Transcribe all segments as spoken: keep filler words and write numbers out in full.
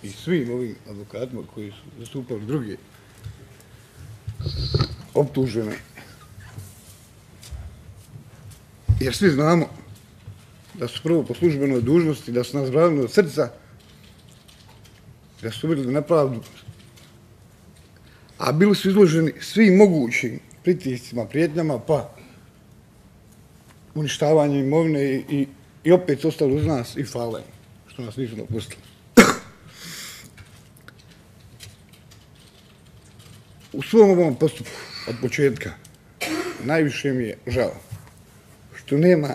i svim ovim advokatima koji su zastupali druge optužene. Jer svi znamo da su prvo po službenoj dužnosti, da su nas branili od srca, da su vidjeli nepravdu, a bili su izloženi svim mogućim pritiscima, prijetnjama, pa uništavanje imovine i, i, i opet su ostali uz nas i fale, što nas nisu napustili. U svom ovom postupku od početka najviše mi je žao što nema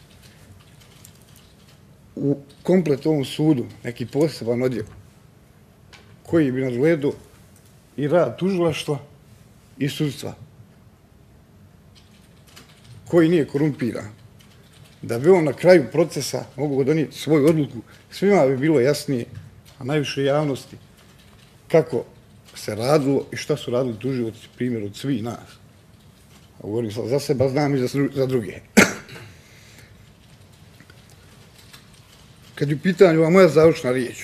u komplet ovom sudu neki poseban odjel koji bi nadgledao i rad tužilaštva i sudstva, koji nije korumpiran, da bi on na kraju procesa mogao donijeti svoju odluku, svima bi bilo jasnije, a najviše javnosti, kako se radilo i šta su radili tužioci, primjer od svih nas. A govorim za sebe, znam i za druge. Kad je u pitanju ova moja završna riječ,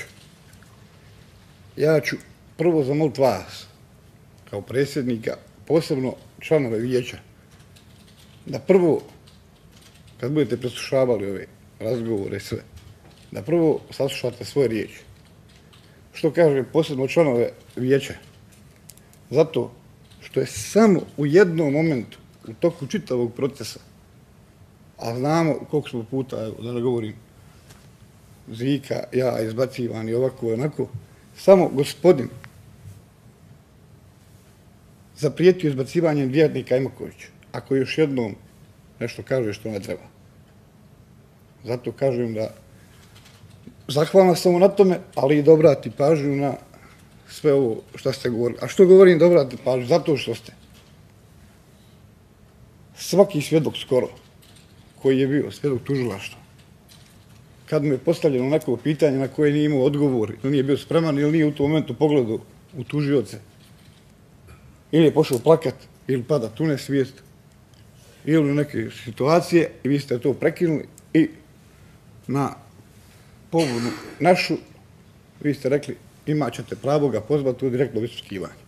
ja ću prvo zamoliti vas, kao predsjednika, posebno članove vijeća, da prvo, kad budete preslušavali ove razgovore sve, da prvo saslušate svoje riječi. Što kaže posebno članove vijeća? Zato što je samo u jednom momentu, u toku čitavog procesa, a znamo koliko smo puta, evo, da ne govorim, Zika, ja, izbacivan i ovako i onako, samo gospodin zaprijetio izbacivanjem vjernika Imakovića, ako još jednom nešto kaže što ne treba. Zato kažem da zahvalna sam mu na tome, ali i da obrati pažnju na sve ovo što ste govorili. A što govorim da obrati pažnju? Zato što ste svaki svjedok skoro, koji je bio svjedok tužilaštva, kad mu je postavljeno neko pitanje na koje nije imao odgovor, ili nije bio spreman, ili nije u tom momentu pogledao u tužioce, ili je pošao plakat, ili pada tu nesvijest, ili u neke situacije, i vi ste to prekinuli i na pobudu našu, vi ste rekli, imat ćete pravo ga pozvati u direktno visuskivanje.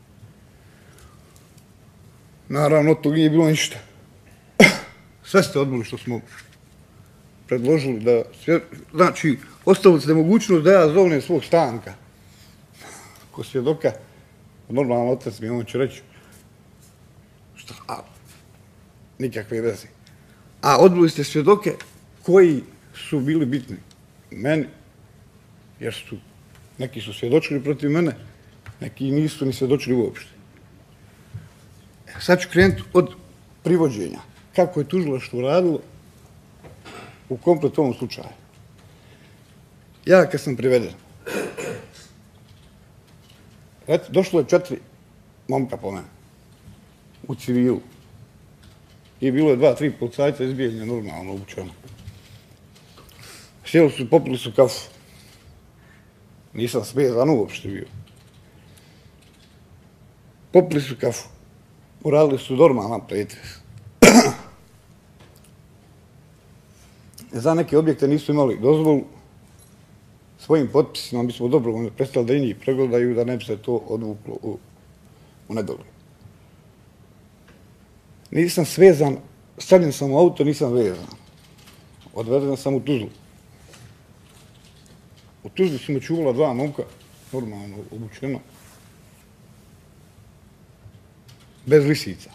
Naravno, od toga nije bilo ništa. Sve ste odbili što smo predložili da... Znači, ostavili ste mogućnost da ja zovnem svog Stanka ko svjedoka, normalan otac mi on će reći što, a, nikakve veze. A odbili ste svjedoke koji su bili bitni meni, jer su, neki su svjedočili protiv mene, neki nisu ni svjedočili uopšte. Sad ću krenuti od privođenja. Kako je tužilaštvo radilo u komplet ovom slučaju. Ja kad sam priveden, došlo je četiri momka po mene u civilu i bilo je dva, tri policajca izbijeljene normalno obučeno. Sjeli su, popili su kafu. Nisam svezan uopšte bio. Popili su kafu. Uradili su normalan pretres. Za neke objekte nisu imali dozvolu. Svojim potpisima bismo dobrovoljno prestali da i njih pregledaju, da ne bi se to odvuklo u, u nedogled. Nisam svezan, stavljen sam u auto, nisam vezan. Odveden sam u Tuzlu. U Tuzli su me čuvala dva momka, normalno obučeno, bez lisica.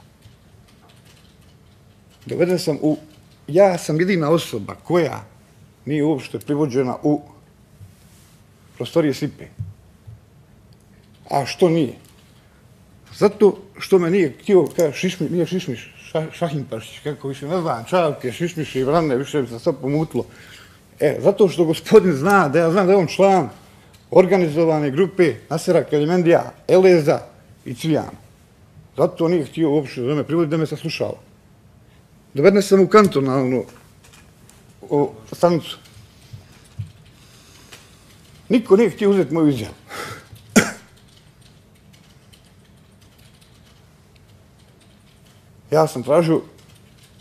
Doveden sam u... Ja sam jedina osoba koja nije uopšte privođena u prostorije Sipe. A što nije? Zato što me nije htio, kada Šišmiš, nije Šišmiš, Šahimparšić, kako više ne znam, Čavke, Šišmiš i Vrane, više bi se sad pomutilo. E, zato što gospodin zna, da ja znam da je on član organizovane grupe Nasera Kalimendija, Eleza i Cvijana. Zato nije htio uopšte da me privoditi, da me saslušava. Doveden sam u kantonalnu stanicu. Niko nije htio uzeti moju izjavu. Ja sam tražio,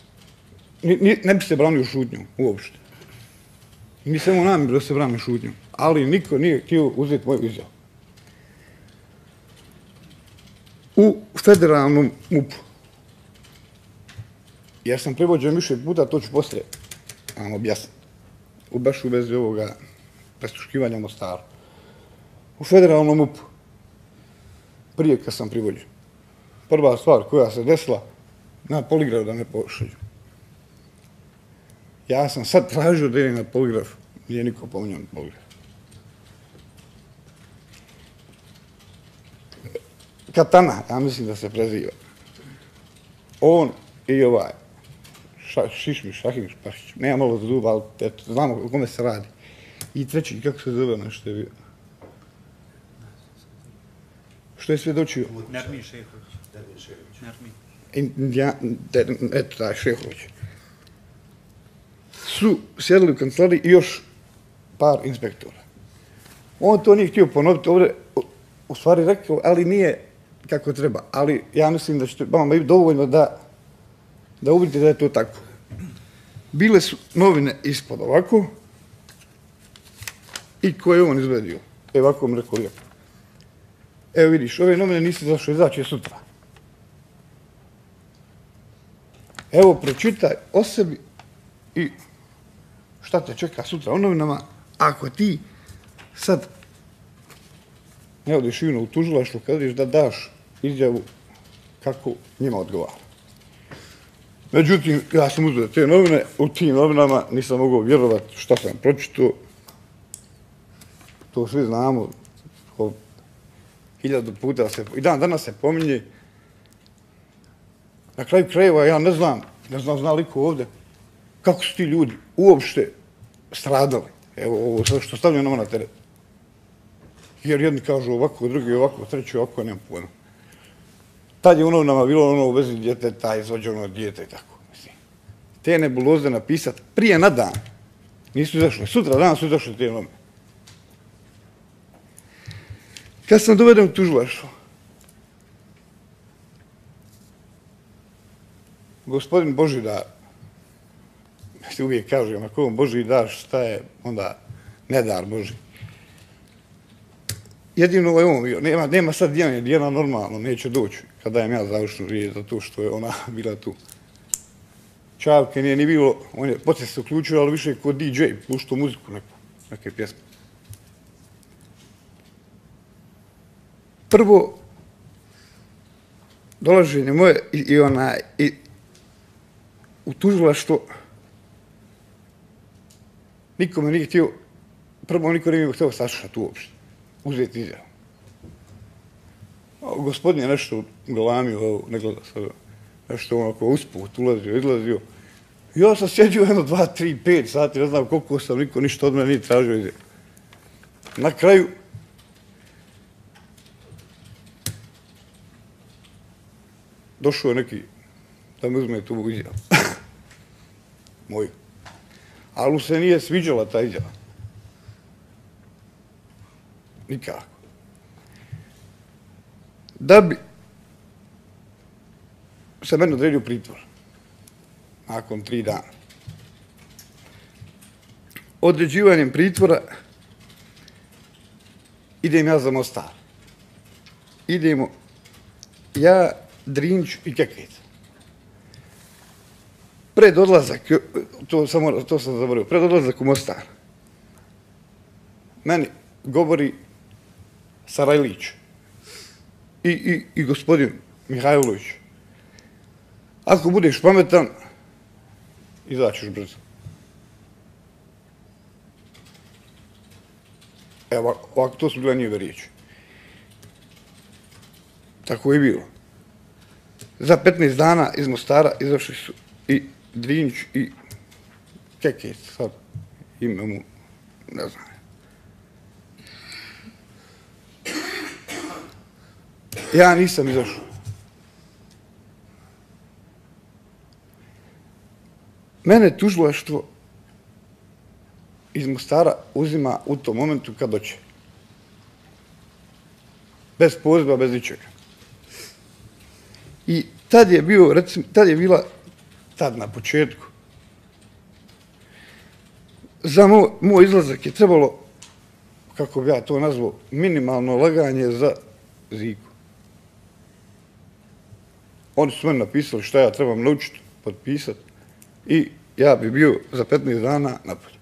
ne bi se branio šutnjom uopšte. Nisam imao namjeru da se branim šutnjom. ali niko nije htio uzeti moju izjavu. U federalnom M U P-u, ja sam privođen više puta, to ću poslije vam objasniti, u baš u vezi ovoga prisluškivanja Mostaru. U federalnom M U P-u, prije kad sam privođen, prva stvar koja se desila, na poligraf da me pošalju. Ja sam sad tražio da idem na poligraf, nije niko pominjao na poligraf. Katana, ja mislim da se preziva. On i ovaj Šišmiš, Šahimiš, Pašić, nema malo da duba, ali eto, znamo o kome se radi. I treći, kako se zove nešto je bio? Što je svjedočio? Nermin Šehović. Nermin Šehović. Nermin. Eto, taj Šehović. Su sjedili u kancelariji i još par inspektora. On to nije htio ponoviti ovdje, u stvari rekao, ali nije kako treba. Ali ja mislim da ćete vama biti dovoljno da da uvidite da je to tako. Bile su novine ispod ovako i koje je on izvedio. Evo ovako mi rekao lijepo. Evo vidiš, ove novine nisi zašao izaći sutra. Evo, pročitaj o sebi i šta te čeka sutra u novinama, ako ti sad ne odiš ivno u tužilaštvo, kad odiš da daš izjavu kako njima odgovara. Međutim, ja sam uzeo te novine, u tim novinama nisam mogao vjerovati šta sam pročitao. To svi znamo, hiljadu puta se, i dan danas se pominje. Na kraju krajeva ja ne znam, ne znam zna li ko ovdje, kako su ti ljudi uopšte stradali. Evo ovo sve što stavljaju nama na teret. Jer jedni kažu ovako, drugi ovako, treći ovako, nemam pojma. Tad je u novinama bilo ono u vezi djeteta, izvođeno dijete i tako. Te nebuloze napisati prije na dan. Nisu izašle. Sutra dan su izašle te novine. Kad sam doveden u tužilaštvo, gospodin Božidar, se uvijek kažem, ako on Božidar, šta je onda nedar Boži. Jedino je on bio, nema, nema sad dijanje, dijena normalno, neće doći kada je ja završnu riječ za to što je ona bila tu. Čavke nije ni bilo, on je poslije se uključio, ali više kod D J, puštao muziku neku, neke pjesme. Prvo, dolaženje moje i, i ona, i u tužilaštvo, nikome nije htio, prvo niko nije htio saslušati uopšte, uzeti izjavu. Gospodin je nešto galamio, ne gleda se, nešto onako usput, ulazio, izlazio. Ja sam sjedio jedno, dva, tri, pet sati, ne znam koliko sam, niko ništa od mene nije tražio izjavu. Na kraju, došao je neki da mi uzme tu izjavu. Moju. Ali mu se nije sviđala ta izjava. Nikako. Da bi se meni odredio pritvor. Nakon tri dana. Određivanjem pritvora idem ja za Mostar. Idemo ja, Drinč i Kekec. Pred odlazak, to sam, to sam zaboravio, pred odlazak u Mostar, meni govori Sarajlić i, i, i gospodin Mihajlović. Ako budeš pametan, izaćeš brzo. Evo, ovako, to su bile njihove riječi. Tako je bilo. Za petnaest dana iz Mostara izašli su i Drinč i Kekec, sad ime mu, ne znam. Ja nisam izašao. Mene tužilaštvo iz Mostara uzima u tom momentu kad doće. Bez poziva, bez ničega. I tad je bio, recimo, tad je bila, tad na početku, za moj, moj izlazak je trebalo kako bi ja to nazvao, minimalno laganje za Ziku. Oni su meni napisali šta ja trebam naučiti, potpisati i ja bi bio za petnaest dana napolje.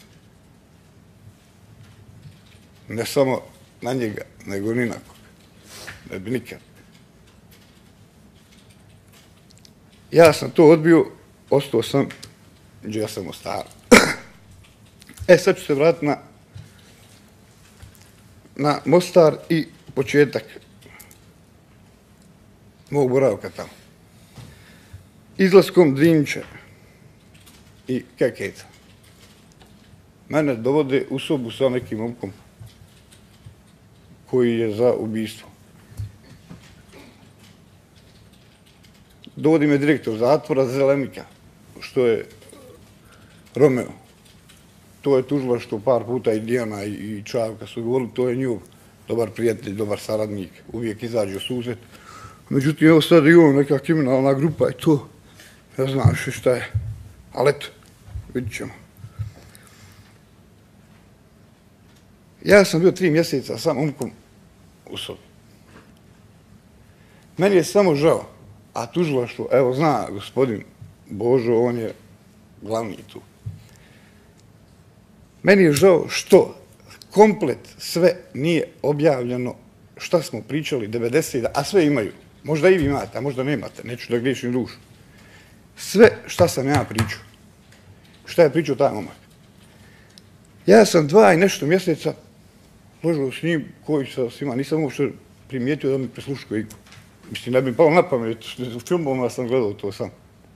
Ne samo na njega, nego ni na koga. Ne bi nikad. Ja sam to odbio, ostao sam gdje ja sam u Mostaru. E, sad ću se vratiti na, na Mostar i početak mog boravka tamo. Izlaskom Drinića i Keketa mene dovode u sobu sa nekim momkom koji je za ubistvo. Dovodi me direktor zatvora Zelenika, što je Romeo. To je tužilaštvo par puta i Dijana i Čavka su govorili, to je njihov dobar prijatelj, dobar saradnik, uvijek izađe u susret. Međutim, evo sad i ovo neka kriminalna grupa i to, ne znam še šta je, ali eto, vidit ćemo. Ja sam bio tri mjeseca sa momkom u sobi. Meni je samo žao, a tužilaštvo, evo zna gospodin Božo, on je glavni tu. Meni je žao što komplet sve nije objavljeno šta smo pričali devedeset, a sve imaju. Možda i vi imate, a možda nemate, neću da griješim dušu. Sve šta sam ja pričao, šta je pričao taj momak. Ja sam dva i nešto mjeseca ložio s njim, koji sa svima, nisam uopšte primijetio da mi presluškuje iko. Mislim, ne bi palo na pamet, u filmovima sam gledao to sam.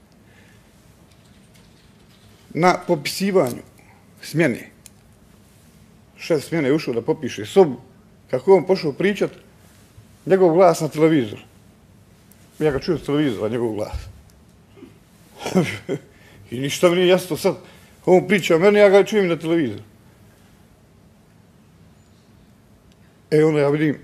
Na popisivanju smjene, šef smjene je ušao da popiše sobu, kako on pošao pričat, njegov glas na televizor. Ja ga čujem s televizora, njegov glas. I ništa mi nije jasno sad. On priča o meni, ja ga čujem na televizor. E, onda ja vidim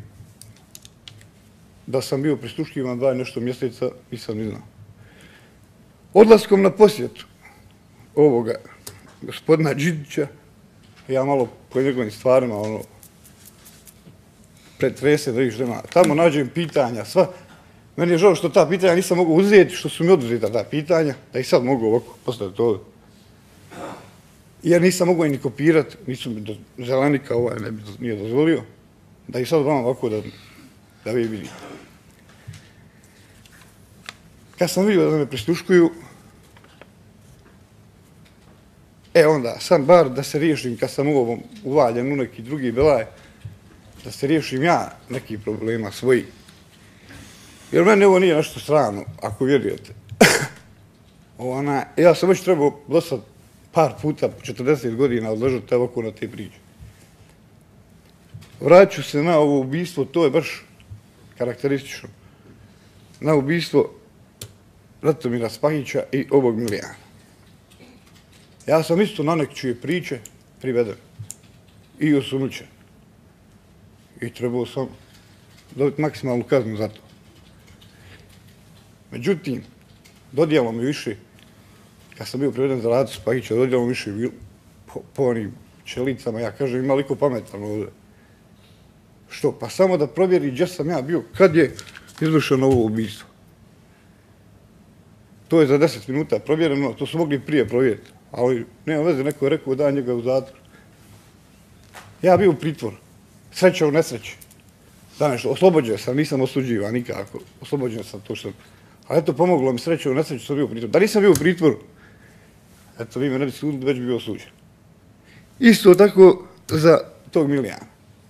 da sam bio prisluškivan dva i nešto mjeseca, nisam ni znao. Odlaskom na posjetu ovoga gospodina Đidića, ja malo po njegovim stvarima, ono, pretrese da viš nema. Tamo nađem pitanja, sva. Meni je žao što ta pitanja nisam mogu uzeti, što su mi oduzeta ta pitanja, da i sad mogu ovako postaviti ovdje. Jer nisam mogu ni kopirati, nisu mi do Zelenika ovaj ne bi nije dozvolio, da i sad vam ovako da, da vi vidite. Kad sam vidio da me prisluškuju, e onda, sam bar da se riješim, kad sam u ovom uvaljen u neki drugi belaj, da se riješim ja nekih problema svojih. Jer meni ovo nije nešto strano, ako vjerujete. Ona, ja sam već trebao do sad par puta po četrdeset godina odležati ovako na te priče. Vraću se na ovo ubistvo, to je baš karakteristično. Na ubistvo Ratomira Spahića i ovog Milijana. Ja sam isto na neke priče priveden i osumnjičen. I trebao sam dobiti maksimalnu kaznu za to. Međutim, dodijelo mi više, kad sam bio priveden za Ratu Spahića, dodijelo mi više po, po onim čelicama, ja kažem, ima liko pametan ovdje. Što? Pa samo da provjeri gdje sam ja bio, kad je izvršeno ovo ubistvo. To je za deset minuta provjereno, to su mogli prije provjeriti, ali nema veze, neko je rekao da njega u zatvor. Ja bio u pritvor, sreća u nesreći. Da nešto, oslobođen sam, nisam osuđivan nikako, oslobođen sam to što... Ali eto, pomoglo mi sreća u nesreći, sam bio u pritvoru. Da nisam bio u pritvoru, eto, vi me ne bi sudili, već bi bio osuđen. Isto tako za tog Milijana.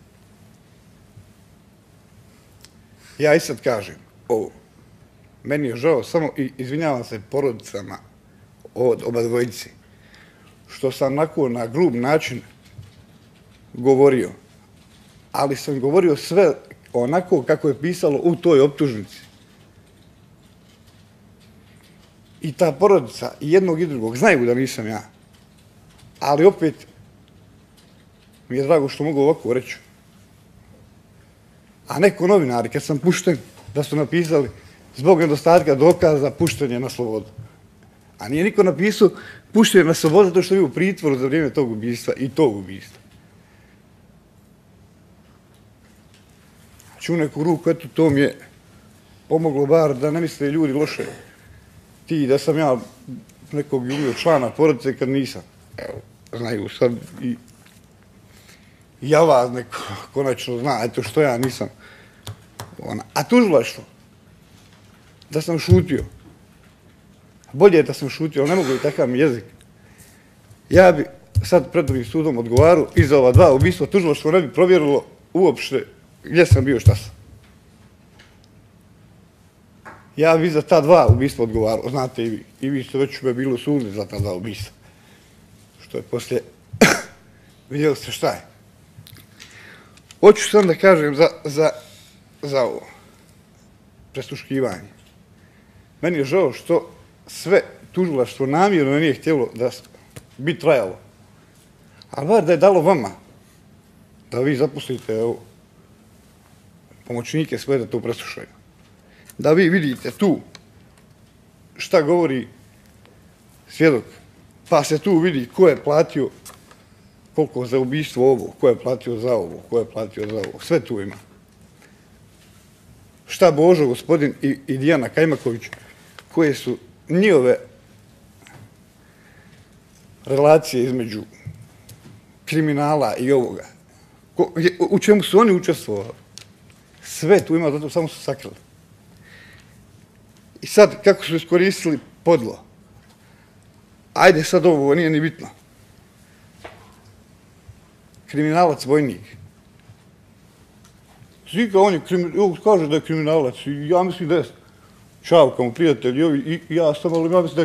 Ja i sad kažem ovo. Meni je žao samo i izvinjavam se porodicama od oba dvojice, što sam onako na grub način govorio, ali sam govorio sve onako kako je pisalo u toj optužnici. I ta porodica i jednog i drugog znaju da nisam ja, ali opet mi je drago što mogu ovako reći. A neko novinari, kad sam pušten, da su napisali zbog nedostatka dokaza pušten je na slobodu. A nije niko napisao pušten je na slobodu zato što je bio u pritvoru za vrijeme tog ubistva i tog ubistva. ću u neku ruku, eto, to mi je pomoglo bar da ne misle ljudi loše. Ti da sam ja nekog ubio člana porodice kad nisam. Evo, znaju sad i ja vas neko konačno zna, eto što ja nisam. Ona. A tužilaštvo, da sam šutio. Bolje je da sam šutio, ali ne mogu i takav mi jezik. Ja bi sad pred ovim sudom odgovaru i za ova dva ubistva tužilaštvo ne bi provjerilo uopšte gdje sam bio, šta sam. Ja bi za ta dva ubistva odgovarao, znate i vi. I vi ste već me bili osudili za ta dva ubistva. Što je poslije, vidjeli ste šta je. Hoću sam da kažem za, za, za ovo presluškivanje. Meni je žao što sve tužilaštvo namjerno nije htjelo da bi trajalo. Ali bar da je dalo vama da vi zaposlite evo, pomoćnike svoje da to preslušaju. Da vi vidite tu šta govori svjedok. Pa se tu vidi ko je platio koliko za ubistvo ovo, ko je platio za ovo, ko je platio za ovo. Sve tu ima. Šta Božo, gospodin i, i Dijana Kajmaković, koje su njihove relacije između kriminala i ovoga. Ko, u čemu su oni učestvovali? Sve tu ima, zato samo su sakrili. I sad, kako su iskoristili podlo? Ajde sad ovo, nije ni bitno. Kriminalac, vojnik. Zika, on je, kaže da je kriminalac i ja mislim da je Čavka mu prijatelj i, i ja sam, ali ja mislim da je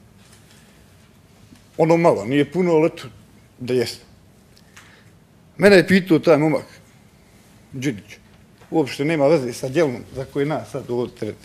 ono malo, nije puno, ali eto, da jeste. Mene je pitao taj momak, Đidić, uopšte nema veze sa djelom za koje nas sad ovo terete.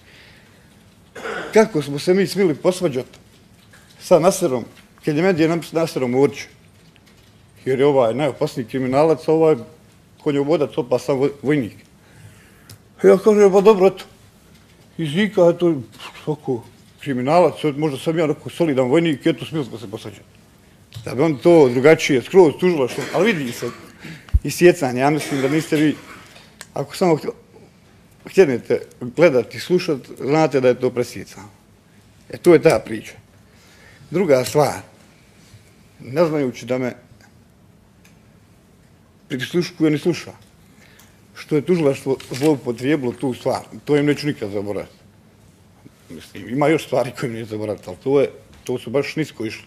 Kako smo se mi smili posvađati sa Naserom, kad je medije Naserom Orć, jer je ovaj najopasniji kriminalac, a ovaj konjovodac, opasan vojnik. Ja kažem, pa dobro, eto, iz Zika, eto, svako kriminalac, možda sam ja neko solidan vojnik, eto, smili smo se posvađati. Da bi on to drugačije skroz tužilo, što, ali vidi se i sjecanje, ja mislim da niste vi, ako samo htjenete gledati i slušati, znate da je to presjecano. E, to je ta priča. Druga stvar, ne znajući da me prisluškuje ni sluša, što je tužilaštvo zloupotrijebilo tu stvar, to im neću nikad zaboraviti. Mislim, ima još stvari koje im nije zaboraviti, ali to, je, to su baš nisko išli.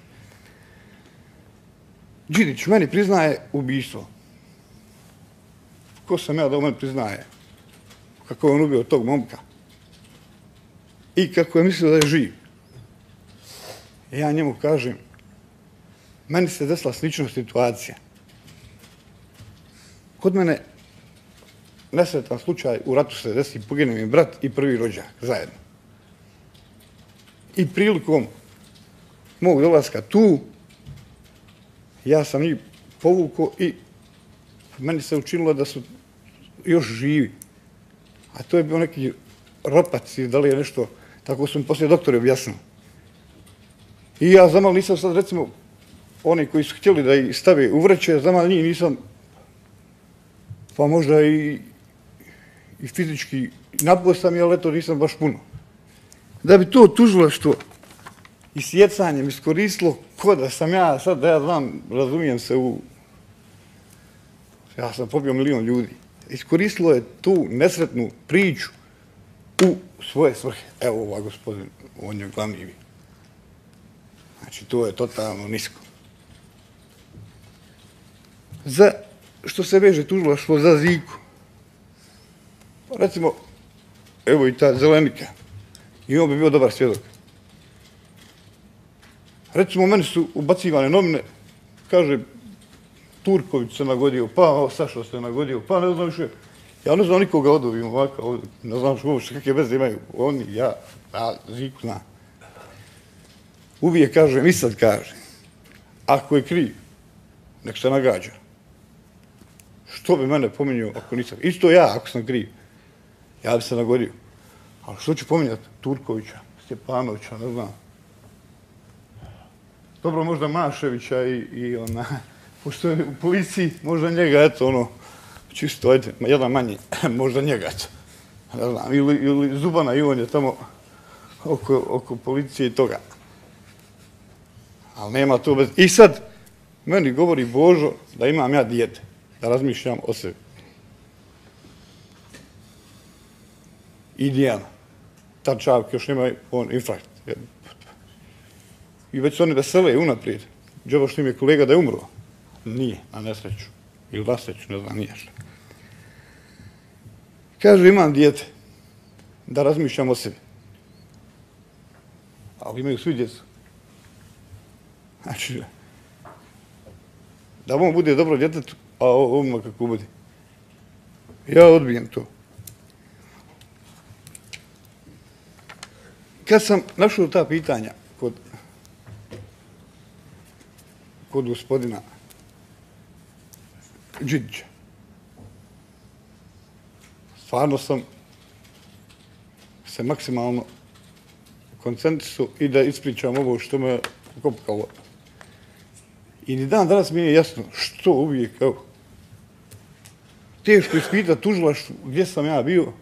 Đidić meni priznaje ubistvo. Ko sam ja da on meni priznaje? Kako je on ubio tog momka? I kako je mislio da je živ? Ja njemu kažem, meni se desila slična situacija. Kod mene nesretan slučaj, u ratu se desi, pogine mi brat i prvi rođak zajedno. I prilikom mog dolaska tu, ja sam njih povukao i meni se učinilo da su još živi. A to je bio neki ropac i da li je nešto, tako su mi poslije doktori objasnili. I ja zamal nisam sad, recimo, oni koji su htjeli da ih stave u vreće, zamal njih nisam, pa možda i, i fizički napao sam, ali eto nisam baš puno. Da bi to tužilaštvo i sjecanjem iskoristilo, ko da sam ja, sad da ja znam, razumijem se u... Ja sam pobio milion ljudi. Iskoristilo je tu nesretnu priču u svoje svrhe. Evo ovaj gospodin, on je glavni vi. Znači, to je totalno nisko. Za što se veže tužilaštvo za Ziku. Recimo, evo i ta Zelenika. I on bi bio dobar svjedok. Recimo, meni su ubacivane novine, kaže, Turković se nagodio, pa Sašo se nagodio, pa ne znam više. Ja ne znam nikoga od ovih ovaka ovdje, ne znam što uopšte kakve veze imaju. Oni, ja, ja, Ziku znam. Uvijek kažem i sad kažem, ako je kriv, nek se nagađa. Što bi mene pominjao ako nisam? Isto ja, ako sam kriv, ja bi se nagodio. Ali što ću pominjati? Turkovića, Stjepanovića, ne znam. Dobro, možda Maševića i, i ona, pošto je u policiji, možda njega, eto, ono, čisto, ajde, jedan manji, možda njega, ne znam, ili, ili Zubana i on je tamo oko, oko policije i toga. Ali nema to bez... I sad, meni govori Božo da imam ja dijete, da razmišljam o sebi. I Dijana. Ta čavka još nema on infarkt. I već se oni vesele unaprijed. Džaba što im je kolega da je umro. Nije, na nesreću. Ili na sreću, ne znam, nije što. Kaže, imam dijete, da razmišljam o sebi. Ali imaju svi djecu. Znači, da on bude dobro djetetu, a ovome kako bude. Ja odbijem to. Kad sam našao ta pitanja kod, kod gospodina Đidića, stvarno sam se maksimalno koncentrisao i da ispričam ovo što me kopkalo. I ni dan danas mi je jasno što uvijek, evo, teško ispitati tužilaštvu gdje sam ja bio,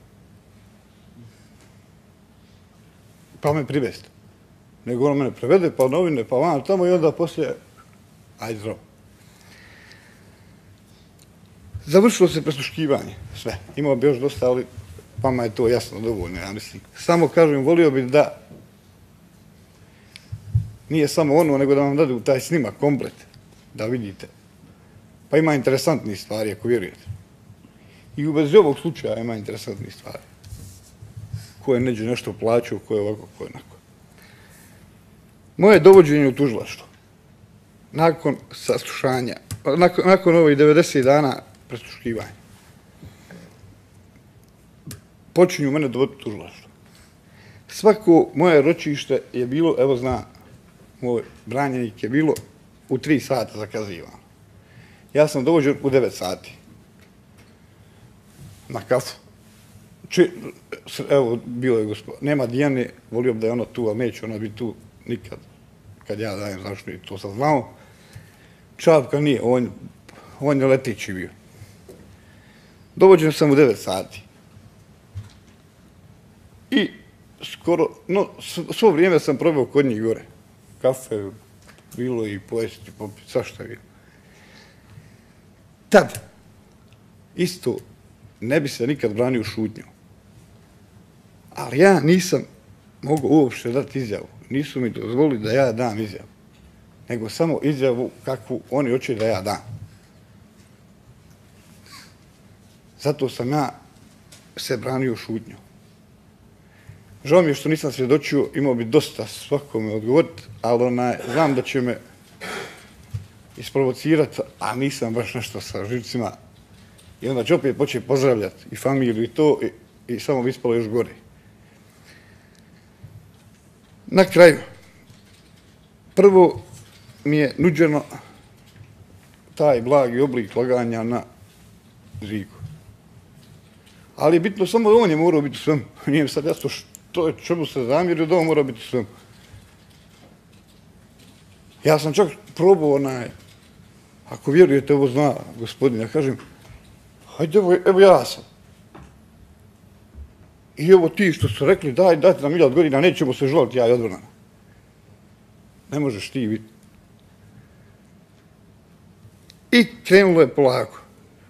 pa me privesti. Nego ono mene prevede, pa novine, pa van tamo i onda poslije, ajde zdravo. Završilo se presluškivanje, sve. Imao bi još dosta, ali vama je to jasno dovoljno, ja mislim. Samo kažem, volio bih da nije samo ono, nego da vam dadu taj snimak komplet, da vidite. Pa ima interesantnih stvari, ako vjerujete. I u vezi ovog slučaja ima interesantnih stvari. Ko je neđe nešto plaćao, ko je ovako, ko je onako. Moje dovođenje u tužilaštvo, nakon saslušanja, nakon, nakon ovih devedeset dana presluškivanja, počinju mene dovoditi u tužilaštvo. Svako moje ročište je bilo, evo zna, moj branjenik je bilo u tri sata zakazivano. Ja sam dovođen u devet sati. Na kafu. Či, evo, bio je gospod. Nema Dijane, volio bi da je ona tu, ali neće ona biti tu nikad. Kad ja dajem, zašto je to sad znao. Čavka nije, on, on je letići bio. Dovođen sam u devet sati. I skoro, no, svo vrijeme sam probao kod njih gore. Kafe, bilo i pojesti, popiti, svašta je bilo. Tad, isto, ne bi se nikad branio šutnju. Ali ja nisam mogao uopšte dati izjavu. Nisu mi dozvolili da ja dam izjavu. Nego samo izjavu kakvu oni hoće da ja dam. Zato sam ja se branio šutnju. Žao mi je što nisam svjedočio, imao bi dosta svakome odgovoriti, ali onaj, znam da će me isprovocirati, a nisam baš nešto sa živcima. I onda će opet početi pozdravljati i familiju i to, i, i samo bi ispalo još gore. Na kraju, prvo mi je nuđeno taj blagi oblik laganja na Žigu. Ali je bitno samo da on je morao biti u svemu. Nije mi sad jasno što je čemu se zamjerio da on mora biti u svemu. Ja sam čak probao onaj, ako vjerujete, ovo zna gospodin, ja kažem, hajde, evo, evo ja sam. I evo ti što su rekli, daj, dajte nam hiljad godina, nećemo se žaliti, ja i odvrnana. Ne možeš ti biti. I krenulo je polako.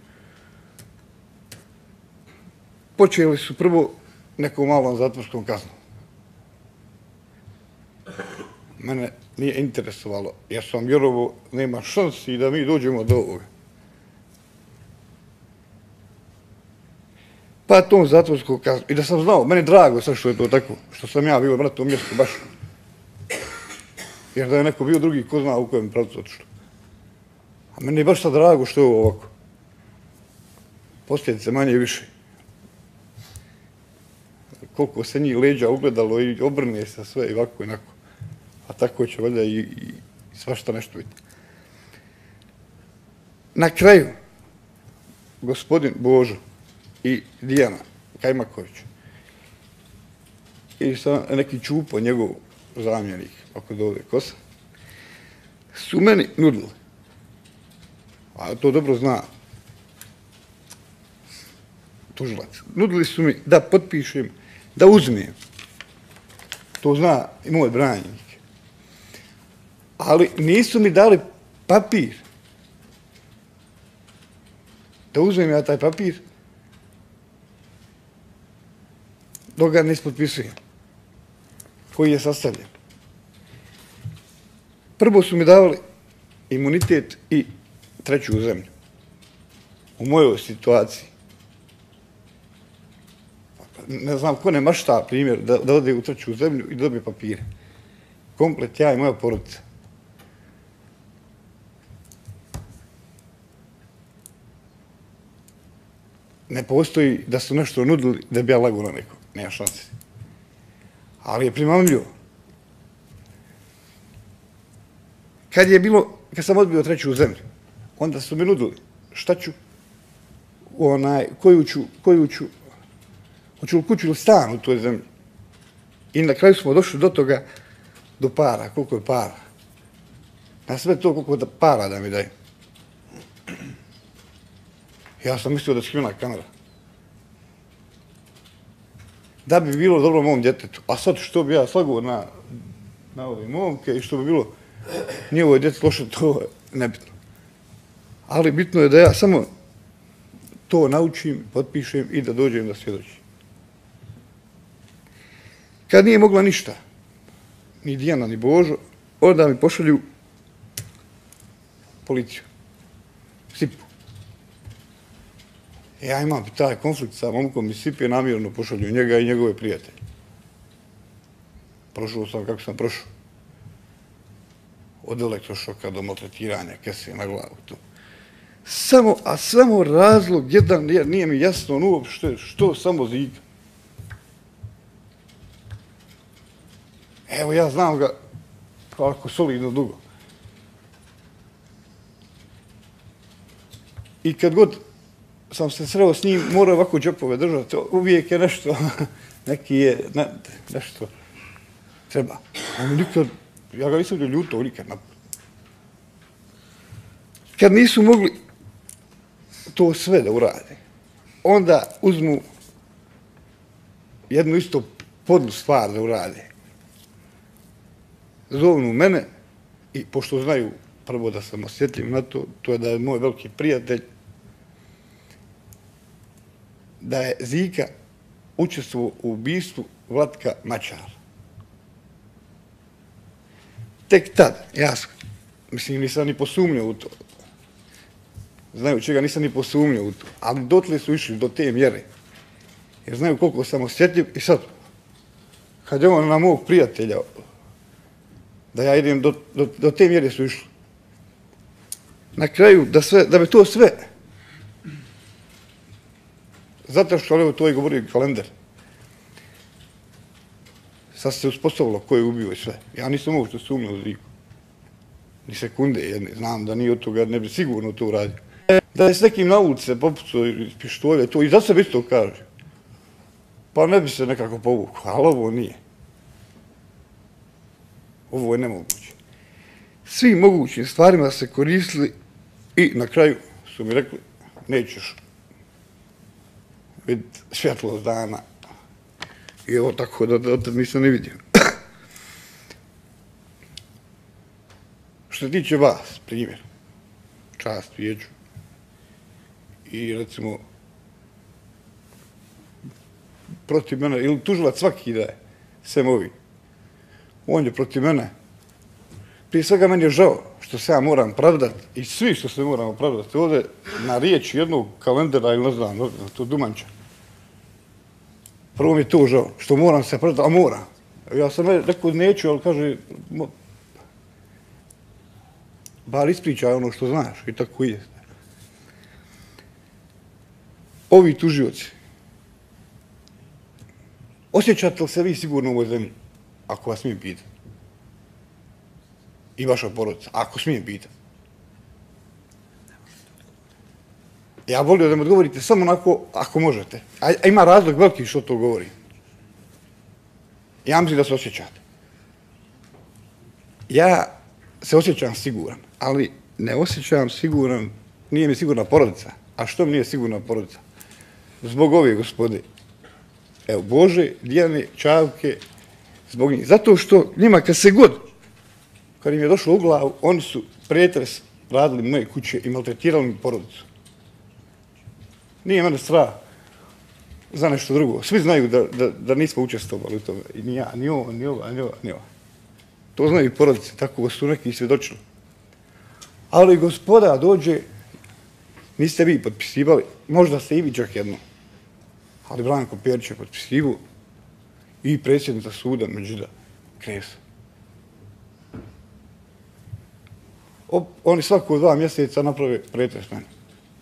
Počeli su prvo nekom malom zatvorskom kaznom. Mene nije interesovalo, jer sam vjerovao nema šansi da mi dođemo do ovoga. Pa tom zatvorskom kaznom, i da sam znao, meni je drago sad što je to tako, što sam ja bio na tom mjestu baš. Jer da je neko bio drugi, ko zna u kojem pravcu otišlo. A meni je baš sad drago što je ovo ovako. Posljedice manje i više. Koliko se njih leđa ugledalo i obrne se sve i ovako i onako. A tako će valjda i, i svašta nešto biti. Na kraju, gospodin Božo i Dijana Kajmaković i sa neki Čupo, njegov zamjenik, ako dovede kosa, su meni nudili, a to dobro zna tužilac. Nudili su mi da potpišem, da uzmem. To zna i moj branjenik. Ali nisu mi dali papir. Da uzmem ja taj papir, dok ga ne ispotpisujem. Koji je sastavljen. Prvo su mi davali imunitet i treću zemlju. U mojoj situaciji. Ne znam ko ne mašta primjer da, da ode u treću zemlju i dobije papire. Komplet ja i moja porodica. Ne postoji da su nešto nudili da bi ja lagao na nekog. Nema šanse. Ali je primamljivo. Kad je bilo, kad sam odbio treću zemlju, onda su mi nudili šta ću, onaj, koju ću, koju ću, hoću li kuću ili stan u toj zemlji. I na kraju smo došli do toga, do para, koliko je para. Na sve to koliko da para da mi daju. Ja sam mislio da skrivena kamera. Da bi bilo dobro mom djetetu. A sad što bi ja slagao na, na ove momke i što bi bilo njihovo djete loše, to je nebitno. Ali bitno je da ja samo to naučim, potpišem i da dođem da svjedočim. Kad nije mogla ništa, ni Dijana, ni Božo, onda mi pošalju policiju. Sipu. Ja imam taj konflikt sa momkom i Sipe, namjerno pošalju njega i njegove prijatelje. Prošao sam kako sam prošao. Od elektrošoka do maltretiranja, kese na glavu. To. Samo, a samo razlog jedan, jer nije mi jasno on uopšte što samo Zika. Evo ja znam ga kako solidno dugo. I kad god sam se sreo s njim, mora ovako džepove držati. Uvijek je nešto, neki je, ne, nešto treba. On nikad, ja ga nisam ljutao nikad napad. Kad nisu mogli to sve da urade, onda uzmu jednu isto podlu stvar da urade. Zovnu mene i pošto znaju prvo da sam osjetljiv na to, to je da je moj veliki prijatelj, da je Zika učestvovao u ubistvu Vlatka Mačara. Tek tad, ja mislim, nisam ni posumnjao u to. Znaju čega, nisam ni posumnjao u to. Ali dotle su išli do te mjere. Jer znaju koliko sam osjetljiv i sad, kad je on na mog prijatelja, da ja idem, do, do, do te mjere su išli. Na kraju, da, sve, da bi to sve, zato što, evo, to je govorio kalendar, sad se uspostavilo ko je ubio i sve. Ja nisam mogu što sumnjao u Ziku. Ni sekunde jedne. Znam da nije od toga, ne bi sigurno to uradio. Da je s nekim na ulice popucao iz pištolja, to i za sebe isto kaže. Pa ne bi se nekako povukao, ali ovo nije. Ovo je nemoguće. Svim mogućim stvarima se koristili i na kraju su mi rekli nećeš vidjeti svjetlost dana. I evo tako da od tad nisam ni vidio. Što se tiče vas, primjer, čast vijeću i recimo protiv mene, ili tužilac svaki da je, sem ovi, on je protiv mene. Prije svega meni je žao što se ja moram pravdati i svi što se moramo pravdati ovdje na riječ jednog kalendara ili ne znam, ne znam, to Dumanča. Prvo mi je to žao, što moram se pravdati, a moram. Ja sam rekao neću, ali kaže, bar ispričaj ono što znaš i tako je. Ovi tužioci, osjećate li se vi sigurno u ovoj zemlji, ako vas smijem pitati? I vaša porodica, ako smijem pitati. Ja volio da mi odgovorite samo onako, ako možete. A ima razlog veliki što to govori. Ja mislim da se osjećate. Ja se osjećam siguran, ali ne osjećam siguran, nije mi sigurna porodica. A što mi nije sigurna porodica? zbog ove gospode. Evo, Bože, Dijane, Čavke, zbog njih. Zato što njima kad se god, kad im je došlo u glavu, oni su pretres radili moje kuće i maltretirali mi porodicu. Nije mene strah za nešto drugo. Svi znaju da, da, da nismo učestvovali u tome. I ni ja, ni ovo, ni ova, ni ova, ni ova. To znaju i porodice, tako su neki svjedočili. Ali gospoda dođe, niste vi potpisivali, možda ste i vi čak jedno, ali Branko Perić je potpisivao i predsjednica suda Međida Kresa. Oni svako dva mjeseca naprave pretres meni.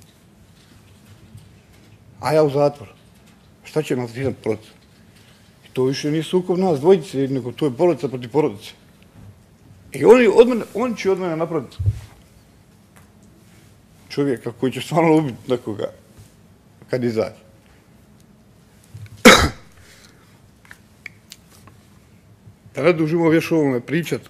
A ja u zatvor. Šta će maltretirati porodicu? I to više nije sukob nas dvojice, nego to je porodica protiv porodice. I oni, od mene, oni će od mene napraviti čovjeka koji će stvarno ubiti nekoga kad izađe. Da ne dužimo još ovome pričat,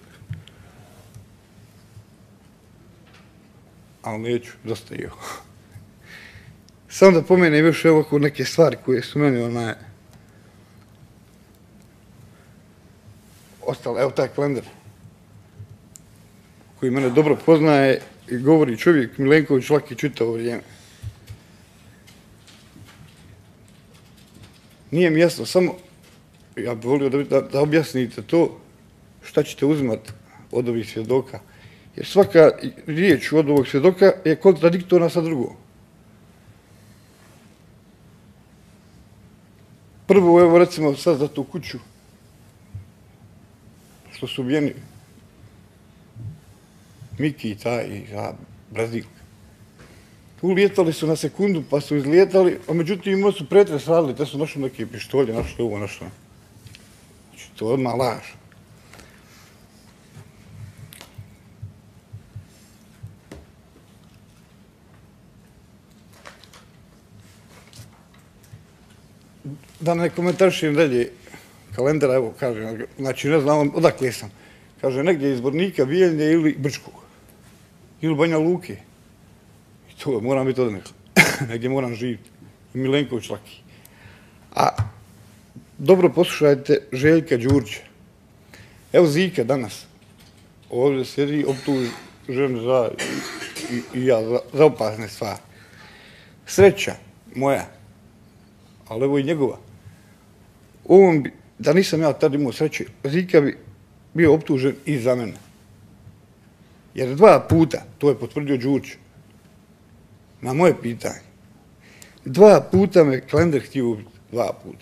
ali neću, dosta je. Samo da pomenem još ovako neke stvari koje su meni onaj ostale. Evo taj kalendar koji mene dobro poznaje i govori čovjek Milenković Laki čitavo vrijeme. Nije mi jasno, samo ja bih volio da, da, da objasnite to šta ćete uzimati od ovih svjedoka. Jer svaka riječ od ovog svjedoka je kontradiktorna sa drugom. Prvo, evo recimo sad za tu kuću što su ubijeni Miki i taj i Brazilka. Ulijetali su na sekundu pa su izlijetali, a međutim imali su pretres radili, te su našli neke pištolje, našli ovo, našli. Znači, to je odmah laž. Da ne komentarišem dalje kalendara, evo kažem, znači ne znam odakle sam. Kaže, negdje iz Zbornika, Bijeljne ili Brčkog. Ili Banja Luke. I to moram biti od nekada. Negdje moram živjeti. I Milenković Laki. A dobro poslušajte Željka Đurća. Evo Zika danas. Ovdje sjedi optužen za i, i ja za, za opasne stvari. Sreća moja, ali evo i njegova. Ovom bi, da nisam ja tad imao sreće, Zika bi bio optužen i za mene. Jer dva puta, to je potvrdio Đurć, na moje pitanje, dva puta me kalendar htio ubiti, dva puta.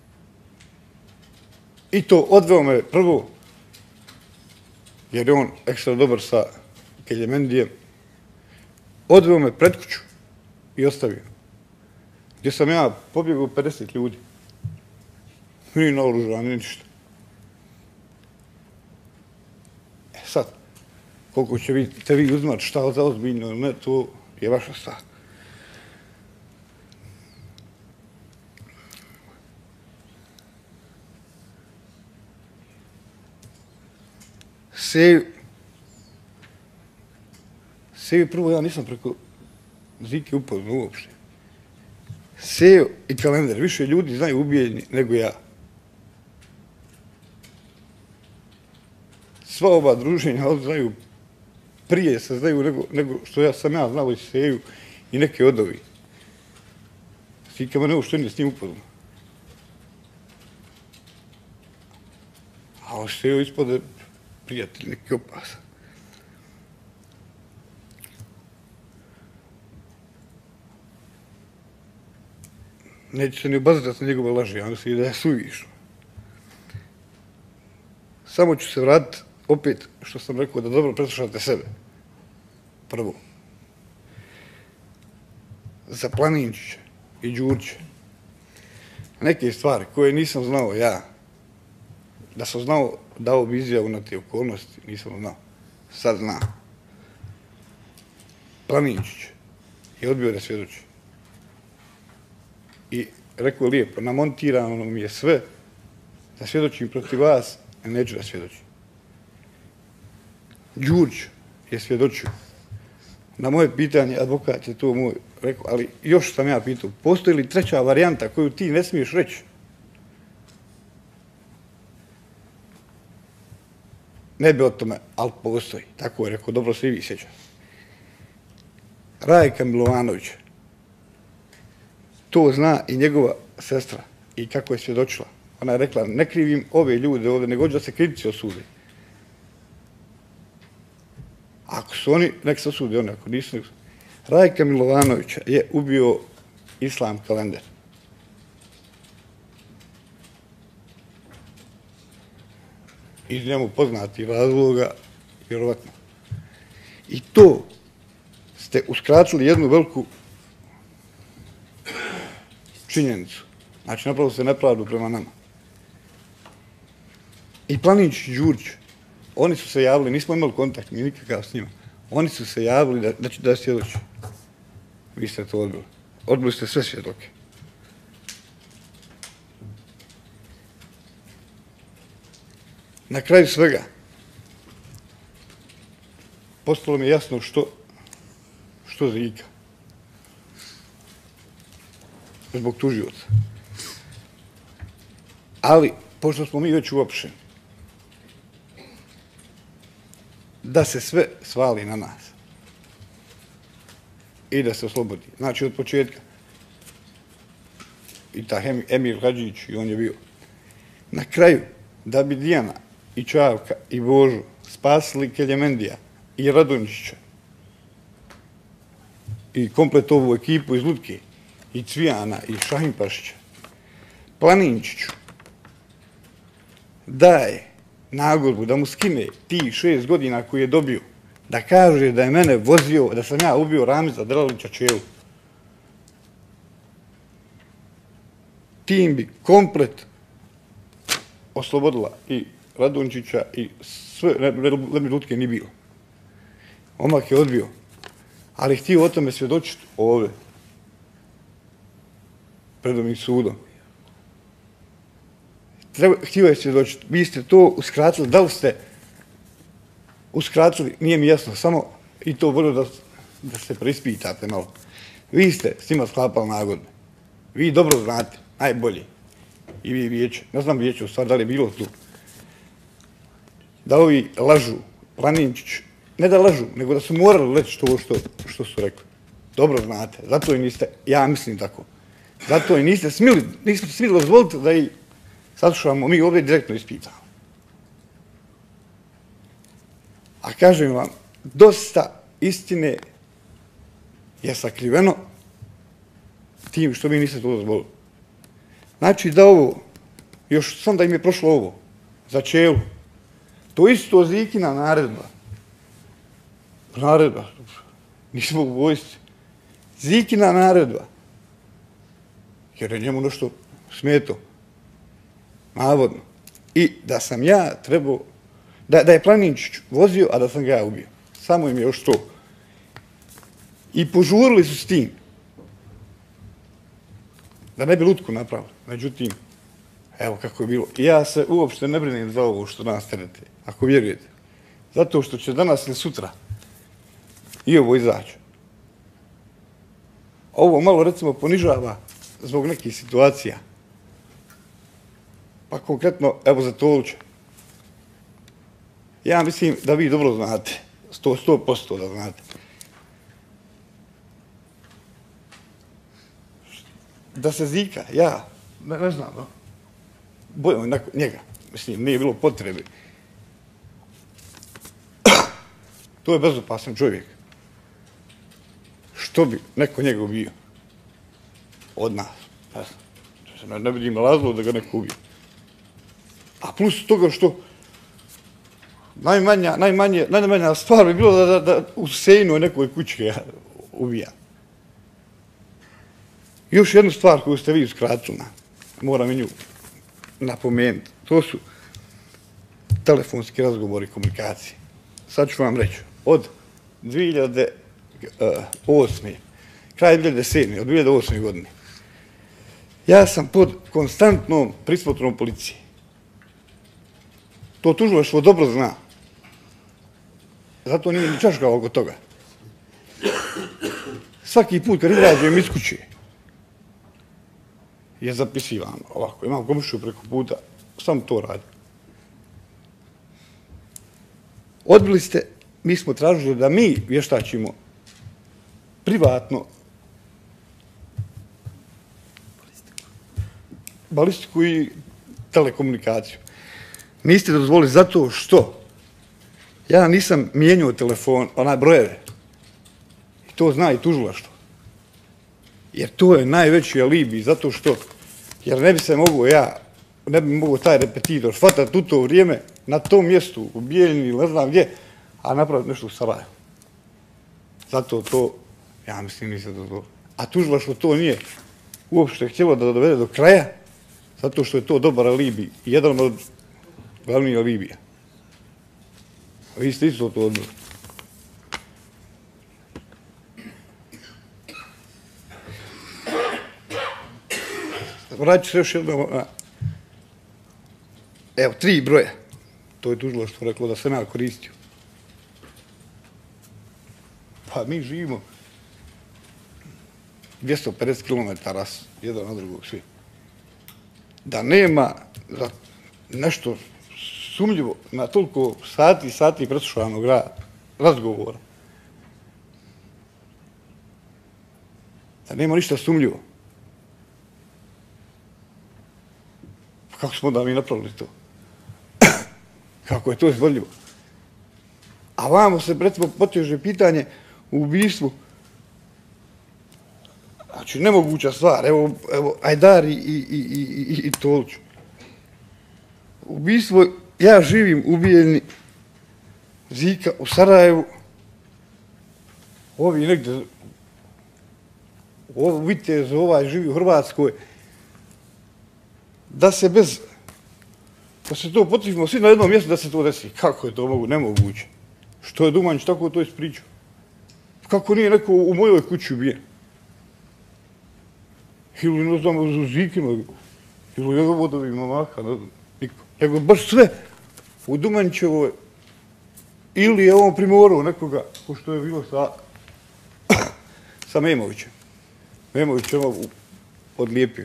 I to odveo me prvo, jer je on ekstra dobar sa Keljemendijem, odveo me pred kuću i ostavio. Gdje sam ja pobjegao pedeset ljudi. Ni naoružan, ni ništa. E sad, koliko ćete vi uzmati šta za ozbiljno ili ne, to je vaša stvar. Seju. Seju prvo ja nisam preko Zike upoznao uopšte. Seju i kalendar. Više ljudi znaju ubijeni nego ja. Sva ova druženja znaju, prije se znaju nego, nego što ja sam ja znao i Seju i neke od ovih. Zika me uopšte nije s njim upoznao. A o Seju ispode prijatelj, neki opasan. Neću se ni obazirati na njegove laži, ja mislim da je suvišno. Samo ću se vratiti opet što sam rekao da dobro preslušate sebe. Prvo. Za Planinčića i Đurće. Neke stvari koje nisam znao ja, da sam znao, dao bi izjavu na te okolnosti, nisam znao. Sad znam. Planinčić je odbio da svjedoči. I rekao je lijepo, namontirano mi je sve, da svjedočim protiv vas, a neću da svjedočim. Đurć je svjedočio. Na moje pitanje, advokat je to moj rekao, ali još sam ja pitao, postoji li treća varijanta koju ti ne smiješ reći? Ne bi o tome, ali postoji. Tako je rekao, dobro se i vi sjećate. Rajka Milovanović, to zna i njegova sestra i kako je svjedočila. Ona je rekla, ne krivim ove ljude ovdje, nego da se kritici osude. Ako su oni, nek se osude oni, ako nisu... Rajka Milovanovića je ubio Islam Kalender. Iz njemu poznati razloga, vjerovatno. I to ste uskratili jednu veliku činjenicu. Znači, napravo se nepravdu prema nama. I Planinić i Đurić, oni su se javili, nismo imali kontakt, ni nikakav s njima. Oni su se javili da, da, da svjedoče. Vi ste to odbili. Odbili ste sve svjedoke. Na kraju svega, postalo mi je jasno što, što Zika. Zbog tužioca. Ali, pošto smo mi već uopšteni, da se sve svali na nas i da se oslobodi. Znači, od početka. I ta Emir Hadžić, i on je bio. Na kraju, da bi Dijana i Čavka i Božu spasili Keljemendija i Radonjića i komplet ovu ekipu iz Lutke i Cvijana i Šahimpašića, Planinčiću daje nagodbu da mu skine ti šest godina koji je dobio, da kaže da je mene vozio, da sam ja ubio Ramiza Delalića Čelu. Tim bi komplet oslobodila i Radončića i sve, ne bi Lutke ni bilo. Omak je odbio, ali htio o tome svjedočiti ovdje, pred ovim sudom. Htio je svjedočiti, vi ste to uskratili, da li ste uskratili, nije mi jasno, samo i to volio da, da se preispitate malo. Vi ste s njima sklapali nagodbe. Vi dobro znate, najbolje. I vi vijeće, ne znam vijeće u stvari, da li je bilo tu. Da ovi lažu, Planinčić, ne da lažu, nego da su morali reći to što, što su rekli. Dobro znate, zato i niste, ja mislim tako, zato i niste smili, niste smili dozvoliti da i saslušamo, mi ovdje direktno ispitamo. A kažem vam, dosta istine je sakriveno tim što mi niste to dozvolili. Znači da ovo, još sam da im je prošlo ovo, za Čelu, to isto Zikina naredba. Naredba, nismo u vojsci. Zikina naredba, jer je njemu nešto smeto, navodno. I da sam ja trebao, da, da je Planinčić vozio, a da sam ga ja ubio. Samo im je još to. I požurili su s tim, da ne bi Lutku napravili. Međutim, evo kako je bilo. Ja se uopšte ne brinem za ovo što nas terete, ako vjerujete. Zato što će danas ili sutra i ovo izaći. Ovo malo, recimo, ponižava zbog nekih situacija. Pa konkretno, evo za Tolića. Ja mislim da vi dobro znate, sto, sto posto da znate. Da se Zika, ja, ne, ne znam, no? Bojim njega, mislim, nije bilo potrebe. To je bezopasan čovjek. Što bi neko njega ubio? Od nas. Ne, ne vidim razlog da ga neko ubije. A plus toga što najmanja, najmanje, najmanja stvar bi bilo da, da, da u sejnu nekoj kući ga ubija. Još jednu stvar koju ste vi uskratili, moram i nju napomenuti, to su telefonski razgovori i komunikacije. Sad ću vam reći, od dvije hiljade osme. kraj dvije hiljade sedme. od dvije hiljade osme. godine, ja sam pod konstantnom prismotrom policije. To tužilaštvo dobro zna. Zato nije ni čaškao oko toga. svaki put kad izađem iz kuće je zapisivano ovako. Imam komšiju preko puta, samo to radim. Odbili ste, mi smo tražili da mi vještačimo privatno balistiku i telekomunikaciju. Niste dozvolili zato što ja nisam mijenjao telefon, onaj brojeve. I to zna i tužilaštvo. Jer to je najveći alibi, zato što, jer ne bi se mogao ja, ne bi mogao taj repetitor shvatati u to vrijeme na tom mjestu, u Bijeljini ili ne znam gdje, a napraviti nešto u Sarajevu. Zato to, ja mislim, nisam dozvolio. A tužilaštvo to nije uopšte htjelo da dovede do kraja, zato što je to dobar alibi, jedan od glavnih alibija. A vi ste isto to odbili. Vratit ću se još jednom na... Evo, tri broja. To je tužilaštvo reklo da sam ja koristio. Pa mi živimo dvjesto pedeset kilometara jedan od drugog svi. Da nema da nešto sumljivo na toliko sati i sati preslušanog razgovora. Da nema ništa sumljivo. Kako smo da mi napravili to? Kako je to izvodljivo? A vamo se, recimo, poteže pitanje u ubistvu. Znači, nemoguća stvar. Evo, evo Ajdari i, i, i, i, i Tolić. Ubistvo, ja živim u Bijeljini, Zika u Sarajevu, ovi negdje, ovo Vitez, ovaj živi u Hrvatskoj, da se bez, da se to potrefimo svi na jednom mjestu da se to desi. Kako je to mogu? Nemoguće. Što je Dumanjić tako to ispričao? Kako nije neko u mojoj kući ubijen? Ili ne znam, u Zikinu, ili u Jegovodovim momaka, ne znam, niko. Nego baš sve u Dumanjićevoj, ili je on primorao nekoga, ko što je bilo sa, sa Memovićem. Memović je ovo odlijepio.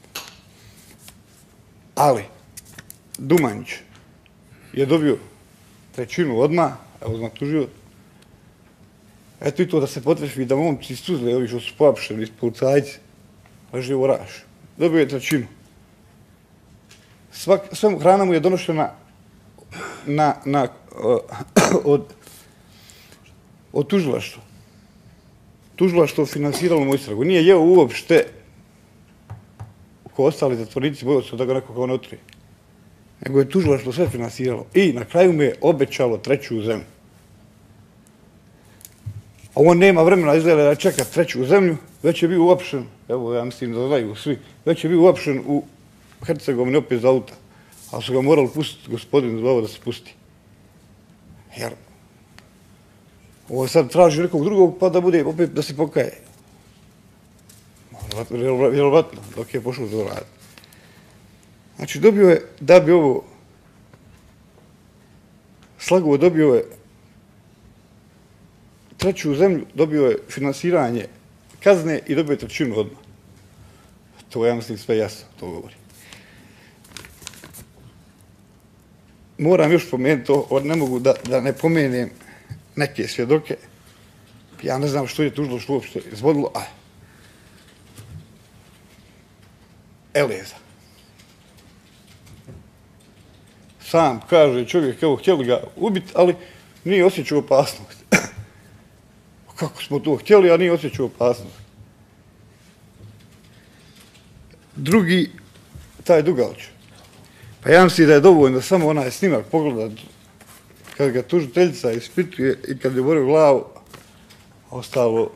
Ali, Dumanjić je dobio trećinu odmah, evo znak tužio. Eto i to da se potrefi da momci iz Tuzle, ovi što su poapšeni, iz policajci, leži u Oraš. Dobio je trećinu. Svak, sve hrana mu je donošena na, na, od, od tužilaštva. Tužilaštvo finansiralo mu istragu. Nije jeo uopšte ko ostali zatvornici, bojao se da ga neko kao ne otrije. Nego je tužilaštvo sve finansiralo. I na kraju mu je obećalo treću zemlju. A on nema vremena izgleda da čeka treću zemlju, već je bio uopšen, evo ja mislim da znaju svi, već je bio uopšen u Hercegovini opet za auta. Ali su ga morali pustiti, gospodin zvao da se pusti. Jer ovo sad traži nekog drugog pa da bude opet da se pokaje. Vjerovatno, dok je pošao to raditi. Znači dobio je, da bi ovo slagovo, dobio je treću zemlju, dobio je finansiranje kazne i dobio je trećinu odmah. To ja mislim sve jasno, to govori. Moram još pomenuti to, ne mogu da, da ne pomenem neke svjedoke. Ja ne znam što je tužilo, što uopšte izvodilo, a Eleza. Sam kaže čovjek, evo, htjeli ga ubiti, ali nije osjećao opasnost. Kako smo to htjeli, a nije osjećao opasnost. Drugi, taj Dugalić. Pa ja mislim da je dovoljno samo onaj snimak pogledat kad ga tužiteljica ispituje i kad je borio glavu, ostalo,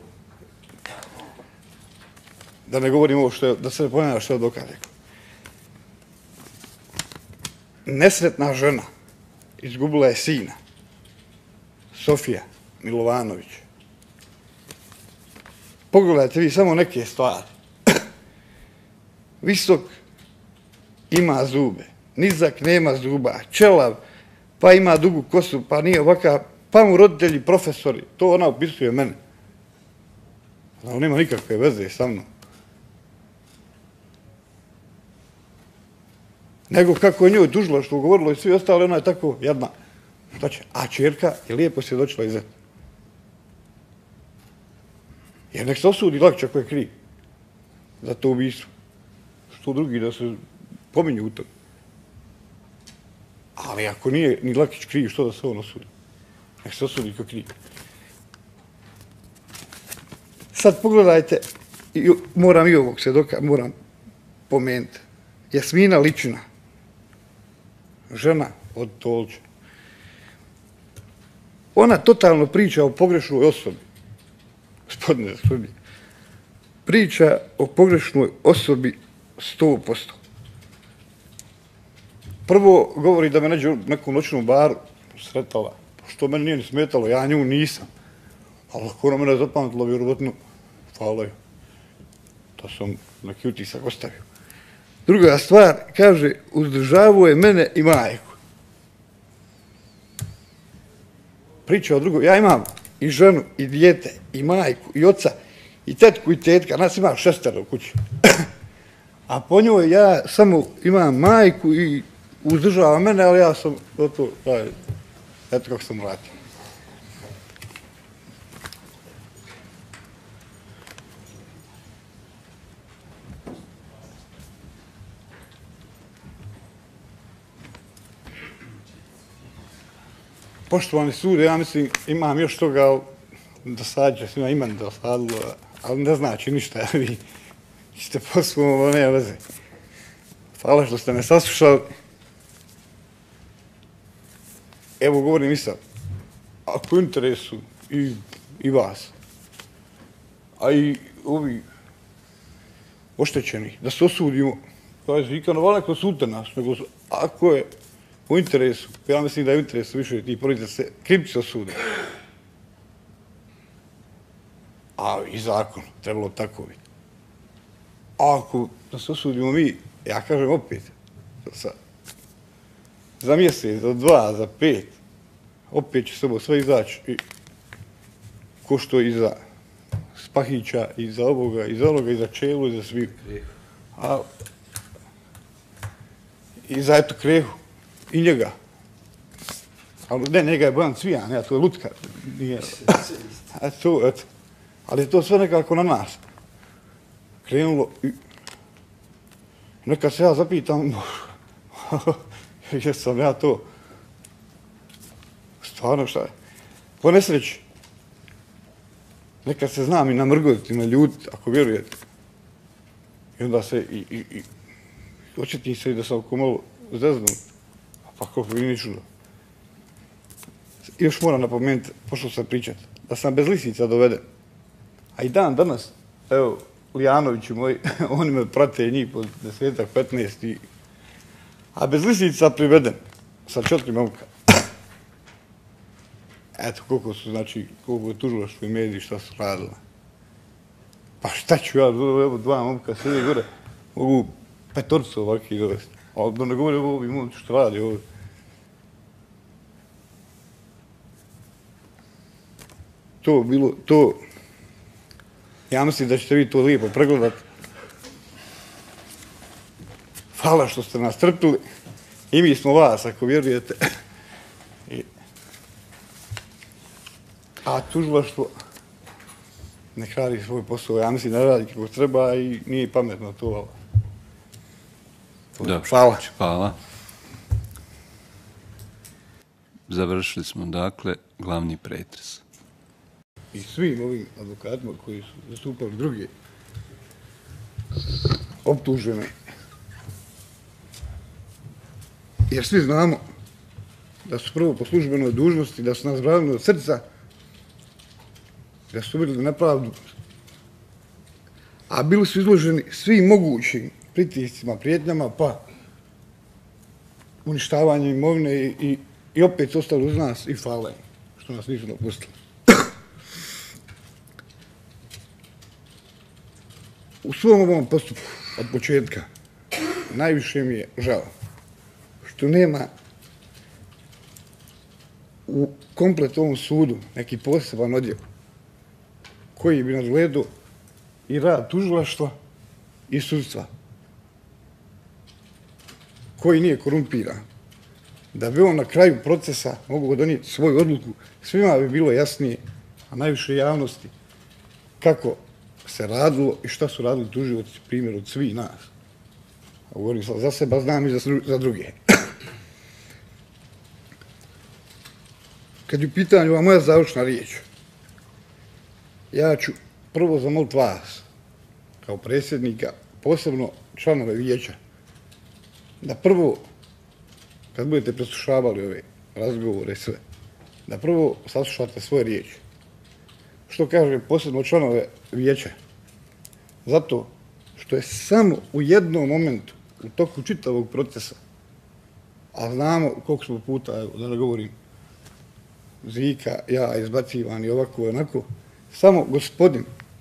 da ne govorim ovo što je, da se ne ponavlja što je advokat rekao. Nesretna žena izgubila je sina, Sofija Milovanović. Pogledajte vi samo neke stvari. Visok ima zube, nizak nema zuba, čelav, pa ima dugu kosu, pa nije ovakav, pa mu roditelji, profesori, to ona opisuje mene. Ali nema nikakve veze sa mnom. Nego kako je njoj tužilaštvo govorilo i svi ostali, ona je tako jedna. Šta će? A čerka je lijepo svjedočila iza. Jer nek se osudi Lakić ako je kriv za to ubistvo. Što drugi da se pominju u tom. Ali ako nije ni Lakić kriv, što da se on osudi? Nek se osudi kao kriv. Sad pogledajte, moram i ovog svjedoka, moram pomenuti. Jasmina Ličina, žena od Tolča. Ona totalno priča o pogrešnoj osobi. Gospodine sudije. Priča o pogrešnoj osobi sto posto. Prvo govori da me nađe u nekom noćnom baru sretala. Što meni nije ni smetalo, ja nju nisam. Ali ako ona mene zapamtila, vjerovatno, hvala joj. To sam neki utisak ostavio. Druga stvar, kaže, uzdržavao je mene i majku. Priča o drugoj. Ja imam i ženu, i dijete, i majku, i oca, i tetku, i tetka. Nas ima šestero u kući. A po njoj ja samo imam majku i uzdržava mene, ali ja sam gotovo, eto kako sam vratio. Poštovani sude, ja mislim, imam još toga da sađe, svima imam da sadilo, ali ne znači ništa, vi ćete poslušati, nema veze. Hvala što ste me saslušali. Evo, govorim i sad, ako u interesu i, i vas, a i ovi oštećeni, da se osudimo, kaže, i kanova neko sudite nas, nego ako je u interesu, ja mislim da je u interesu više tih policija se krivci osude. A i zakon, trebalo tako biti. A ako da se osudimo mi, ja kažem opet, za mjesec, za dva, za pet, opet će se ovo sve izaći i ko što i za Spahića, i za ovoga, i za onoga, i za Čelu, i za svih. A i za eto Krehu. I njega. Ali ne, njega je Bojan Cvijan, ja, to je lutka. Nije. Eto, eto. Ali je to sve nekako na nas. Krenulo i nekad se ja zapitam, jesam ja to. Stvarno šta je? Po nesreći. Nekad se znam i namrgoditi, naljutiti, ako vjerujete. I onda se i, i, i očetim se i da sam oko malo zeznut. Pa koliko bi mi čudo. Još moram napomenuti, pošao sam pričati, da sam bez lisica doveden. A i dan danas, evo, Lijanovići moji, oni me prate njih po desetak, petnaest i... A bez lisica priveden, sa četiri momka. Eto, koliko su, znači, koliko je tužilaštvo i mediji, šta su radila. Pa šta ću ja, evo, dva momka sjede gore, mogu petorcu ovakvi dovesti. Ali da ne govorim ovo, imam što radi ovo. To bilo, to... Ja mislim da ćete vi to lijepo pregledati. Hvala što ste nas trpili. I mi smo vas, ako vjerujete. I... A tužilaštvo nek radi svoj posao. Ja mislim da radi kako treba i nije pametno to. Dobro, hvala. Hvala. Završili smo, dakle, glavni pretres. I svim ovim advokatima koji su zastupali druge optužene. Jer svi znamo da su prvo po službenoj dužnosti, da su nas branili od srca, da su bili nepravdu, a bili su izloženi svim mogućim pritiscima, prijetnjama, pa uništavanje imovine i, i, i opet su ostali uz nas i hvala im što nas nisu napustili. U svom ovom postupku od početka najviše mi je žao što nema u komplet ovom sudu neki poseban odjel koji bi nadgledao i rad tužilaštva i sudstva, koji nije korumpiran, da bi on na kraju procesa mogao donijeti svoju odluku, svima bi bilo jasnije, a najviše javnosti, kako se radilo i šta su radili tužioci, primjer od svih nas. A govorim sad za sebe, znam i za druge. Kad je u pitanju ova moja završna riječ, ja ću prvo zamoliti vas, kao predsjednika, posebno članove vijeća, da prvo, kad budete preslušavali ove razgovore i sve, da prvo saslušate svoje riječi. Što kaže posebno članove vijeća? Zato što je samo u jednom momentu, u toku čitavog procesa, a znamo koliko smo puta, da ne govorim, Zika, ja, izbacivan i ovako i onako, samo gospodin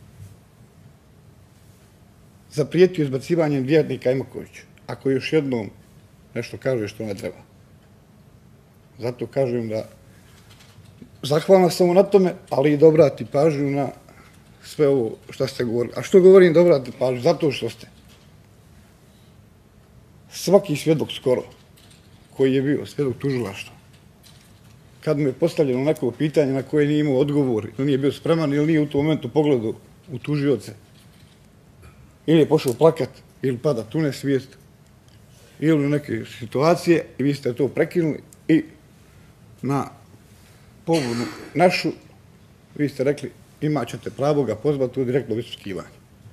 zaprijetio izbacivanjem Vjernika Imakovića, ako još jednom nešto kaže što ne treba. Zato kažem da zahvalna sam na tome, ali i da obrati pažnju na sve ovo što ste govorili. A što govorim da obrati pažnju? Zato što ste svaki svjedok skoro, koji je bio svjedok tužilaštva, kad mu je postavljeno neko pitanje na koje nije imao odgovor, ili nije bio spreman, ili nije u tom momentu pogledao u tužioce, ili je pošao plakat, ili pada tu nesvijest, ili u neke situacije, i vi ste to prekinuli, i na povodu našu, vi ste rekli, imat ćete pravo ga pozvati u direktno vysluškivanje.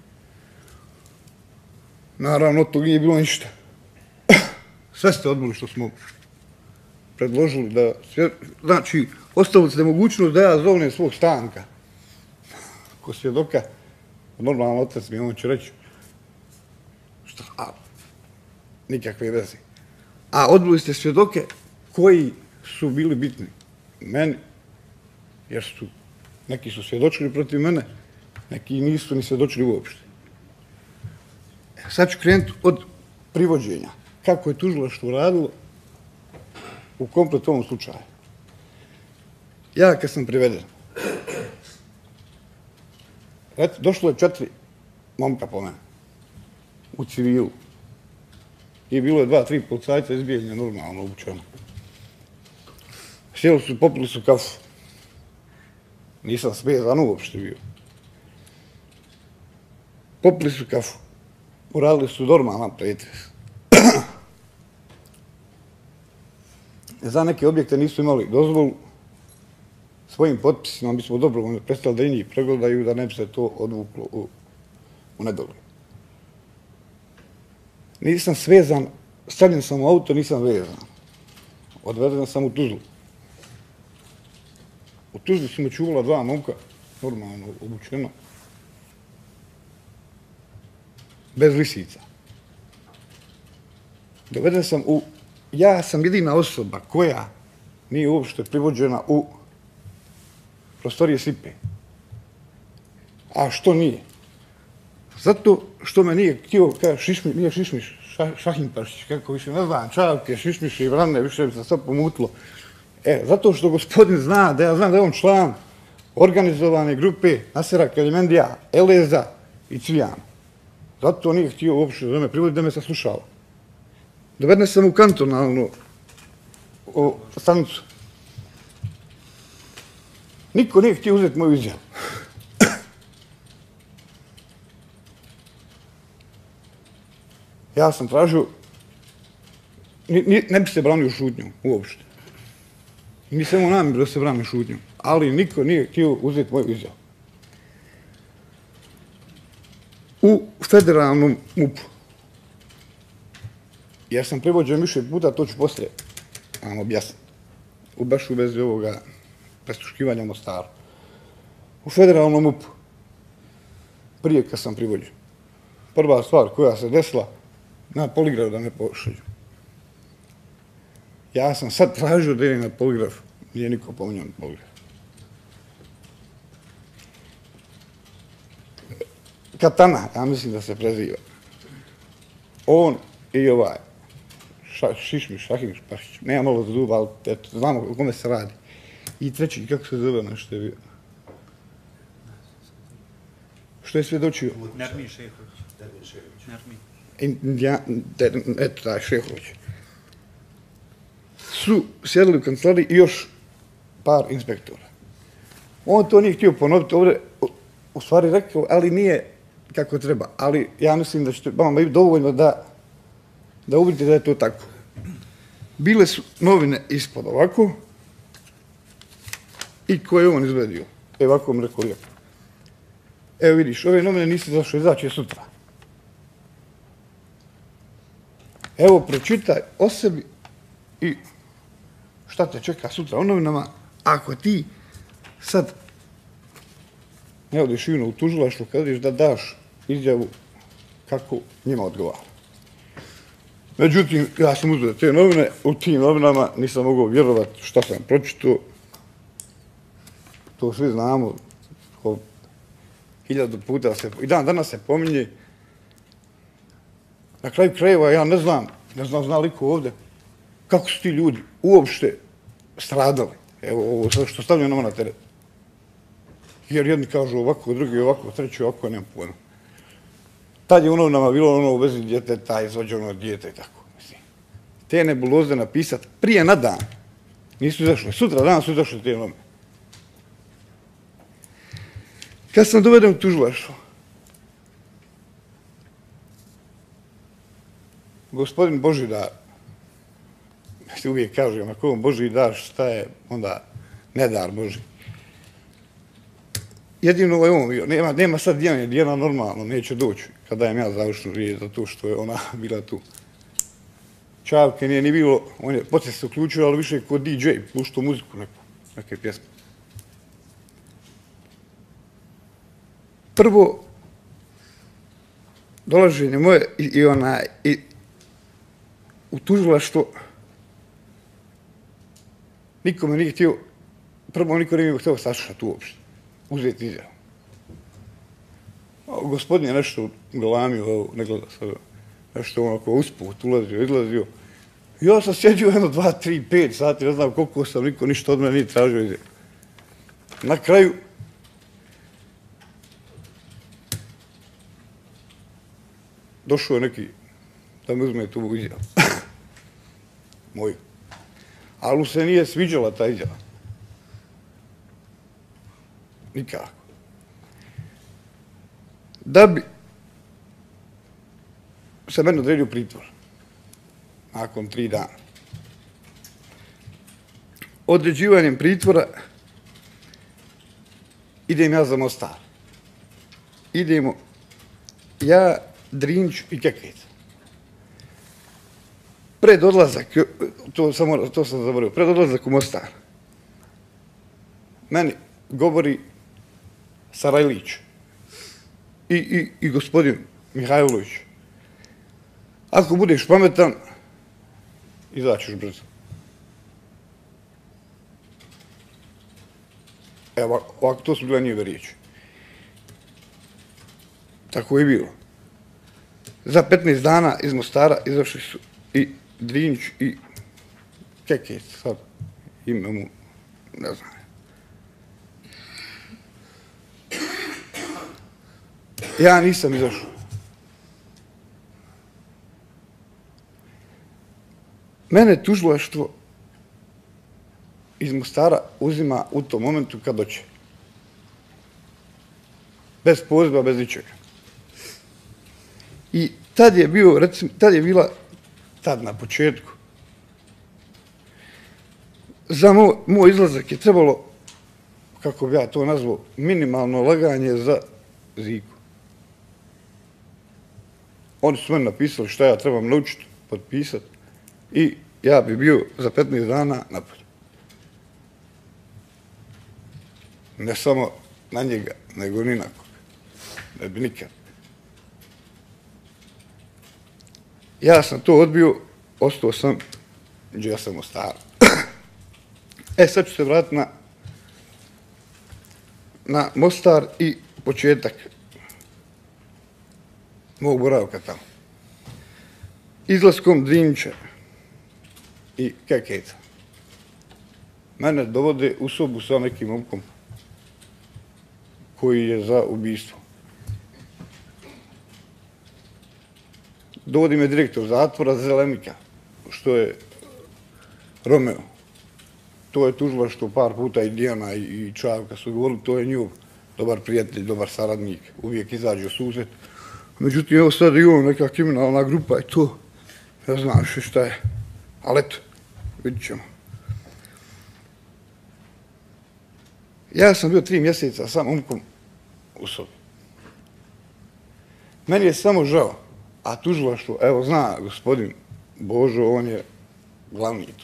Naravno, od toga nije bilo ništa. Sve ste odbili što smo predložili da... Znači, ostavili ste mogućnost da ja zovnem svog Stanka ko svjedoka, normalan otac mi, on će reći što, a, nikakve veze. A odbili ste svjedoke koji su bili bitni meni, jer su, neki su svjedočili protiv mene, neki nisu ni svjedočili uopšte. Sad ću krenuti od privođenja. Kako je tužilaštvo radilo u komplet ovom slučaju. Ja kad sam priveden, došlo je četiri momka po mene u civilu i bilo je dva, tri policajca izbijeljene normalno obučeno. Sjeli su, popili su kafu. Nisam svezan uopšte bio. Popili su kafu. Uradili su normalan pretres. Za neke objekte nisu imali dozvolu. Svojim potpisima bismo dobrovoljno prestali da i njih pregledaju, da ne bi se to odvuklo u, u nedogled. Nisam svezan, stavljen sam u auto, nisam vezan. Odveden sam u Tuzlu. U Tuzli su me čuvala dva momka, normalno obučeno, bez lisica. Doveden sam u... Ja sam jedina osoba koja nije uopšte privođena u prostorije Sipe. A što nije? Zato što me nije htio, kada Šišmiš, nije Šišmiš, Šahimparšić, kako više ne znam, Čavke, Šišmiš i Vrane, više bi se sad pomutilo. E, zato što gospodin zna, da ja znam da je on član organizovane grupe Nasera Kelimendija, Eleza i Cvijana. Zato nije htio uopšte da me privodi, da me saslušava. Doveden sam u kantonalnu stanicu. Niko nije htio uzeti moju izjavu. Ja sam tražio, ne bi se branio šutnjom uopšte. Nisam imao namjeru da se branim šutnjom, ali niko nije htio uzeti moju izjavu. U federalnom mupu, jer sam privođen više puta, to ću poslije vam objasniti, u baš u vezi ovoga presluškivanja u Mostaru. U federalnom mupu, prije kad sam privođen, prva stvar koja se desila, na poligraf da me pošalju. Ja sam sad tražio da idem na poligraf, nije niko pominjao na poligraf. Katana, ja mislim da se preziva. On i ovaj, Šišmiš, Šahimiš, Pašić, nema malo za zuba, ali eto, znamo o kome se radi. I treći, kako se zove nešto je bio? što je svjedočio? Nermin Šehović. Nermin Šehović. Nermin. Indija, eto taj Šehović. Su sjedili u kancelariji i još par inspektora. On to nije htio ponoviti ovdje, u stvari rekao, ali nije kako treba. Ali ja mislim da ćete vama biti dovoljno da, da uvidite da je to tako. Bile su novine ispod ovako i koje je on izvedio. E, ovako vam rekao lijepo. Evo vidiš, ove novine nisi zašao, izaći je sutra. Evo, pročitaj o sebi i šta te čeka sutra o novinama, ako ti sad ne odiš ivno u tužilaštvo, kad odiš da daš izjavu kako njima odgovara. Međutim, ja sam uzeo te novine, u tim novinama nisam mogao vjerovati šta sam pročitao. To svi znamo, hiljadu puta se, i dan danas se pominje. Na kraju krajeva ja ne znam, ne znam zna liko ovdje, kako su ti ljudi uopšte stradali. Evo, ovo sve što stavljaju nama na teret. Jer jedni kažu ovako, drugi ovako, treći ovako, nemam pojma. Tad je u novinama bilo ono u vezi djeteta, izvođeno dijete i tako. Te nebuloze napisati prije na dan. Nisu izašle. Sutra dan su izašle te novine. Kad sam doveden u tužilaštvo, gospodin Božidar, se uvijek kažem, ako on Boži daš, šta je onda nedar Boži. Jedino je on bio, nema, nema sad dijanje, dijena normalno, neće doći kad dajem ja završnu riječ za to što je ona bila tu. Čavke nije ni bilo, on je poslije se uključio, ali više kod D J, puštao muziku neku, neke pjesme. Prvo, dolaženje moje i, i ona, i u tužilaštvo, niko me nije htio, prvo niko nije htio saslušati uopšte, uzeti izjavu. Gospodin je nešto galamio, ne gleda sada, nešto onako usput, ulazio, izlazio. Ja sam sjedio jedno, dva, tri, pet sati, ne znam koliko sam, niko ništa od mene nije tražio izjavu. Na kraju, došao je neki da mi uzme tu izjavu. Moju. Ali mu se nije sviđala ta izjava. Nikako. Da bi se meni odredio pritvor. Nakon tri dana. Određivanjem pritvora idem ja za Mostar. Idemo ja, Drinč i Kekec. Pred odlazak, to sam, to sam zaboravio, pred odlazak u Mostar, meni govori Sarajlić i, i, i gospodin Mihajlović. Ako budeš pametan, izaćeš brzo. Evo, ovako, to su bile njeve riječi. Tako je bilo. Za petnaest dana iz Mostara izašli su i Drinč i Kekec, sad ime mu, ne znam. Ja nisam izašao. Mene tužilaštvo iz Mostara uzima u tom momentu kad doće. Bez poziva, bez ničega. I tad je bio, recimo, tad je bila, tad na početku, za moj, moj izlazak je trebalo, kako bi ja to nazvao, minimalno laganje za Ziku. Oni su meni napisali šta ja trebam naučiti, potpisati i ja bi bio za petnaest dana napolje. Ne samo na njega, nego ni na koga. Ne bi nikad. Ja sam to odbio, ostao sam, ja sam u Mostaru. E, sad ću se vratiti na, na Mostar i početak mog boravka tamo. Izlaskom Drinča i Kekeca mene dovode u sobu sa nekim momkom koji je za ubijstvo. dovodi me direktor zatvora Zelenika, što je Romeo. To je tužilaštvo par puta i Dijana i Čavka su govorili, to je njihov dobar prijatelj, dobar saradnik, uvijek izađe u susret. Međutim, evo sad i ovo neka kriminalna grupa i to, ja znam više šta je. Ali eto, vidit ćemo. Ja sam bio tri mjeseca sa momkom u sobi. Meni je samo žao, a tužilaštvo, evo zna gospodin Božo, on je glavni tu.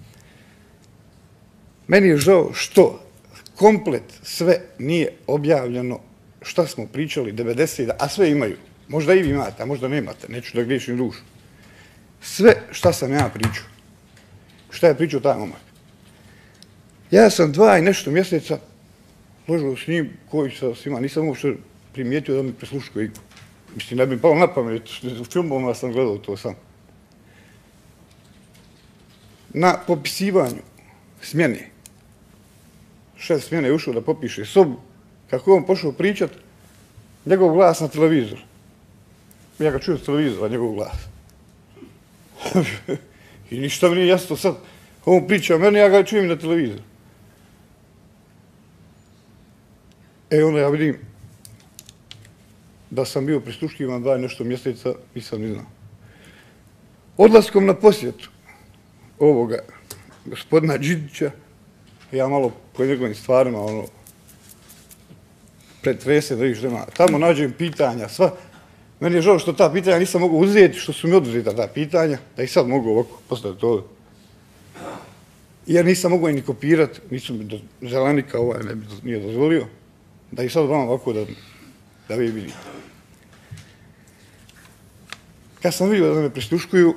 Meni je žao što komplet sve nije objavljeno šta smo pričali devedeset, a sve imaju. Možda i vi imate, a možda nemate, neću da griješim dušu. Sve šta sam ja pričao. Šta je pričao taj momak. Ja sam dva i nešto mjeseca ložio s njim, koji sa svima, nisam uopšte primijetio da mi presluškuje igru. Mislim, ne bi palo na pamet, u filmovima sam gledao to sam. Na popisivanju smjene, šef smjene je ušao da popiše sobu, kako je on pošao pričat, njegov glas na televizor. Ja ga čujem s televizora, njegov glas. I ništa mi nije jasno sad. On priča o meni, ja ga čujem na televizor. E onda ja vidim da sam bio prisluškivan dva i nešto mjeseca, nisam ni znao. Odlaskom na posjetu ovoga gospodina Đidića, ja malo po njegovim stvarima, ono, pretrese da viš nema. Tamo nađem pitanja, sva. Meni je žao što ta pitanja nisam mogao uzeti, što su mi oduzeta ta pitanja, da ih sad mogu ovako postaviti ovdje. Jer nisam mogao i ni kopirati, nisam mi Zelenika ovaj ne bi nije dozvolio, da ih sad vam ovako da, da vi vidite. Kad sam vidio da me prisluškuju,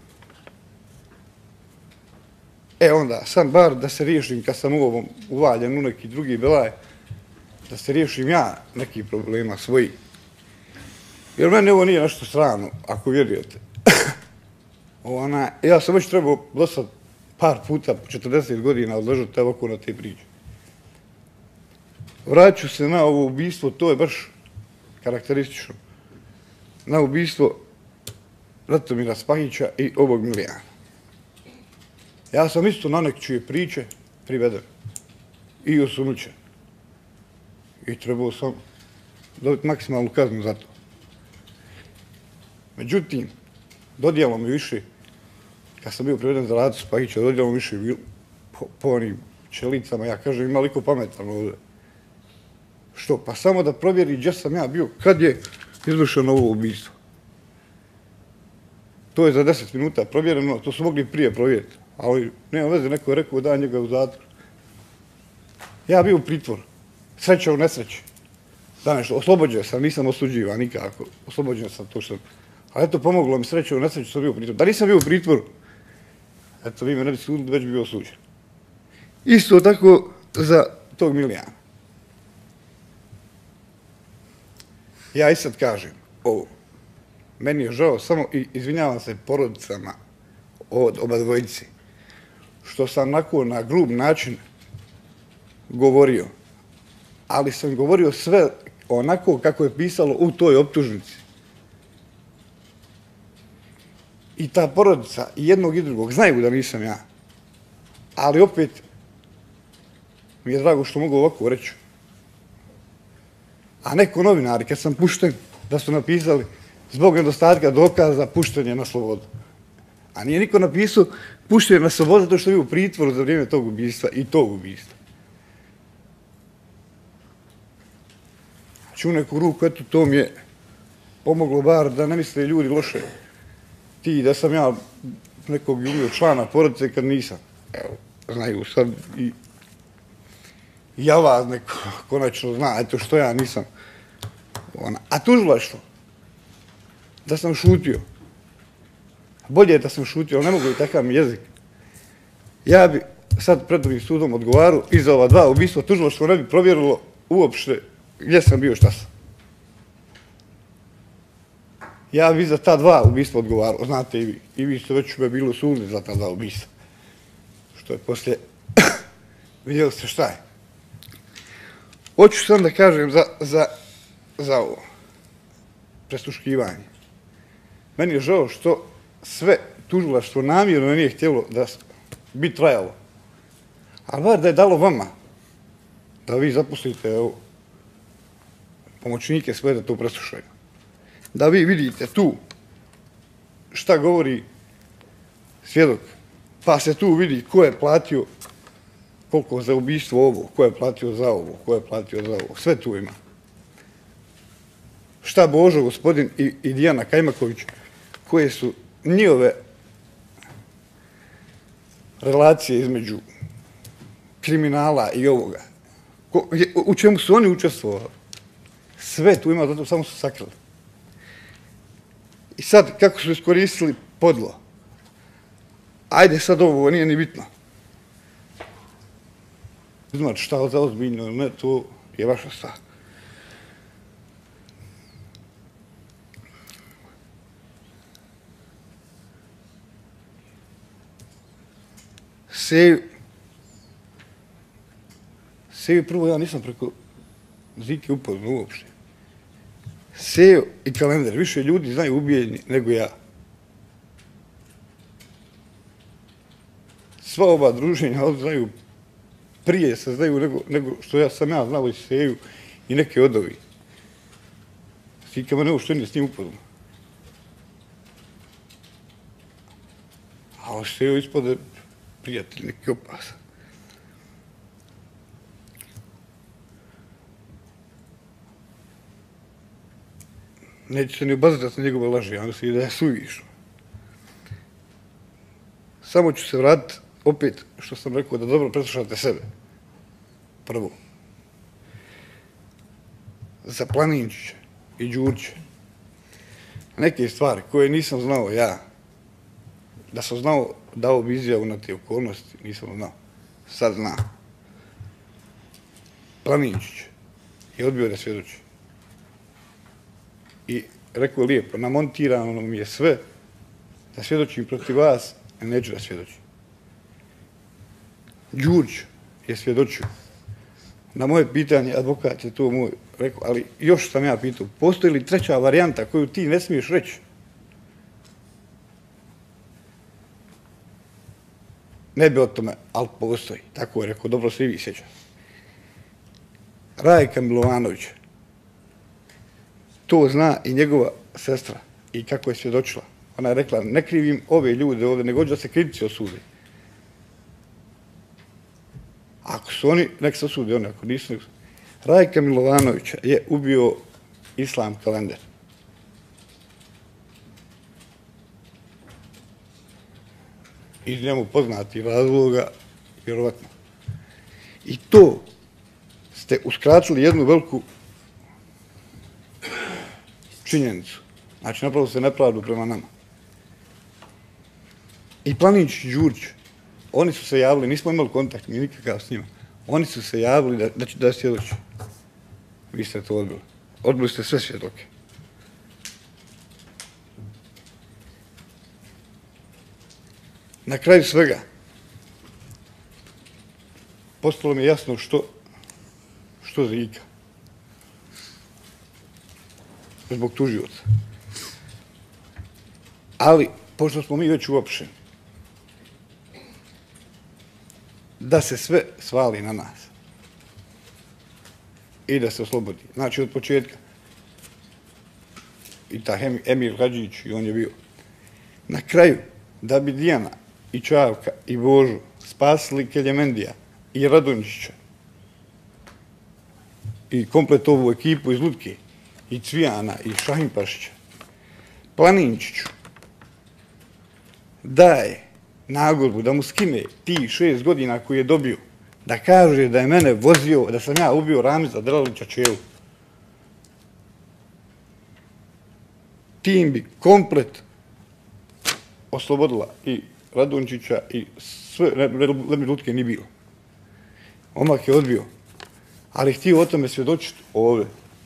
e onda sam bar da se riješim, kad sam u ovom uvaljen u neki drugi belaj, da se riješim ja nekih problema svojih. Jer meni ovo nije nešto strano, ako vjerujete. Ona, ja sam već trebao do sad par puta, po četrdeset godina, odležati ovako na te priče. Vraću se na ovo ubistvo, to je baš karakteristično. Na ubistvo Ratomira Spahića i ovog Milijana. Ja sam isto na nečije priče priveden i osumnjičen. I trebao sam dobiti maksimalnu kaznu za to. Međutim, dodijelo mi više, kad sam bio priveden za Ratu Spahića, dodijelo mi više po, po onim čelicama, ja kažem, ima liko pametan ovdje. Što? Pa samo da provjeri gdje sam ja bio, kad je izvršeno ovo ubistvo. To je za deset minuta provjereno, to su mogli prije provjeriti. Ali nema veze, neko je rekao da njega u zatvor. Ja bio u pritvoru, sreća u nesreći. Da nešto, oslobođen sam, nisam osuđivan nikako, oslobođen sam to što... Ali eto, pomoglo mi sreća u nesreći, sam bio u pritvoru. Da nisam bio u pritvoru, eto, vi me ne bi sudili, već bi bio osuđen. Isto tako za tog Milijana. Ja i sad kažem ovo. Meni je žao samo i izvinjavam se porodicama od oba dvojice, što sam onako na grub način govorio, ali sam govorio sve onako kako je pisalo u toj optužnici. I ta porodica i jednog i drugog znaju da nisam ja, ali opet mi je drago što mogu ovako reći. A neko novinari, kad sam pušten, da su napisali zbog nedostatka dokaza pušten je na slobodu. A nije niko napisao pušten je na slobodu zato što je bio u pritvoru za vrijeme tog ubistva i tog ubistva. Ču neku ruku, eto, to mi je pomoglo bar da ne misle ljudi loše. Ti da sam ja nekog ubio člana porodice kad nisam. Evo, znaju sad i ja vas neko konačno zna, eto što ja nisam. Ona. A tužilaštvo, da sam šutio. Bolje je da sam šutio, ali ne mogu i takav mi jezik. Ja bi sad pred ovim sudom odgovaru i za ova dva ubistva tužilaštvo ne bi provjerilo uopšte gdje sam bio, šta sam. Ja bi za ta dva ubistva odgovarao, znate i vi. I vi ste već me bili osudili za ta dva ubistva. Što je poslije, vidjeli ste šta je. Hoću sam da kažem za, za, za ovo. Presluškivanje. Meni je žao što sve tužilaštvo namjerno nije htjelo da bi trajalo. Ali bar da je dalo vama da vi zaposlite evo, pomoćnike sve da to preslušaju. Da vi vidite tu šta govori svjedok, pa se tu vidi ko je platio koliko za ubistvo ovo, ko je platio za ovo, ko je platio za ovo, sve tu ima. Šta Božo, gospodin i, i Dijana Kajmaković, koje su njihove relacije između kriminala i ovoga, ko, u čemu su oni učestvovali, sve tu ima, zato samo su sakrili. I sad, kako su iskoristili podlo, ajde sad ovo, nije ni bitno. Znači, šta za ozbiljno ili ne, to je vaša stvar. Seju, Seju prvo ja nisam preko Zike upoznao uopšte. Seju i Kalender, više ljudi znaju ubijeni nego ja. Sva ova druženja ovdje znaju, prije se znaju nego, nego što ja sam ja znao i Seju i neke od ovih. Zika me uopšte nije s njim upoznao. A Seju ispode prijatelj, neki opasan. Neću se ni obazirati na njegove laži, ja mislim da je suvišno. Samo ću se vratiti opet, što sam rekao, da dobro preslušate sebe. Prvo. Za Planinčića i Đurće. Neke stvari koje nisam znao ja, da sam znao dao bi izjavu na te okolnosti, nisam znao. Sad znam. Planinčić je odbio da svjedoči. I rekao lijepo, namontirano mi je sve da svjedočim protiv vas, a neću da svjedočim. Đurđ je svjedočio. Na moje pitanje, advokat je to moj rekao, ali još sam ja pitao, postoji li treća varijanta koju ti ne smiješ reći? Ne bi o tome, ali postoji. Tako je rekao, dobro se i vi sjećate. Rajka Milovanović, to zna i njegova sestra i kako je svjedočila. Ona je rekla, ne krivim ove ljude ovdje, nego da se krivci osudi. Ako su oni, nek se osudi oni, ako nisu... Rajka Milovanovića je ubio Islam Kalender. Iz njemu poznati razloga, vjerovatno. I to ste uskratili jednu veliku činjenicu. Znači, napravili ste nepravdu prema nama. I Planinčić i Đurđ, oni su se javili, nismo imali kontakt, mi nikakav s njima, oni su se javili da, da će da svjedoči. Vi ste to odbili. Odbili ste sve svjedoke. Na kraju svega, postalo mi je jasno što, što Zika. Zbog tužioca. Ali, pošto smo mi već uopšteni, da se sve svali na nas i da se oslobodi. Znači, od početka. I ta Emir Hadžić, i on je bio. Na kraju, da bi Dijana i Čavka i Božu spasili Keljemendija i Radonjića i komplet ovu ekipu iz Lutke i Cvijana i Šahimpašića, Planinčiću daje nagodbu da mu skine ti šest godina koji je dobio, da kaže da je mene vozio, da sam ja ubio Ramiza Dralića Čelu. Tim bi komplet oslobodila i Radončića i sve, Lemir Lutke nije bilo. Omak je odbio, ali htio o tome svjedočiti ovdje,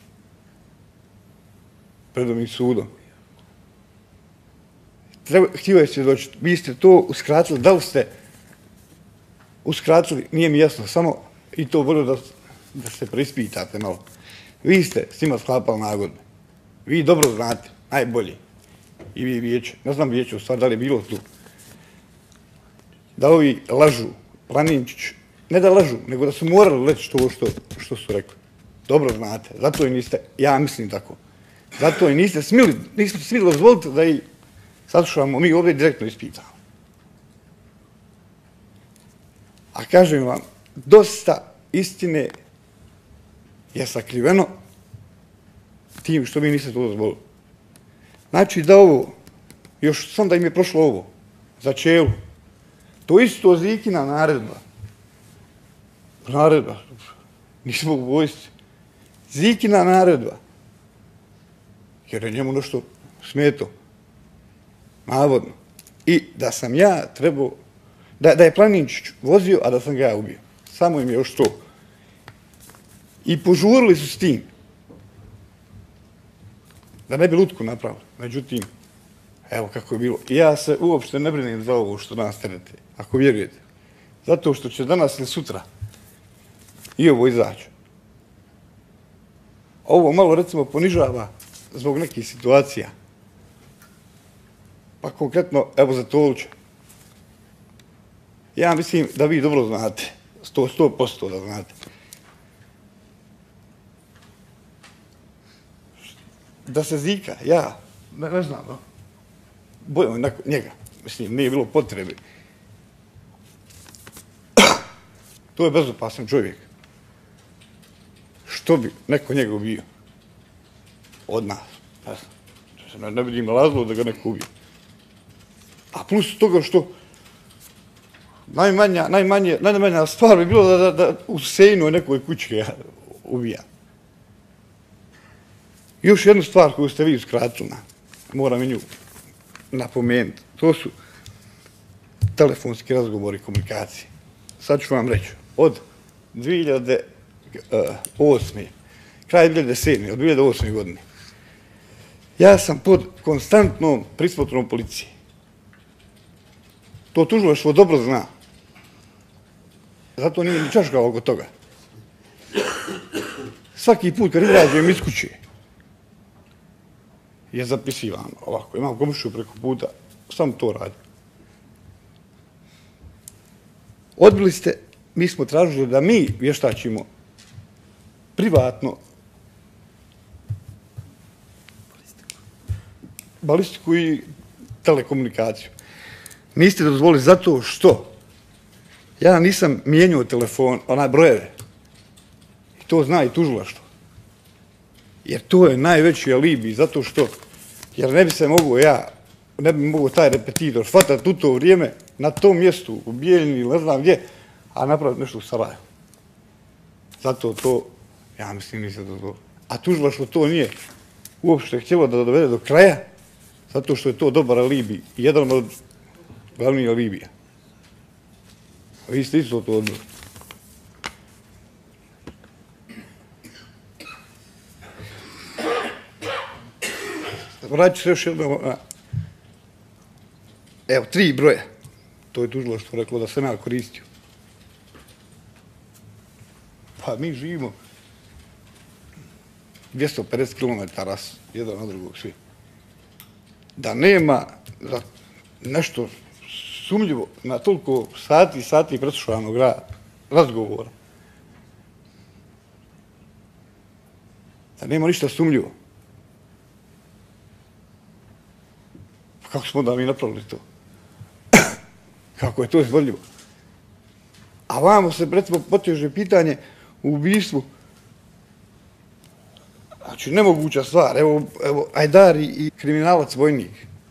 pred ovim sudom. Treba, htio je svjedočiti. Vi ste to uskratili. Da li ste uskratili? Nije mi jasno. Samo i to volio da, da se preispitate malo. Vi ste s njima sklapali nagodbe. Vi dobro znate. Najbolji. i vi vijeće, ne znam vijeće u stvari da li je bilo tu, da ovi lažu, Planinčić, ne da lažu, nego da su morali reći to što, što su rekli. Dobro znate, zato i niste, ja mislim tako, zato i niste smili, niste smili dozvoliti da i saslušamo mi ovdje direktno ispitamo. A kažem vam, dosta istine je sakriveno tim što vi niste to dozvolili. Znači da ovo, još sam da im je prošlo ovo, za Čelu, to isto Zikina naredba, naredba, nismo u vojsci, Zikina naredba, jer je njemu nešto smeto, navodno, i da sam ja trebao, da, da je Planinčić vozio, a da sam ga ja ubio. Samo im je još to. I požurili su s tim, da ne bi lutku napravili. Međutim, evo kako je bilo. Ja se uopšte ne brinem za ovo što nas terete, ako vjerujete. Zato što će danas ili sutra i ovo izaći. Ovo malo, recimo, ponižava zbog nekih situacija. Pa konkretno, evo za Tolića. Ja mislim da vi dobro znate, sto, sto posto da znate. Da se Zika, ja, ne, ne znam, no? Bojim njega, mislim, nije bilo potrebe. To je bezopasan čovjek. Što bi neko njega ubio? Od nas. Ne, ne vidim razlog da ga neko ubije. A plus toga što najmanja, najmanje, najmanja stvar bi bilo da, da, da u sejnu nekoj kući ga ubija. Još jednu stvar koju ste vi uskratili, moram i nju napomenuti. To su telefonski razgovori i komunikacije. Sad ću vam reći, od dvije hiljade osme. kraj dvije hiljade sedme. od dvije hiljade osme. godine, ja sam pod konstantnom prismotrom policije. To tužilaštvo dobro zna. Zato nije ni čaškao oko toga. Svaki put kad izađem iz kuće je zapisivano ovako. Imam komšiju preko puta, samo to radi. Odbili ste, mi smo tražili da mi vještačimo privatno balistiku i telekomunikaciju. Niste dozvolili zato što ja nisam mijenjao telefon, onaj brojeve. I to zna i tužilaštvo. Jer to je najveći alibi, zato što, jer ne bi se mogao ja, ne bi mogao taj repetitor shvatati u to vrijeme na tom mjestu, u Bijeljini ili ne znam gdje, a napraviti nešto u Sarajevu. Zato to, ja mislim, niste dozvolili. A tužilaštvo to nije uopšte htjelo da dovede do kraja, zato što je to dobar alibi, jedan od glavnih alibija. Vi ste isto to odbili. Vratit ću se još jedno. Evo, tri broje. To je tužilaštvo reklo da sam ja koristio. Pa mi živimo dvjesto pedeset kilometara jedan od drugog svi. Da nema nešto sumljivo na toliko sati i sati preslušanog razgovora. Da nema ništa sumljivo. Kako smo da mi napravili to? Kako je to izvodljivo? A vamo se, recimo, poteže pitanje u ubistvu. Znači, nemoguća stvar. Evo, evo Ajdari i kriminalac vojnik.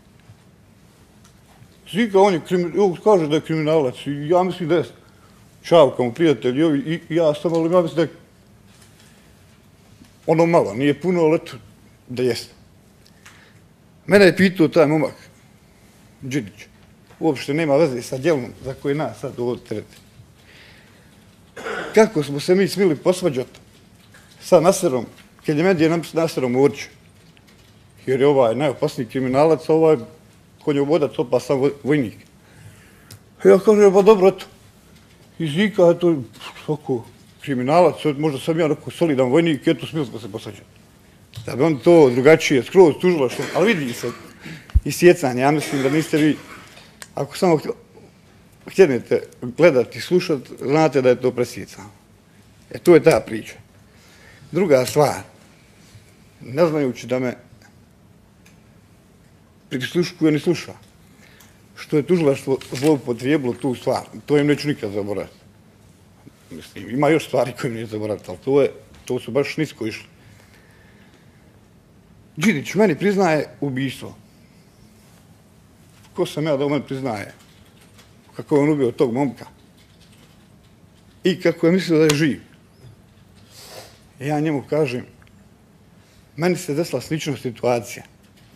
Zika, on je, kaže da je kriminalac i ja mislim da je Čavka mu prijatelj i, ovi, i ja sam, ali ja mislim da je ono malo, nije puno, ali eto, da jeste. Mene je pitao taj momak, Đidić, uopšte nema veze sa djelom za koje nas sad ovdje terete. Kako smo se mi smili posvađati sa Naserom, kad je medije Naserom Orić, jer je ovaj najopasniji kriminalac, a ovaj konjovodac, opasan vojnik. Ja kažem, pa dobro, eto, iz Zika, eto, oko kriminalac, možda sam ja neko solidan vojnik, eto, smili smo se posvađati. Da bi on to drugačije skroz tužilaštvo, ali vidi se, isjecanje. Ja mislim da niste vi, ako samo htjenete gledati i slušati, znate da je to presjecano. E, to je ta priča. Druga stvar, ne znajući da me prisluškuje ni sluša, što je tužilaštvo zloupotrijebilo tu stvar, to im neću nikad zaboraviti. Mislim, ima još stvari koje im nije zaboraviti, ali to, je, to su baš nisko išli. Đidić meni priznaje ubijstvo. Ko sam ja da on meni priznaje? Kako je on ubio tog momka? I kako je mislio da je živ? Ja njemu kažem, meni se desila slična situacija.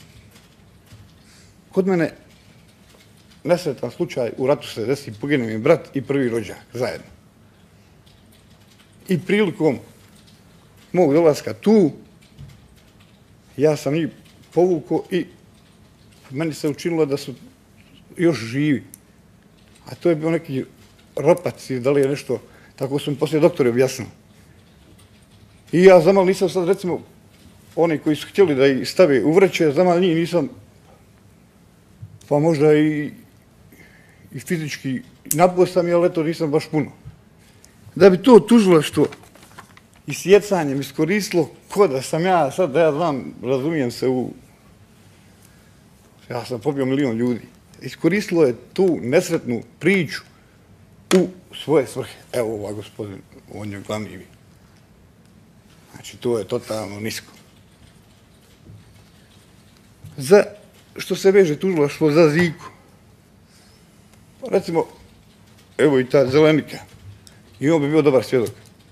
Kod mene nesretan slučaj, u ratu se desi, pogine mi brat i prvi rođak zajedno. I prilikom mog dolaska tu, ja sam njih povukao i meni se učinilo da su još živi. A to je bio neki ropac i da li je nešto, tako su mi poslije doktori objasnili. I ja zamal nisam sad, recimo, oni koji su htjeli da ih stave u vreće, zamal njih nisam, pa možda i, i fizički napao sam, ali eto nisam baš puno. Da bi to tužilaštvo i sjecanjem iskoristilo, ko da sam ja, sad da ja znam, razumijem se u... Ja sam pobio milion ljudi. Iskoristilo je tu nesretnu priču u svoje svrhe. Evo ova gospodin, on je glavni vi. Znači, to je totalno nisko. Za što se veže tužilaštvo za Ziku. Recimo, evo i ta Zelenika. I on bi bio dobar svjedok.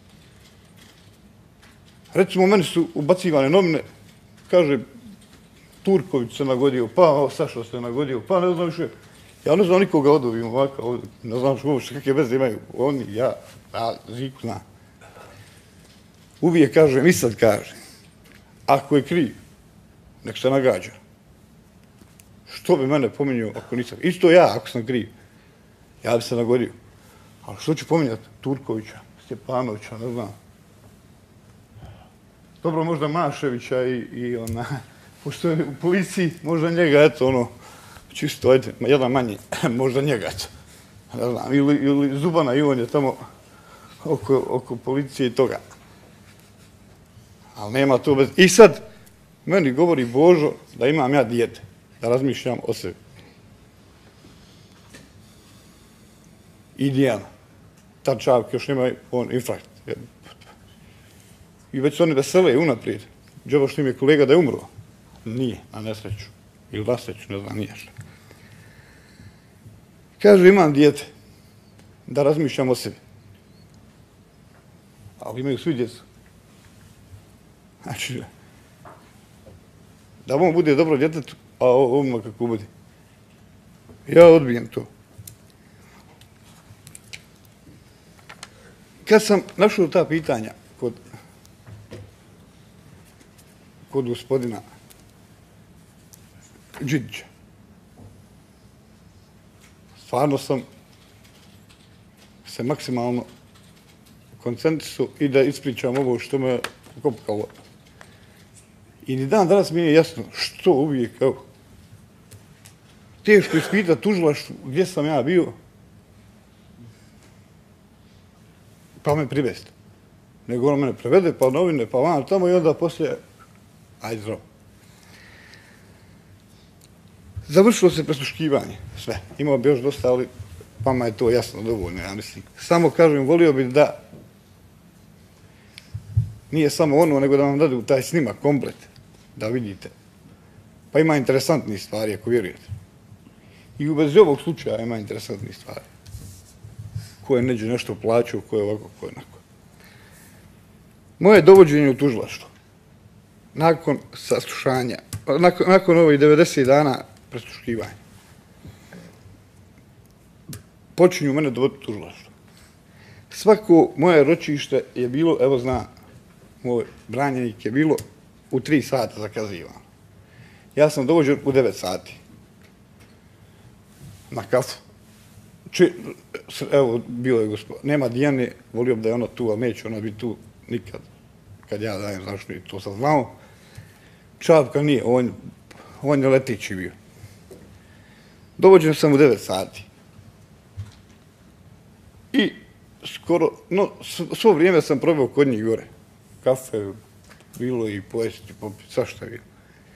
Recimo, meni su ubacivane novine, kaže, Turković se nagodio, pa Sašo se nagodio, pa ne znam više. Ja ne znam nikoga od ovih ovaka, ne znam uopšte kakve veze imaju. Oni, ja, ja Ziku znam. Uvijek kažem i sad kažem, ako je kriv, nek se nagađa. Što bi mene pominjao ako nisam? Isto ja, ako sam kriv, ja bi se nagodio. Ali što ću pominjati? Turkovića, Stjepanovića, ne znam. Dobro, možda Maševića i, i ona, pošto je u policiji, možda njega, eto, ono, čisto, ajde, jedan manji, možda njega, eto. Ne znam, ili, ili Zubana i on je tamo oko, oko policije i toga. Ali nema to bez... I sad, meni govori Božo da imam ja dijete, da razmišljam o sebi. I Dijana. Ta čavka još nema on infarkt. I već su oni vesele unaprijed. Džaba što im je kolega da je umro. Nije, na nesreću. Ili na sreću, ne znam, nije što. Kaže, imam dijete, da razmišljam o sebi. Ali imaju svi djecu. Znači, da on bude dobro djetetu, a ovima kako bude. Ja odbijem to. Kad sam našao ta pitanja kod, kod gospodina Đidića, stvarno sam se maksimalno koncentrisao i da ispričam ovo što me kopkalo. I ni dan danas mi je jasno što uvijek, evo, teško ispitati tužilaštvu gdje sam ja bio, pa me privesti. Nego ono mene prevede, pa novine, pa van tamo i onda poslije, ajde zdravo. Završilo se presluškivanje, sve. Imao bi još dosta, ali vama je to jasno dovoljno, ja mislim. Samo kažem, volio bi da nije samo ono, nego da vam dadu taj snimak komplet, da vidite. Pa ima interesantnih stvari, ako vjerujete. I u vezi ovog slučaja ima interesantnih stvari. Ko je neđe nešto plaćao, ko je ovako, ko je onako. Moje dovođenje u tužilaštvo, nakon saslušanja, nakon, nakon ovih devedeset dana presluškivanja, počinju mene dovoditi u tužilaštvo. Svako moje ročište je bilo, evo zna, moj branjenik je bilo u tri sata zakazivano. Ja sam dovođen u devet sati. Na kafu. Či, evo, bio je gospod. Nema Dijane, volio bi da je ona tu, ali neće ona biti tu nikad. Kad ja dajem zašto to sam znao. Čavka nije, on, on je letići bio. Dovođen sam u devet sati. I skoro, no, svo vrijeme sam probao kod njih gore. Kafe, bilo i pojesti, popiti, svašta je bilo.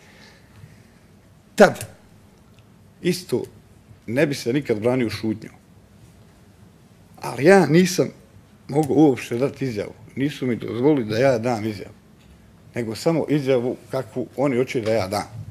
Tad, isto, ne bi se nikad branio šutnju. Ali ja nisam mogao uopšte dati izjavu. Nisu mi dozvolili da ja dam izjavu. Nego samo izjavu kakvu oni hoće da ja dam.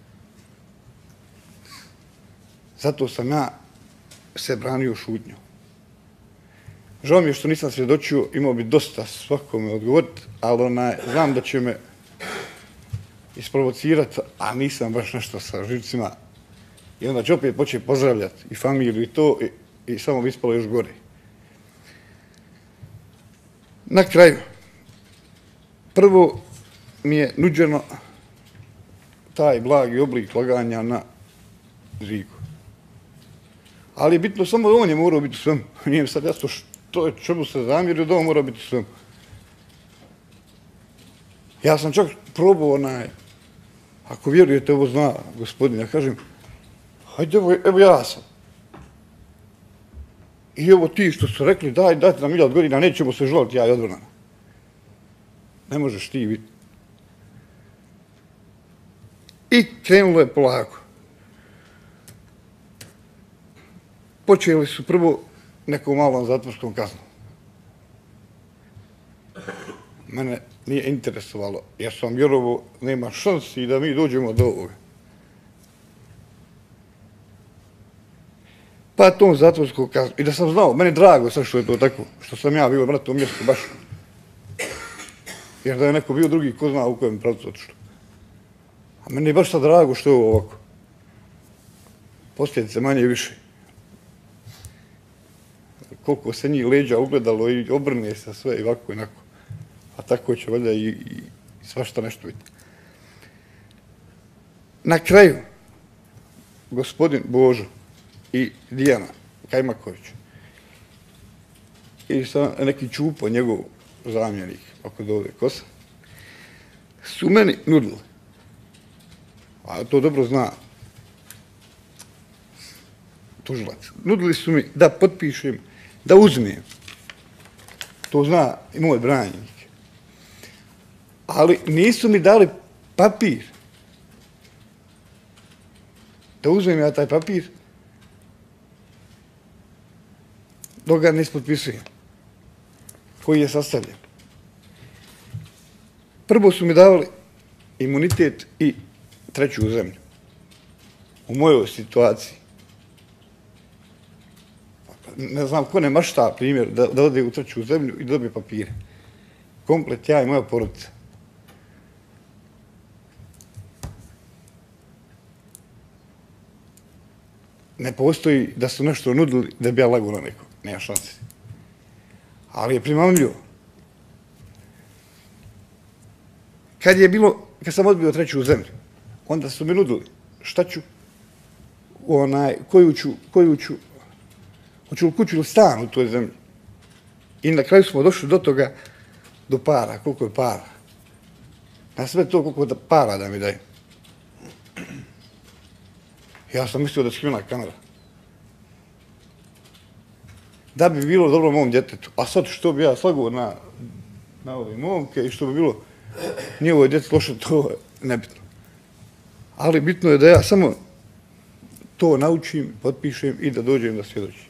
Zato sam ja se branio šutnju. Žao mi je što nisam svjedočio, imao bi dosta svakome odgovoriti, ali onaj, znam da će me isprovocirati, a nisam baš nešto sa živcima. I onda će opet početi pozdravljati i familiju i to, i, i samo bi ispalo još gore. Na kraju, prvo mi je nuđeno taj blagi oblik laganja na Žigu. Ali je bitno samo da on je morao biti u svemu. Nije mi sad jasno što je čemu se zamjerio da on mora biti u svemu. Ja sam čak probao onaj, ako vjerujete ovo zna gospodin, ja kažem, hajde evo, evo ja sam. I evo ti što su rekli, daj, dajte nam hiljad godina, nećemo se žaliti, ja i odvrnana. Ne možeš ti biti. I krenulo je polako. Počeli su prvo nekom malom zatvorskom kaznom. Mene nije interesovalo, jer sam vjerovao, nema šansi da mi dođemo do ovoga. Pa tom zatvorskom kaznom, i da sam znao, meni je drago sad što je to tako, što sam ja bio brat u mjestu baš. Jer da je neko bio drugi, ko zna u kojem pravcu otišlo. A meni je baš sad drago što je ovo ovako. Posljedice manje i više. Koliko se njih leđa ugledalo i obrne se sve i ovako i onako. A tako će valjda i, i svašta nešto biti. Na kraju, gospodin Božo i Dijana Kajmaković i sa neki Čupo, njegov zamjenik, oko dole kosa, su meni nudili, a to dobro zna tužilac, nudili su mi da potpišem, da uzmem, to zna i moj branjenik, ali nisu mi dali papir, da uzmem ja taj papir, dok ga ne ispotpisujem, koji je sastavljen. Prvo su mi davali imunitet i treću zemlju. U mojoj situaciji. Ne znam ko ne mašta primjer da, da ode u treću zemlju i dobije papire. Komplet ja i moja porodica. Ne postoji da su nešto nudili da bi ja lagao na neko. Nema šanse. Ali je primamljivo. Kad je bilo, kad sam odbio treću zemlju, onda su mi nudili šta ću, onaj, koju ću, koju ću, hoću li kuću ili stan u toj zemlji. I na kraju smo došli do toga, do para, koliko je para. Na sve to koliko da para da mi daju. Ja sam mislio da će ona kamera. Da bi bilo dobro mom djetetu. A sad što bi ja slagao na, na ove momke i što bi bilo njihovo djete loše, to je nebitno. Ali bitno je da ja samo to naučim, potpišem i da dođem da svjedočim.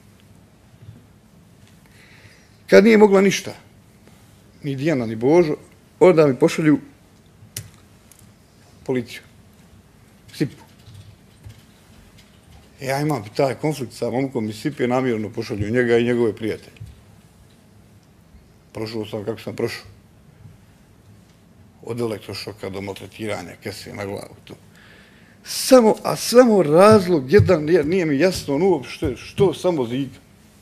Kad nije mogla ništa, ni Dijana, ni Božo, onda mi pošalju policiju. Sipu. Ja imam taj konflikt sa momkom iz Sipe, namjerno pošalju njega i njegove prijatelje. Prošao sam kako sam prošao. Od elektrošoka do maltretiranja, kese na glavu. To. Samo, a samo razlog jedan, nije mi jasno on uopšte što samo Ziga.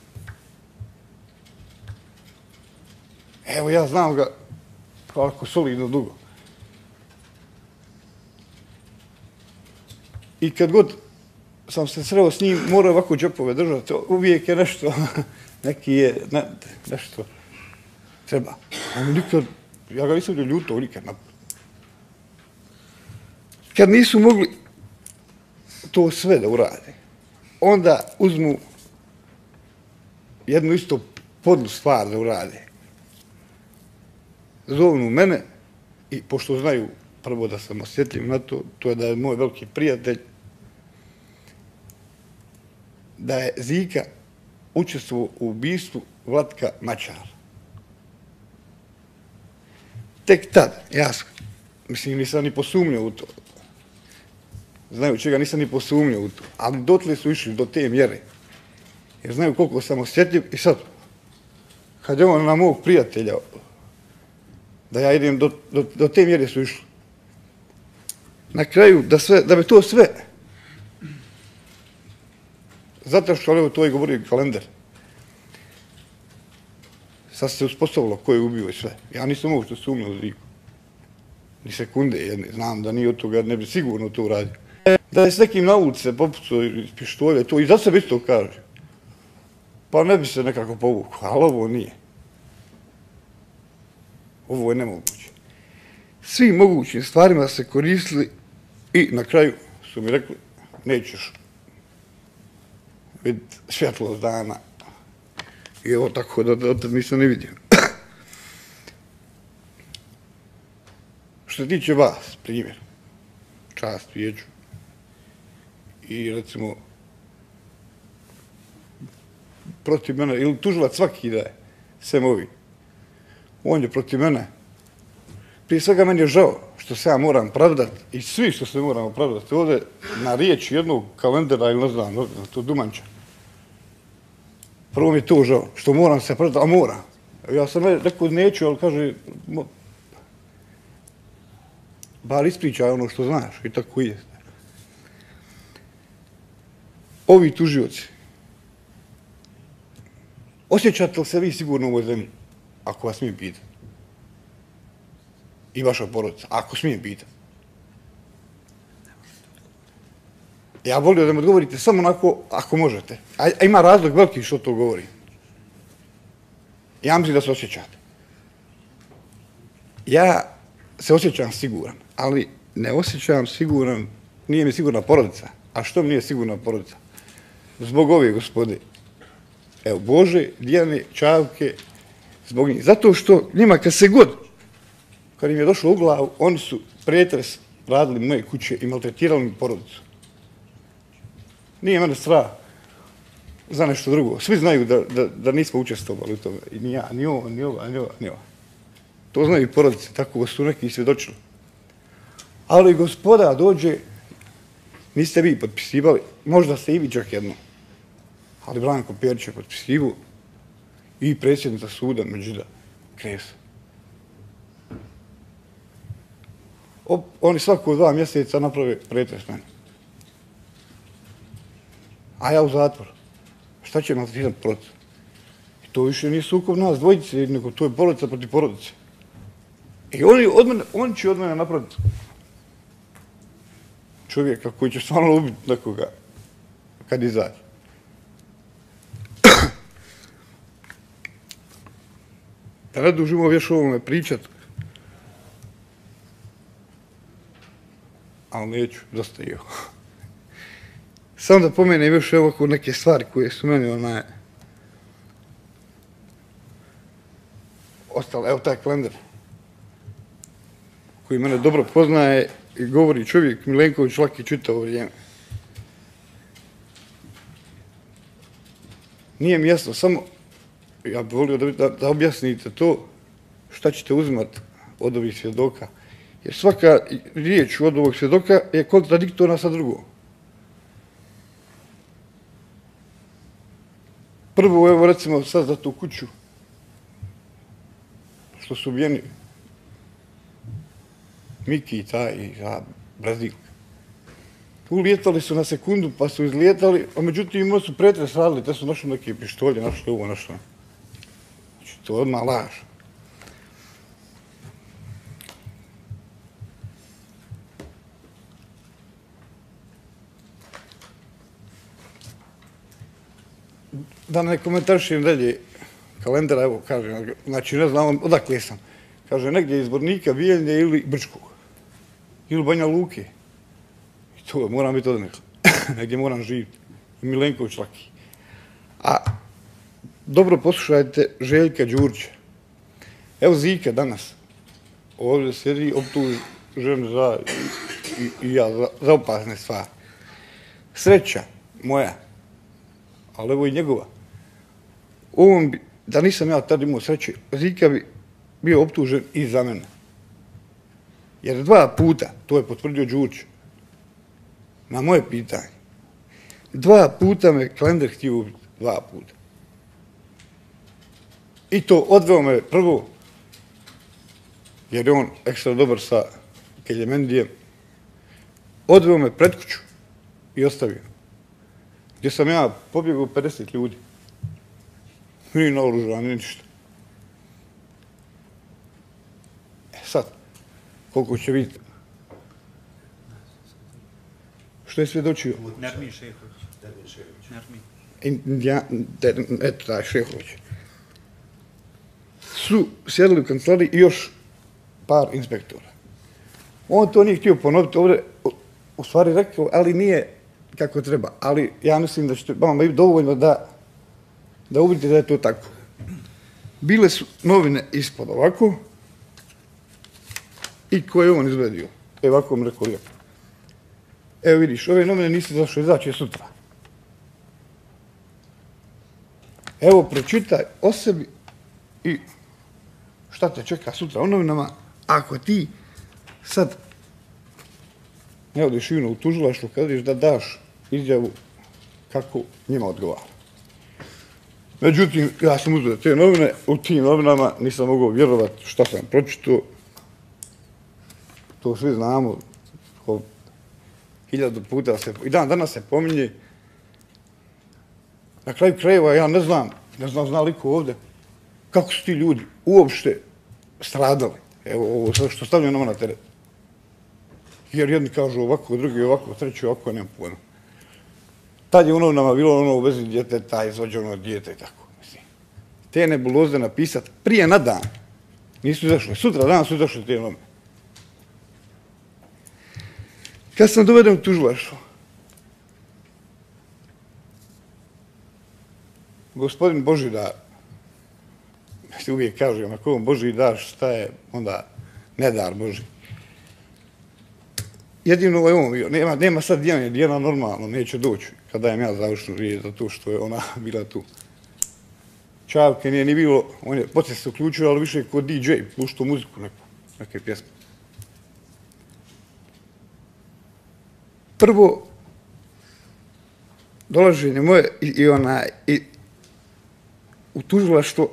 Evo ja znam ga kako solidno dugo. I kad god sam se sreo s njim, mora ovako džepove držati, uvijek je nešto, neki je, ne, nešto treba. On nikad, ja ga nisam ljuto, nikad napad. Kad nisu mogli to sve da urade, onda uzmu jednu isto podlu stvar da urade. Zovnu mene i pošto znaju prvo da sam osjetljiv na to, to je da je moj veliki prijatelj, da je Zika učestvovao u ubistvu Vlatka Mačara. Tek tad, ja mislim, nisam ni posumnjao u to. Znaju čega, nisam ni posumnjao u to. Ali dotle su išli do te mjere. Jer znaju koliko sam osjetljiv. I sad, kad je on na mog prijatelja, da ja idem, do, do, do te mjere su išli. Na kraju, da, sve, da bi to sve, zato što evo to je govorio Kalender, sad se uspostavilo ko je ubio i sve. Ja nisam uopšte sumnjao u Ziku. Ni sekunde jedne. Znam da nije od toga, ne bi sigurno to uradio. Da je s nekim na ulici popucao iz pištolja, to i za sebe isto kaže. Pa ne bi se nekako povukao, ali ovo nije. Ovo je nemoguće. Svim mogućim stvarima se koristili i na kraju su mi rekli nećeš vidjeti svjetlost dana. I evo tako da od tada nisam ni vidio. Što se tiče vas, primjer, čast vijeću i recimo protiv mene, ili tužilac svaki da je, sem ovi, on je protiv mene. Prije svega meni je žao što se ja moram pravdat i svi što se moramo pravdati ovdje na riječ jednog Kalendera ili ne znam, ne znam, to Dumanča. Prvo mi je to žao, što moram se pravdati, a moram. Ja sam rekao neću, ali kaže, bar ispričaj ono što znaš i tako je. Ovi tužioci, osjećate li se vi sigurno u ovoj zemlji, ako vas smijem pitati? I vaša porodica, ako smijem pitati. Ja volio da mi odgovorite samo onako, ako možete. A ima razlog veliki što to govori. Ja mislim da se osjećate. Ja se osjećam siguran, ali ne osjećam siguran, nije mi sigurna porodica. A što mi nije sigurna porodica? Zbog ove gospode. Evo, Bože, Dijane, Čavke, zbog njih. Zato što njima kad se god, kad im je došlo u glavu, oni su pretres radili moje kuće i maltretirali mi porodicu. Nije mene strah za nešto drugo. Svi znaju da, da, da nismo učestvovali u tome. I ni ja, ni ovo, ni ova, ni ova, ni ova. To znaju i porodice, tako su neki svjedočili. Ali gospoda dođe, niste vi potpisivali, možda ste i vi čak jedno, ali Branko Perić je potpisivao i predsjednica suda Međida Kresa. Oni svako dva mjeseca naprave pretres meni. A ja u zatvor. Šta će maltretirati porodicu? I to više nije sukob nas dvojice, nego to je porodica protiv porodice. I oni, od mene, oni će od mene napraviti čovjeka koji će stvarno ubiti nekoga kad izađe. Da ne dužimo još ovome pričat, ali neću, dosta je. Samo da pomenem još ovako neke stvari koje su meni onaj ostale. Evo taj Kalender koji mene dobro poznaje i govori čovjek Milenković Laki čitavo vrijeme. Nije mi jasno, samo ja bih volio da, da, da objasnite to šta ćete uzimati od ovih svjedoka. Jer svaka riječ od ovog svjedoka je kontradiktorna sa drugom. Prvo, evo recimo sad za tu kuću što su ubijeni Miki i taj i Brazilka. Ulijetali su na sekundu pa su izlijetali, a međutim imali su pretres radili, te su našli neke pištolje, našli ovo, našli. Znači, to je odmah laž. Da ne komentarišem dalje Kalendera, evo kažem, znači ne znam odakle sam. Kaže, negdje iz Zbornika, Bijeljne ili Brčkog. Ili Banja Luke. I to moram biti odmah. Negdje moram živjeti. i Milenković Laki. A dobro poslušajte Željka Đurđa. Evo Zika danas ovdje sjedi optužen za, i, i ja, za, za opasne stvari. Sreća moja, ali evo i njegova. Ovom bi, da nisam ja tad imao sreće, Zika bi bio optužen i za mene. Jer dva puta, to je potvrdio Đurđ, na moje pitanje, dva puta me Klender htio ubiti, dva puta. I to odveo me prvo, jer je on ekstra dobar sa Keljemendijem, odveo me pred kuću i ostavio. Gdje sam ja pobjegao pedeset ljudi. Ni naoružan, ni ništa. E sad, koliko će biti? Što je svjedočio? Nermin Šehović. Nermin Šehović. Nermin. Indijan, eto taj Šehović. Su sjedili u kancelariji i još par inspektora. On to nije htio ponoviti ovdje, u stvari rekao, ali nije kako treba. Ali ja mislim da ćete vama biti dovoljno da, da uvidite da je to tako. Bile su novine ispod ovako i koje je on izgledio. Evo ovako vam rekao lijepo. Evo vidiš, ove novine nisi zašao, izaći sutra. Evo, pročitaj o sebi i šta te čeka sutra u novinama, ako ti sad ne odiš ivno u tužilaštvo, kad odiš da daš izjavu kako njima odgovara. Međutim, ja sam uzeo te novine, u tim novinama nisam mogao vjerovati šta sam pročitao. To svi znamo, hiljadu puta se, i dan danas se pominje. Na kraju krajeva ja ne znam, ne znam zna li ko ovdje, kako su ti ljudi uopšte stradali. Evo ovo sve što stavljaju nama na teret. Jer jedni kažu ovako, drugi ovako, treći ovako, nemam pojma. Tad je u novinama bilo ono u vezi djeteta, izvođeno dijete i tako. Mislim. Te nebuloze napisati prije na dan. Nisu izašle. Sutra dan su izašle te novine. Kad sam doveden u tužilaštvo, gospodin Božidar, se uvijek kaže, ako on Boži daš, šta je onda nedar Boži. Jedino je on bio, nema, nema sad Dijana, Dijana normalno neće doći kada dajem ja završnu riječ, zato što je ona bila tu. Čavke nije ni bilo, on je poslije se uključio, ali više kod D J, puštao muziku neku, neke pjesme. Prvo, dolaženje moje i, i ona, i u tužilaštvo,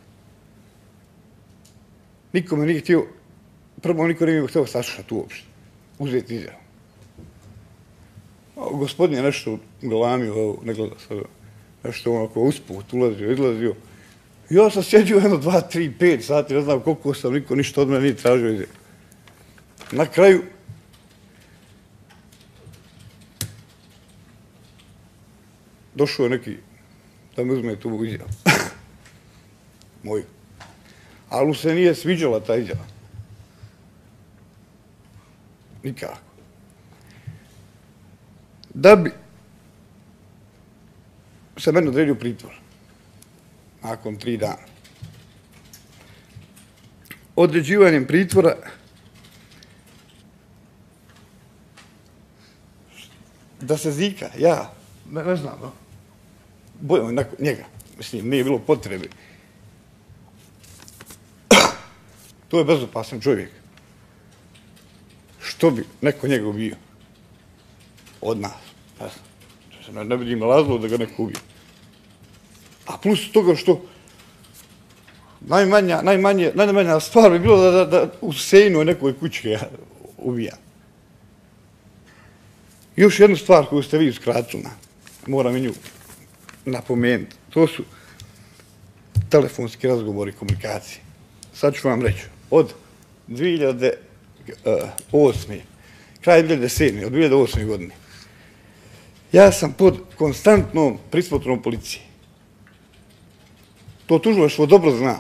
nikome nije htio, prvo niko nije htio saslušati uopšte, uzeti izjavu. Gospodin je nešto galamio, ne gleda sad, nešto onako usput, ulazio, izlazio. Ja sam sjedio jedno, dva, tri, pet sati, ne znam koliko sam, niko ništa od mene nije tražio izjavu. Na kraju, došao je neki da mi uzme tu izjavu. Moju. Ali mu se nije sviđala ta izjava. Nikako. Da bi se meni odredio pritvor. Nakon tri dana. Određivanjem pritvora da se Zika, ja, ne, ne znam, no, bojom njega, mislim, nije bilo potrebe. To je bezopasan čovjek. Što bi neko njega ubio? Od nas. Ne, ne vidim razlog da ga neko ubije. A plus toga što najmanja, najmanje, najmanja stvar bi bilo da, da, da u sejnu nekoj kući ja ubija. Još jednu stvar koju ste vi uskratili, moram i nju napomenuti. To su telefonski razgovori i komunikacije. Sad ću vam reći. Od dvije hiljade osme. Kraj dvije hiljade sedme. Od dvije hiljade osme. godine. Ja sam pod konstantnom prismotrom policije. To tužilaštvo dobro zna.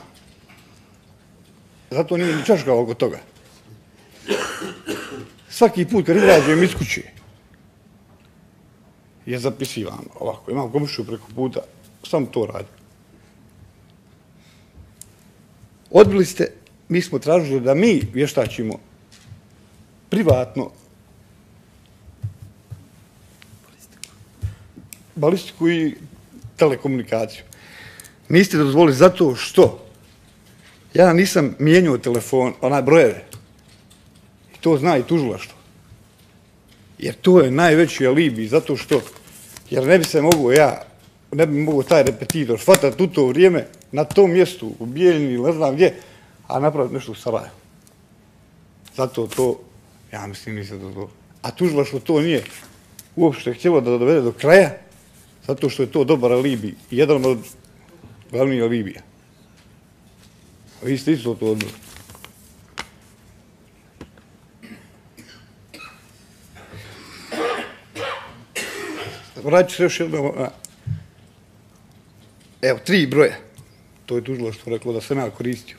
Zato nije ni čaškao oko toga. Svaki put kad izađem iz kuće, je zapisivano ovako. Imam komšiju preko puta, sam to radi. Odbili ste, mi smo tražili da mi vještačimo privatno balistiku i telekomunikaciju. Niste dozvolili zato što ja nisam mijenjao telefon, onaj brojeve. I to zna i tužilaštvo. Jer to je najveći alibi, zato što, jer ne bi se mogao ja, ne bi mogao taj repetitor shvatati u to vrijeme na tom mjestu, u Bijeljini ili ne znam gdje, a napraviti nešto u Sarajevu. Zato to, ja mislim, niste dozvolili. A tužilaštvo to nije uopšte htjelo da dovede do kraja, zato što je to dobar alibi, jedan od glavnih alibija. Vi ste isto to odbili. Vratit ću se još jednom. Evo, tri broje. To je tužilaštvo reklo da sam ja koristio.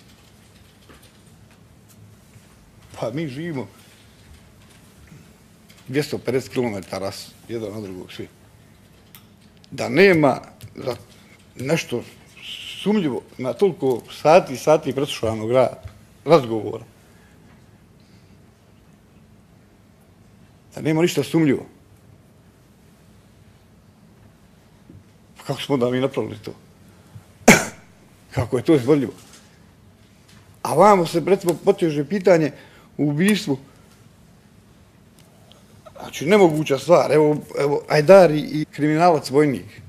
Pa mi živimo dvjesto pedeset kilometara jedan od drugog svi. Da nema nešto sumljivo na toliko sati i sati preslušanog razgovora. Da nema ništa sumljivo. Kako smo da mi napravili to? Kako je to izvodljivo? A vamo se, recimo, poteže pitanje u ubistvu. Znači, nemoguća stvar. Evo, evo, Ajdari i kriminalac vojnik.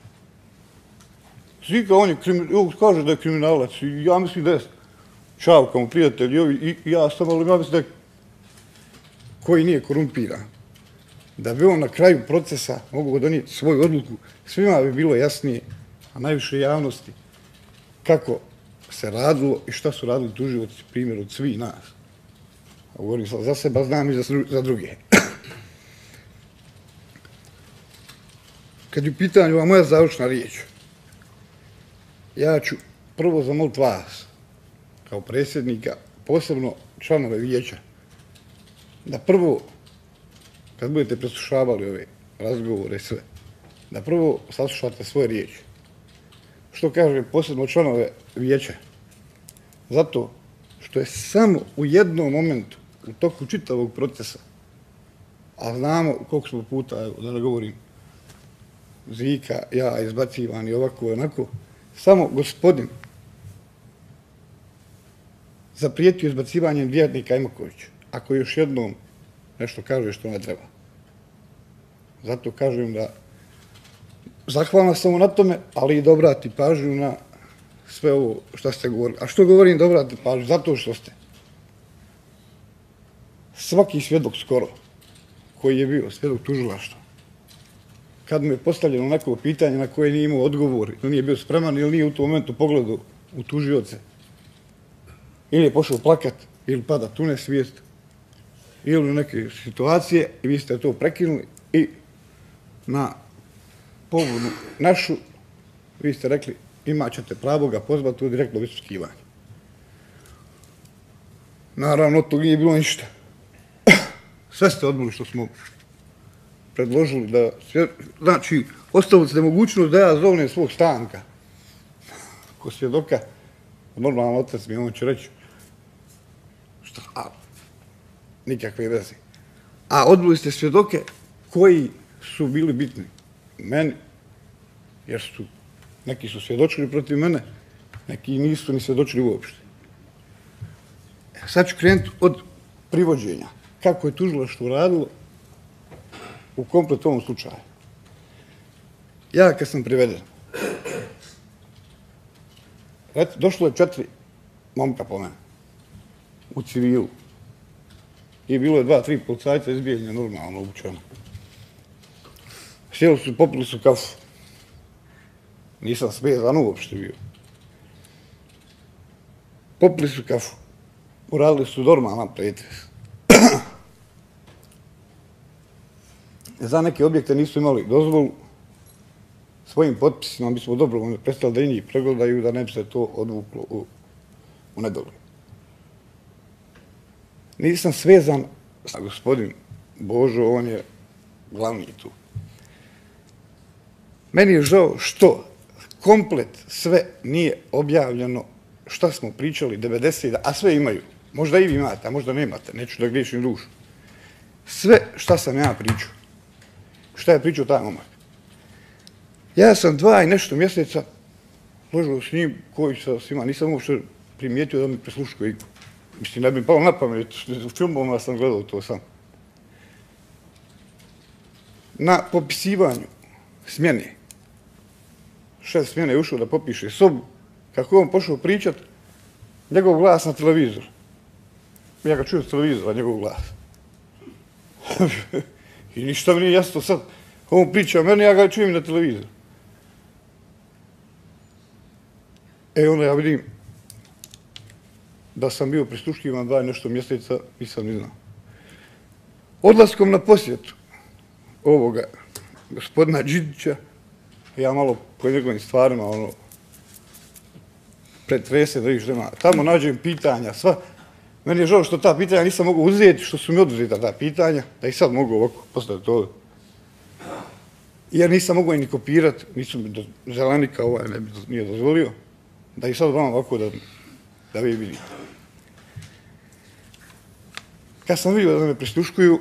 Svi kao on je kriminalac, kaže da je kriminalac i ja mislim da je Čavka mu prijatelj i ja sam, ali ja mislim da je koji nije korumpiran. Da bi on na kraju procesa mogao donijeti svoju odluku, svima bi bilo jasnije, a najviše javnosti, kako se radilo i šta su radili tužioci, primjer od svih nas. A govorim sad za sebe, znam i za druge. Kad je u pitanju ova moja završna riječ, ja ću prvo zamoliti vas, kao predsjednika, posebno članove vijeća, da prvo, kad budete preslušavali ove razgovore i sve, da prvo saslušate svoje riječi. Što kaže posebno članove vijeća? Zato što je samo u jednom momentu, u toku čitavog procesa, a znamo koliko smo puta, evo, da ne govorim, Zika, ja, izbacivan i ovako i onako, samo gospodin zaprijetio izbacivanjem vjernika Imakovića, ako još jednom nešto kaže što ne treba. Zato kažem da zahvalna sam mu na tome, ali i da obrati pažnju na sve ovo što ste govorili. A što govorim da obrati pažnju? Zato što ste svaki svjedok skoro, koji je bio svjedok tužilaštva, kad mu je postavljeno neko pitanje na koje nije imao odgovor, ili nije bio spreman, ili nije u tom momentu pogledao u tužioce, ili je pošao plakat, ili pada tu nesvijest, ili u neke situacije, i vi ste to prekinuli i na povodu našu, vi ste rekli, imat ćete pravo ga pozvati u direktno visuskivanje. Naravno, od toga nije bilo ništa. Sve ste odbili što smo predložili da... Znači, ostavili ste mogućnost da ja zovnem svog Stanka ko svjedoka, normalan otac mi, on će reći što, a, nikakve veze. A odbili ste svjedoke koji su bili bitni meni, jer su, neki su svjedočili protiv mene, neki nisu ni svjedočili uopšte. Sad ću krenuti od privođenja. Kako je tužilaštvo radilo u komplet ovom slučaju. Ja kad sam priveden, došlo je četiri momka po mene u civilu i bilo je dva, tri policajca izbijeljene normalno obučeno. Sjeli su, popili su kafu. Nisam svezan uopšte bio. Popili su kafu. Uradili su normalan pretres. Za neke objekte nisu imali dozvolu. Svojim potpisima bismo dobrovoljno prestali da i njih pregledaju, da ne bi se to odvuklo u, u nedogled. Nisam svezan sa gospodin Božo, on je glavni tu. Meni je žao što komplet sve nije objavljeno šta smo pričali devedeset, a sve imaju. Možda i vi imate, a možda nemate, neću da griješim dušu. Sve šta sam ja pričao. Šta je pričao taj momak. Ja sam dva i nešto mjeseca ložio s njim, koji sa svima, nisam uopšte primijetio da mi presluškuje iko. Mislim, ne bi mi palo na pamet, u filmovima sam gledao to sam. Na popisivanju smjene, šef smjene je ušao da popiše sobu, kako je on pošao pričat, njegov glas na televizor. Ja ga čujem s televizora, njegov glas. I ništa mi nije jasno sad. On priča o meni, ja ga čujem na televizor. E onda ja vidim da sam bio prisluškivan dva i nešto mjeseca, nisam ni znao. Odlaskom na posjetu ovoga gospodina Đidića, ja malo po njegovim stvarima, ono, pretrese da viš nema. Tamo nađem pitanja, sva. Meni je žao što ta pitanja nisam mogu uzeti, što su mi oduzeta ta pitanja, da i sad mogu ovako postaviti ovdje. Jer nisam mogu ni kopirati, nisam mi zelenika ovaj ne bi nije dozvolio, da i sad vam ovako da, da vi vidite. Kad sam vidio da me prisluškuju,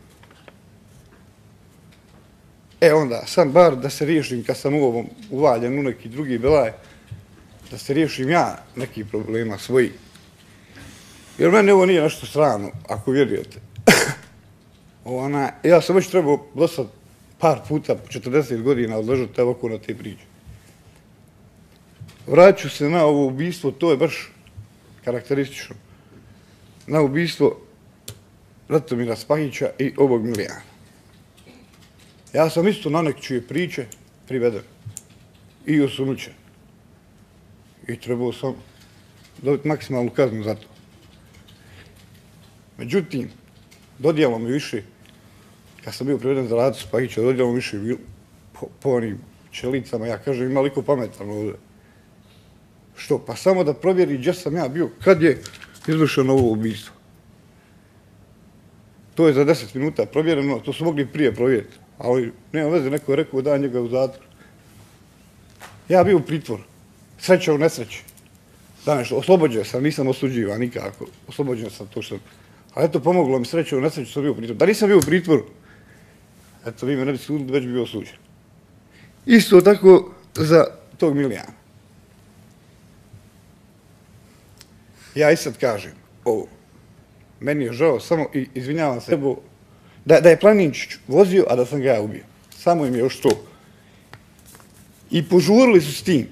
e onda sam bar da se riješim, kad sam u ovom uvaljen u neki drugi belaj, da se riješim ja nekih problema svojih. Jer meni ovo nije nešto strano, ako vjerujete. Ona, ja sam već trebao do sad par puta po četrdeset godina odležati ovako na te priče. Vraću se na ovo ubistvo, to je baš karakteristično. Na ubistvo Ratomira Spahića i ovog Milijana. Ja sam isto na nekčije priče priveden i osumnjičen. I trebao sam dobiti maksimalnu kaznu za to. Međutim, dodijelo mi više, kad sam bio priveden za Ratu Spahića, dodijelo mi više po, po onim čelicama, ja kažem, ima liko pametan ovdje. Što? Pa samo da provjeri gdje sam ja bio, kad je izvršeno ovo ubistvo. To je za deset minuta provjereno, to su mogli prije provjeriti, ali nema veze, neko je rekao da njega u zatvor. Ja bio u pritvor, sreća u nesreći. Da nešto, oslobođen sam, nisam osuđivan nikako, oslobođen sam to što... Ali eto, pomoglo mi sreće u nesreći, sam bio u pritvoru. Da nisam bio u pritvoru, eto, vi me ne bi sudili, već bi bio osuđen. Isto tako za tog Milijana. Ja i sad kažem ovo. Meni je žao samo, i izvinjavam se, da, da je Planinčić vozio, a da sam ga ja ubio. Samo im je još to. I požurili su s tim.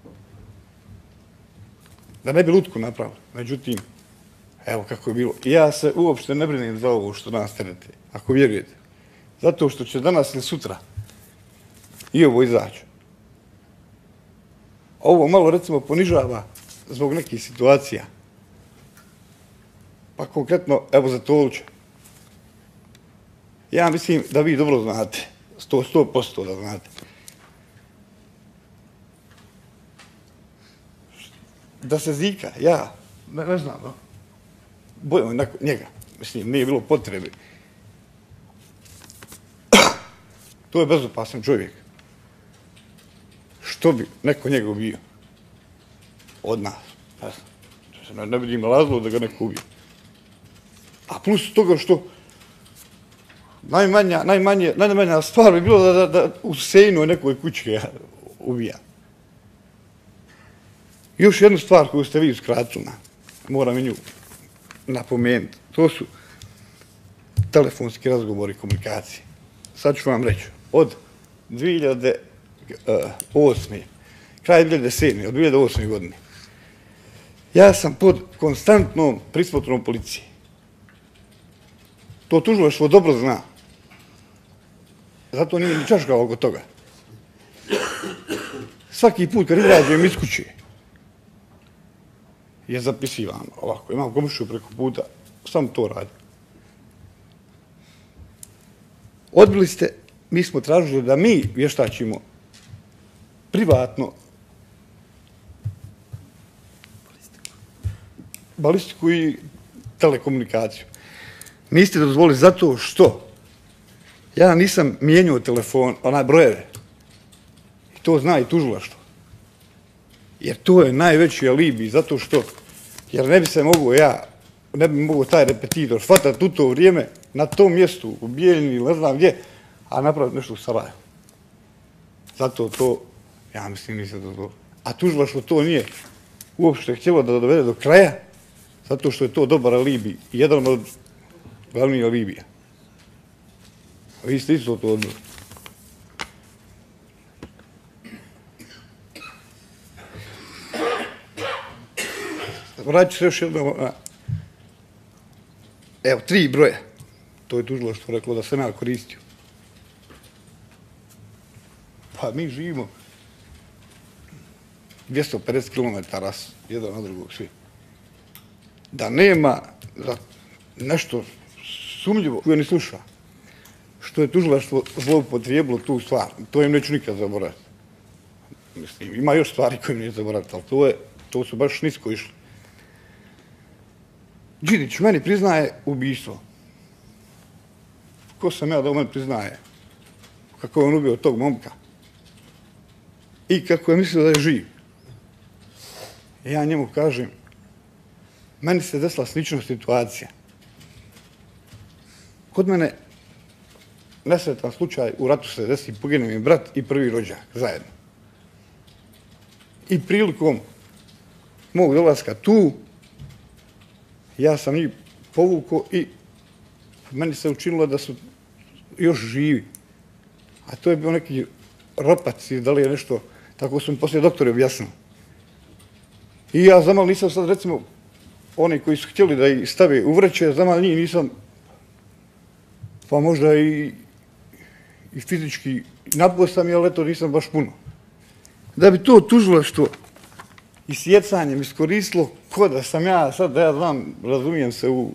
Da ne bi lutku napravili. Međutim, evo kako je bilo. Ja se uopšte ne brinem za ovo što nas terete, ako vjerujete. Zato što će danas ili sutra i ovo izaći. Ovo malo, recimo, ponižava zbog nekih situacija. Pa konkretno, evo za Tolića. Ja mislim da vi dobro znate, sto, sto posto da znate. Da se Zika, ja, ne, ne znam, no? Bojom njega, mislim, nije bilo potrebe. To je bezopasan čovjek. Što bi neko njega ubio? Od nas. Ne, ne vidim razlog da ga neko ubio. A plus toga što najmanja, najmanje, najmanja stvar bi bilo da, da, da u sejnu nekoj kući ja ubija. Još jednu stvar koju ste vi uskratili, moram i nju napomenuti. To su telefonski razgovori i komunikacije. Sad ću vam reći, od dvije hiljade osme. kraj dvije hiljade sedme. od dvije hiljade osme. godine, ja sam pod konstantnom prismotrom policije. To tužilaštvo dobro zna. Zato nije ni čaškao oko toga. Svaki put kad izađem iz kuće je zapisivano ovako. Imam komšiju preko puta, sam to radim. Odbili ste, mi smo tražili da mi vještačimo privatno balistiku i telekomunikaciju. Niste dozvolili zato što ja nisam mijenjao telefon, onaj brojeve. to zna i tužilaštvo. Jer to je najveći alibi, zato što, jer ne bi se mogao ja, ne bi mogao taj repetitor shvatati u to vrijeme na tom mjestu, u Bijeljini ili ne znam gdje, a napraviti nešto u Sarajevu. Zato to, ja mislim, nisam dozvolio. A tužilaštvo to nije uopšte htjelo da dovede do kraja, zato što je to dobar alibi, jedan od glavnih alibija. A vi ste isto to odbili. Vratit ću se još jednom. Evo, tri broja. To je tužilaštvo reklo da sam ja koristio. Pa mi živimo dvjesto pedeset kilometara jedan od drugog svi. Da nema da nešto sumnjivo koje ne sluša, što je tužilaštvo zloupotrijebilo tu stvar, to im neću nikad zaboraviti. Mislim, ima još stvari koje im neću zaboraviti, ali to, je, to su baš nisko išli. Đidić meni priznaje ubijstvo. Ko sam ja da on meni priznaje? Kako je on ubio tog momka? I kako je mislio da je živ. Ja njemu kažem, meni se desila slična situacija. Kod mene nesretan slučaj, u ratu se desi, pogine mi brat i prvi rođak zajedno. I prilikom mog dolaska tu, ja sam njih povukao i meni se učinilo da su još živi. A to je bio neki ropac i da li je nešto, tako su mi poslije doktori objasnili. I ja zamal nisam sad, recimo, oni koji su htjeli da ih stave u vreće, zamal njih nisam, pa možda i, i fizički napao sam, ali eto nisam baš puno. Da bi to tužilaštvo i sjecanjem iskoristilo, ko da sam ja, sad da ja znam, razumijem se u...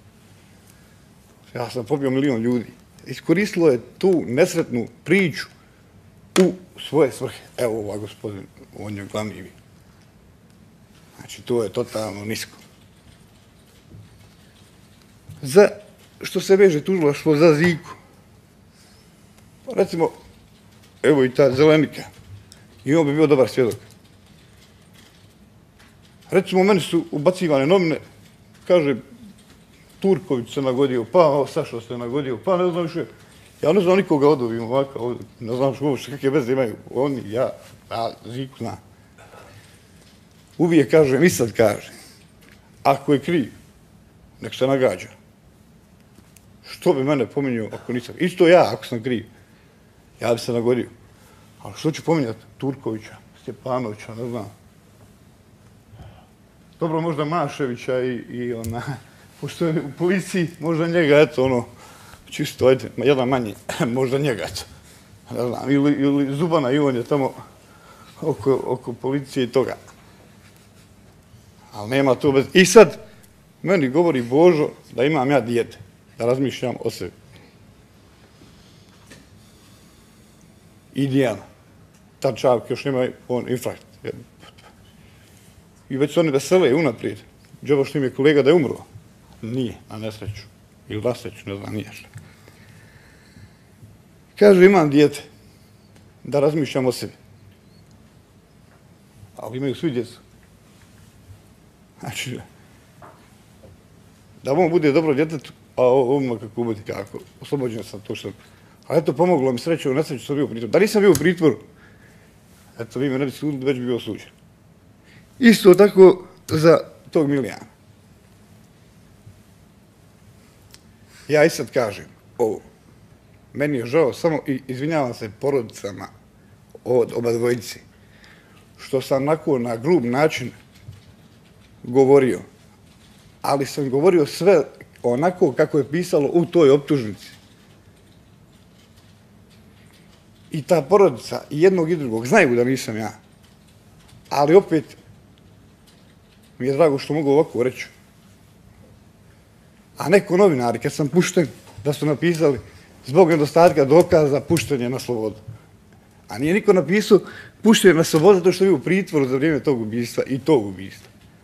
Ja sam pobio milion ljudi. Iskoristilo je tu nesretnu priču u svoje svrhe. Evo ova gospodin, on je glavni vi. Znači, to je totalno nisko. Za što se veže tužilaštvo za Ziku. Recimo, evo i ta Zelenika. I on bi bio dobar svjedok. Recimo, meni su ubacivane novine, kaže, Turković se nagodio, pa Sašo se nagodio, pa ne znam više. Ja ne znam nikoga od ovih ovaka, ne znam što uopšte kakve veze imaju. Oni, ja, ja, Ziku znam. Uvijek kažem, i sad kažem, ako je kriv, nek se nagađa. Što bi mene pominjao ako nisam? Isto ja, ako sam kriv, ja bi se nagodio. Ali što ću pominjati? Turkovića, Stjepanovića, ne znam. Dobro, možda Maševića i, i ona, pošto je u policiji, možda njega, eto, ono, čisto, ajde, jedan manji, možda njega, eto. Ne znam, ili, ili Zubana i on je tamo oko, oko policije i toga. Ali nema to bez... I sad, meni govori Božo da imam ja dijete, da razmišljam o sebi. I Dijana. Ta čavka još nema on infarkt. I već se oni vesele unaprijed. Džaba što im je kolega da je umro. Nije, na nesreću. Ili na sreću, ne znam, nije što. Kaže, imam dijete, da razmišljam o sebi. Ali imaju svi djecu. Znači, da on bude dobro djetetu, a ovo kako bude, kako, oslobođen sam to što... Ali eto, pomoglo mi sreću, u nesreću sam bio u pritvoru. Da nisam bio u pritvoru, eto, vi me ne bi sudili, već bi bio osuđen. Isto tako za tog Milijana. Ja i sad kažem ovo. Meni je žao samo i izvinjavam se porodicama od oba dvojice, što sam onako na grub način govorio, ali sam govorio sve onako kako je pisalo u toj optužnici. I ta porodica, i jednog i drugog, znaju da nisam ja. Ali opet mi je drago što mogu ovako reći. A neko novinari, kad sam pušten, da su napisali zbog nedostatka dokaza pušten je na slobodu. A nije niko napisao pušten je na slobodu zato što je bio u pritvoru za vrijeme tog ubijstva i tog ubijstva.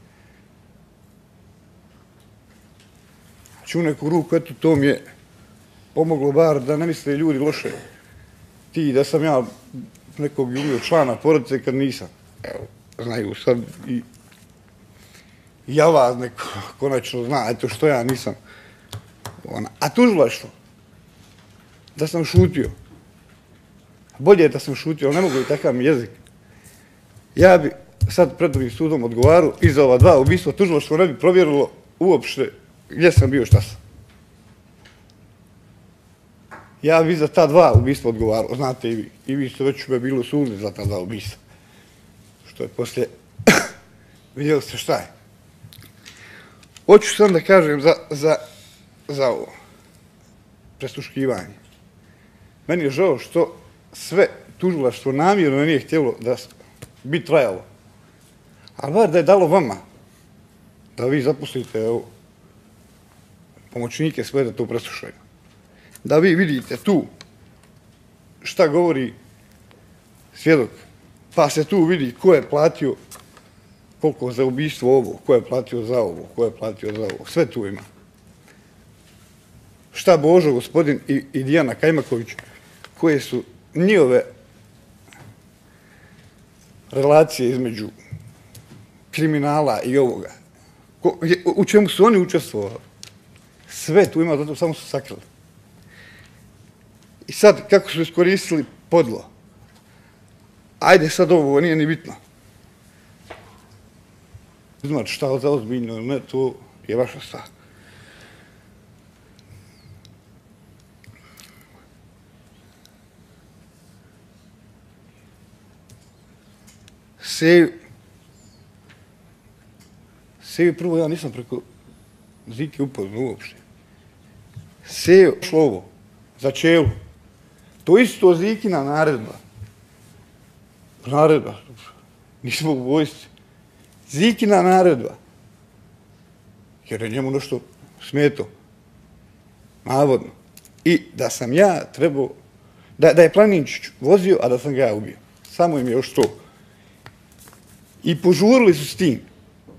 Znači u neku ruku, eto, to mi je pomoglo bar da ne misle ljudi loše. Ti, da sam ja nekog bi ubio člana porodice kad nisam. Evo, znaju sad i ja vas neko konačno zna, eto što ja nisam. Ona. A tužilaštvo, da sam šutio. Bolje je da sam šutio, ali ne mogu i takav mi jezik. Ja bi sad pred ovim sudom odgovaru i za ova dva ubistva tužilaštvo ne bi provjerilo uopšte gdje sam bio, šta sam. Ja bi za ta dva ubistva odgovarao, znate i vi. I vi ste već me bili osudili za ta dva ubistva. Što je poslije, vidjeli ste šta je. Hoću sam da kažem za, za, za ovo presluškivanje. Meni je žao što sve tužilaštvo namjerno nije htjelo da bi trajalo. Ali bar da je dalo vama da vi zaposlite evo, pomoćnike svoje da to preslušaju. Da vi vidite tu šta govori svjedok, pa se tu vidi ko je platio koliko za ubistvo ovo, ko je platio za ovo, ko je platio za ovo, sve tu ima. Šta Božo, gospodin i, i Dijana Kajmaković, koje su njihove relacije između kriminala i ovoga, ko, u čemu su oni učestvovali, sve tu ima, zato samo su sakrili. I sad, kako su iskoristili podlo, ajde sad ovo, nije ni bitno. Znači, šta za ozbiljno ili ne, to je vaša stvar. Seju, Seju prvo ja nisam preko Zike upoznao uopšte. Seju šlovo za čelu. To isto Zikina naredba. Naredba. Nismo u vojsci. Zikina naredba. Jer je njemu nešto smeto. Navodno. I da sam ja trebao, da, da je Planinčić vozio, a da sam ga ja ubio. Samo im je još to. I požurili su s tim.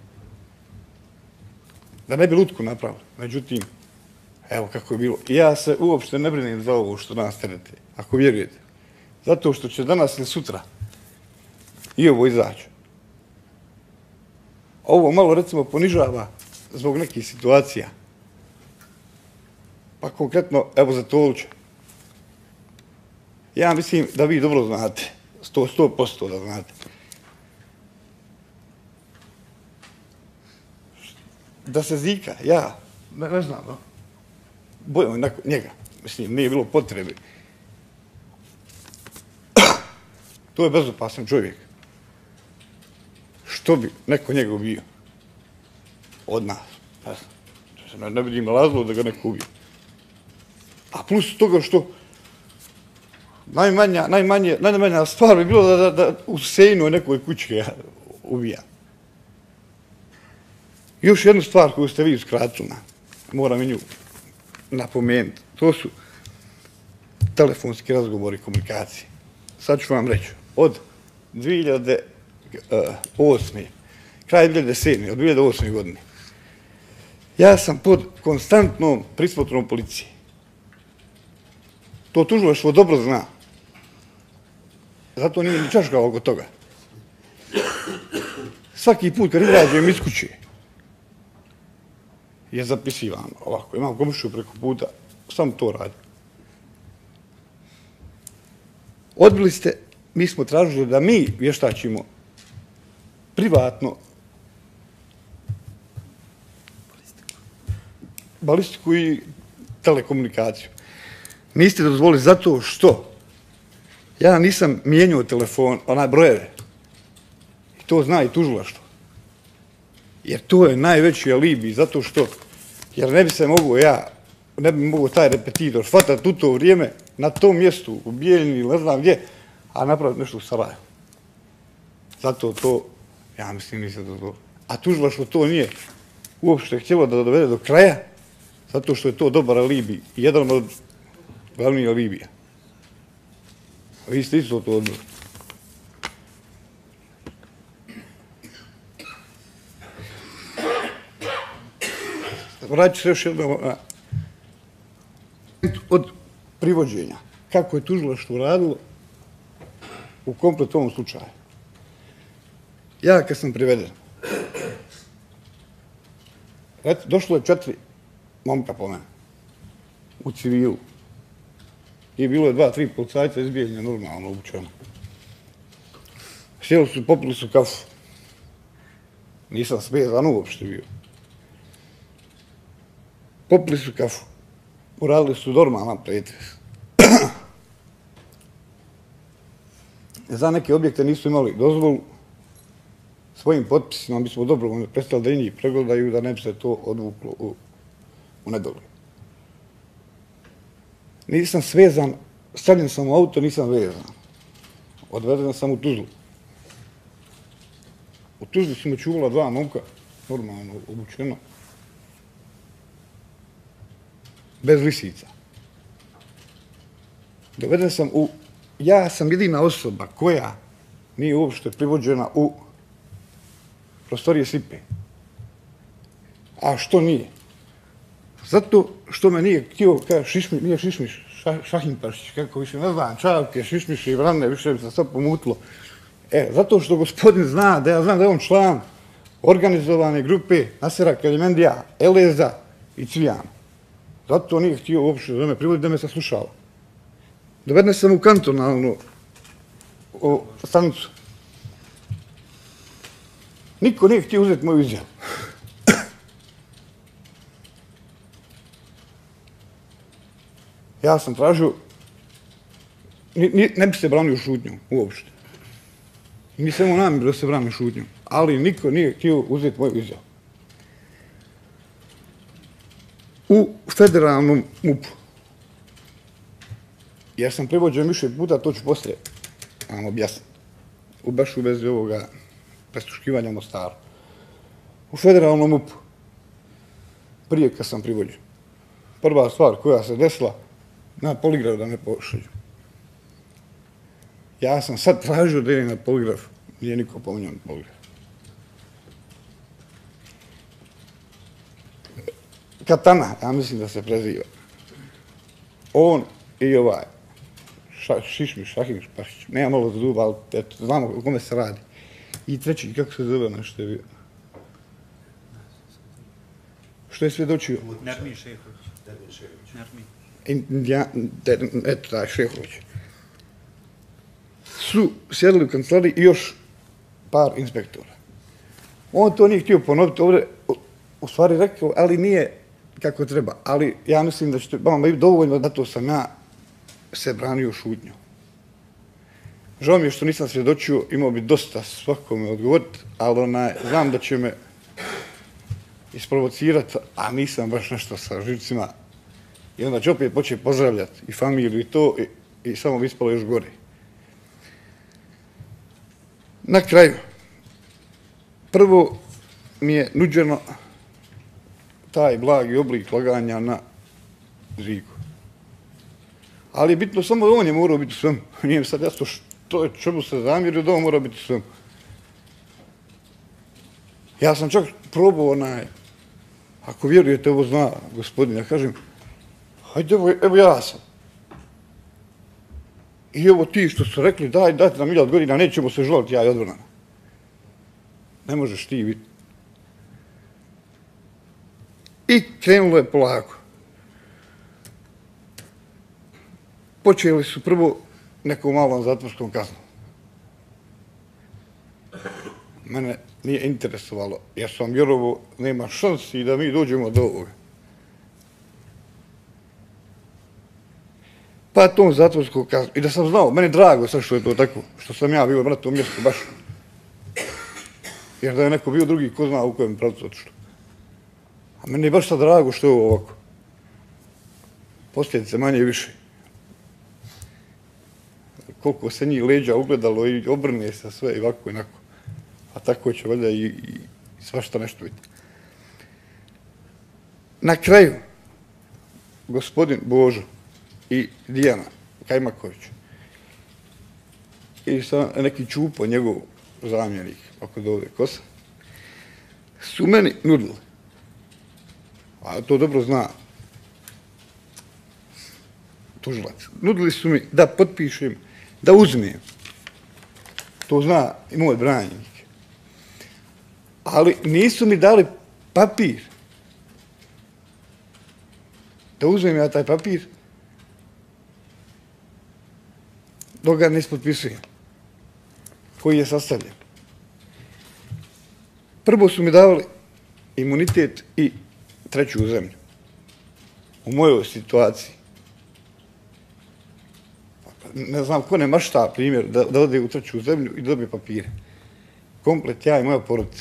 Da ne bi lutku napravili. Međutim, evo kako je bilo. Ja se uopšte ne brinem za ovo što nas terete, ako vjerujete. Zato što će danas ili sutra i ovo izaći. Ovo malo, recimo, ponižava zbog nekih situacija. Pa konkretno, evo za Tolića. Ja mislim da vi dobro znate. Sto, sto posto da znate. Da se Zika, ja, ne, ne znam, no? Bojom njega. Mislim, nije bilo potrebe. To je bezopasan čovjek. Što bi neko njega ubio? Od nas. Ne, ne vidim razlog da ga neko ubije. A plus toga što najmanja, najmanje, najmanja stvar bi bilo da, da, da u sejnu nekoj kući ga ubija. Još jednu stvar koju ste vi uskratili, moram i nju napomenuti. To su telefonski razgovori i komunikacije. Sad ću vam reći. Od dvije hiljade osme. Kraj dvije hiljade sedme. Od dvije hiljade osme. godine. Ja sam pod konstantnom prismotrom policije. To tužilaštvo dobro zna. Zato nije ni čaškao oko toga. Svaki put kad izađem iz kuće je zapisivano ovako. Imam komšiju preko puta, samo to radi. Odbili ste, mi smo tražili da mi vještačimo privatno balistiku i telekomunikaciju. Niste dozvolili zato što ja nisam mijenjao telefon, onaj brojeve. I to zna i tužilaštvo. Jer to je najveći alibi, zato što, jer ne bi se mogo ja, ne bi mogo taj repetitor shvatati u to vrijeme na tom mjestu, u Bijeljini ili ne znam gdje, a napraviti nešto u Sarajevu. Zato to, ja mislim, nisam dozvolio. A tužilaštvo to nije uopšte htjelo da dovede do kraja, zato što je to dobar alibi, jedan od glavnih alibija. A vi ste isto to odbili. Vraću se još jedno od privođenja. Kako je tužilaštvo radilo, u komplet ovom slučaju. Ja kad sam priveden, došlo je četiri momka po mene, u civilu. I bilo je dva, tri policajca izbijeljene normalno obučeno. Sjeli su, popili su kafu. Nisam svezan uopšte bio. Popili su kafu. Uradili su normalan pretres. Za neke objekte nisu imali dozvolu. Svojim potpisima bismo dobrovoljno prestali da i njih pregledaju, da ne bi se to odvuklo u, u nedogled. Nisam svezan, stavljen sam u auto, nisam vezan. Odveden sam u Tuzlu. U Tuzli su me čuvala dva momka, normalno obučeno, bez lisica. Doveden sam u... Ja sam jedina osoba koja nije uopšte privođena u prostorije Sipe. A što nije? Zato što me nije htio, kada Šišmiš, nije Šišmiš, Šahimparšić, kako više ne znam, Čavke, Šišmiš i Vrane, više bi se sad pomutilo. E, zato što gospodin zna, da ja znam da je on član organizovane grupe Nasera Kelimendija, Eleza i Cvijana. Zato nije htio uopšte da me privodi, da me saslušava. Doveden sam u kantonalnu stanicu. Niko nije htio uzeti moju izjavu. Ja sam tražio, ne bi se branio šutnjom uopšte. Nisam imao namjeru da se branim šutnjom, ali niko nije htio uzeti moju izjavu. U federalnom mupu, ja sam privođen više puta, to ću poslije vam objasniti, u baš u vezi ovoga prestuškivanja Mostaru. U federalnom mupu, prije kad sam privođen, prva stvar koja se desila, na poligraf da me pošalju. Ja sam sad tražio da idem na poligraf, nije niko pominjao na poligraf. Katana, ja mislim da se preziva. On i ovaj, Šišmiš, Šahimiš, Pašić, nema malo za duba, ali eto, znamo o kome se radi. I treći, kako se zove nešto je bio? Što je svjedočio? Nermin Šehović. Nermin Šehović. Nermin. Eto, taj Šehović. Su sjedili u kancelariji i još par inspektora. On to nije htio ponoviti ovdje, u stvari rekao, ali nije kako treba. Ali ja mislim da ćete vama biti dovoljno da to sam ja se branio šutnjom. Žao mi je što nisam svjedočio, imao bi dosta svakome odgovoriti, ali znam da će me isprovocirati, a nisam baš nešto sa živcima. I onda će opet početi pozdravljati i familiju i to, i samo bi ispalo još gore. Na kraju, prvo mi je nuđeno taj blagi oblik laganja na Žigu. Ali je bitno samo da on je morao biti u svemu. Nije mi sad jasno što je čemu se zamjerio da on mora biti u svemu. Ja sam čak probao onaj, ako vjerujete ovo zna gospodin, ja kažem, hajde evo ja sam. I evo ti što su rekli, daj, dajte nam hiljad godina, nećemo se žaliti, ja i odvrnana. Ne možeš ti biti. I krenulo je polako. Počeli su prvo nekom malom zatvorskom kaznom. Mene nije interesovalo, jer sam vjerovo nema šansi da mi dođemo do ovoga. Pa tom zatvorskom kaznom, i da sam znao, meni je drago sad što je to tako, što sam ja bio na tom mjestu baš. Jer da je neko bio drugi, ko zna u kojem pravcu otišlo. A meni je baš sad drago što je ovo ovako. Posljedice manje i više. Koliko se njih leđa ugledalo i obrne se sve i ovako i onako. A tako će valjda i, i svašta nešto biti. Na kraju, gospodin Božo i Dijana Kajmaković i sa neki Čupo, njegov zamjenik, ako dovde kosa, su meni nudili, a to dobro zna tužilac, nudili su mi da potpišem, da uzmem To zna i moj branjenik. Ali nisu mi dali papir. Da uzmem ja taj papir, dok ga ne ispotpisujem. Koji je sastavljen. Prvo su mi davali imunitet i treću zemlju. U mojoj situaciji. Ne znam ko ne mašta primjer da, da ode u treću zemlju i dobije papire. Komplet ja i moja porodica.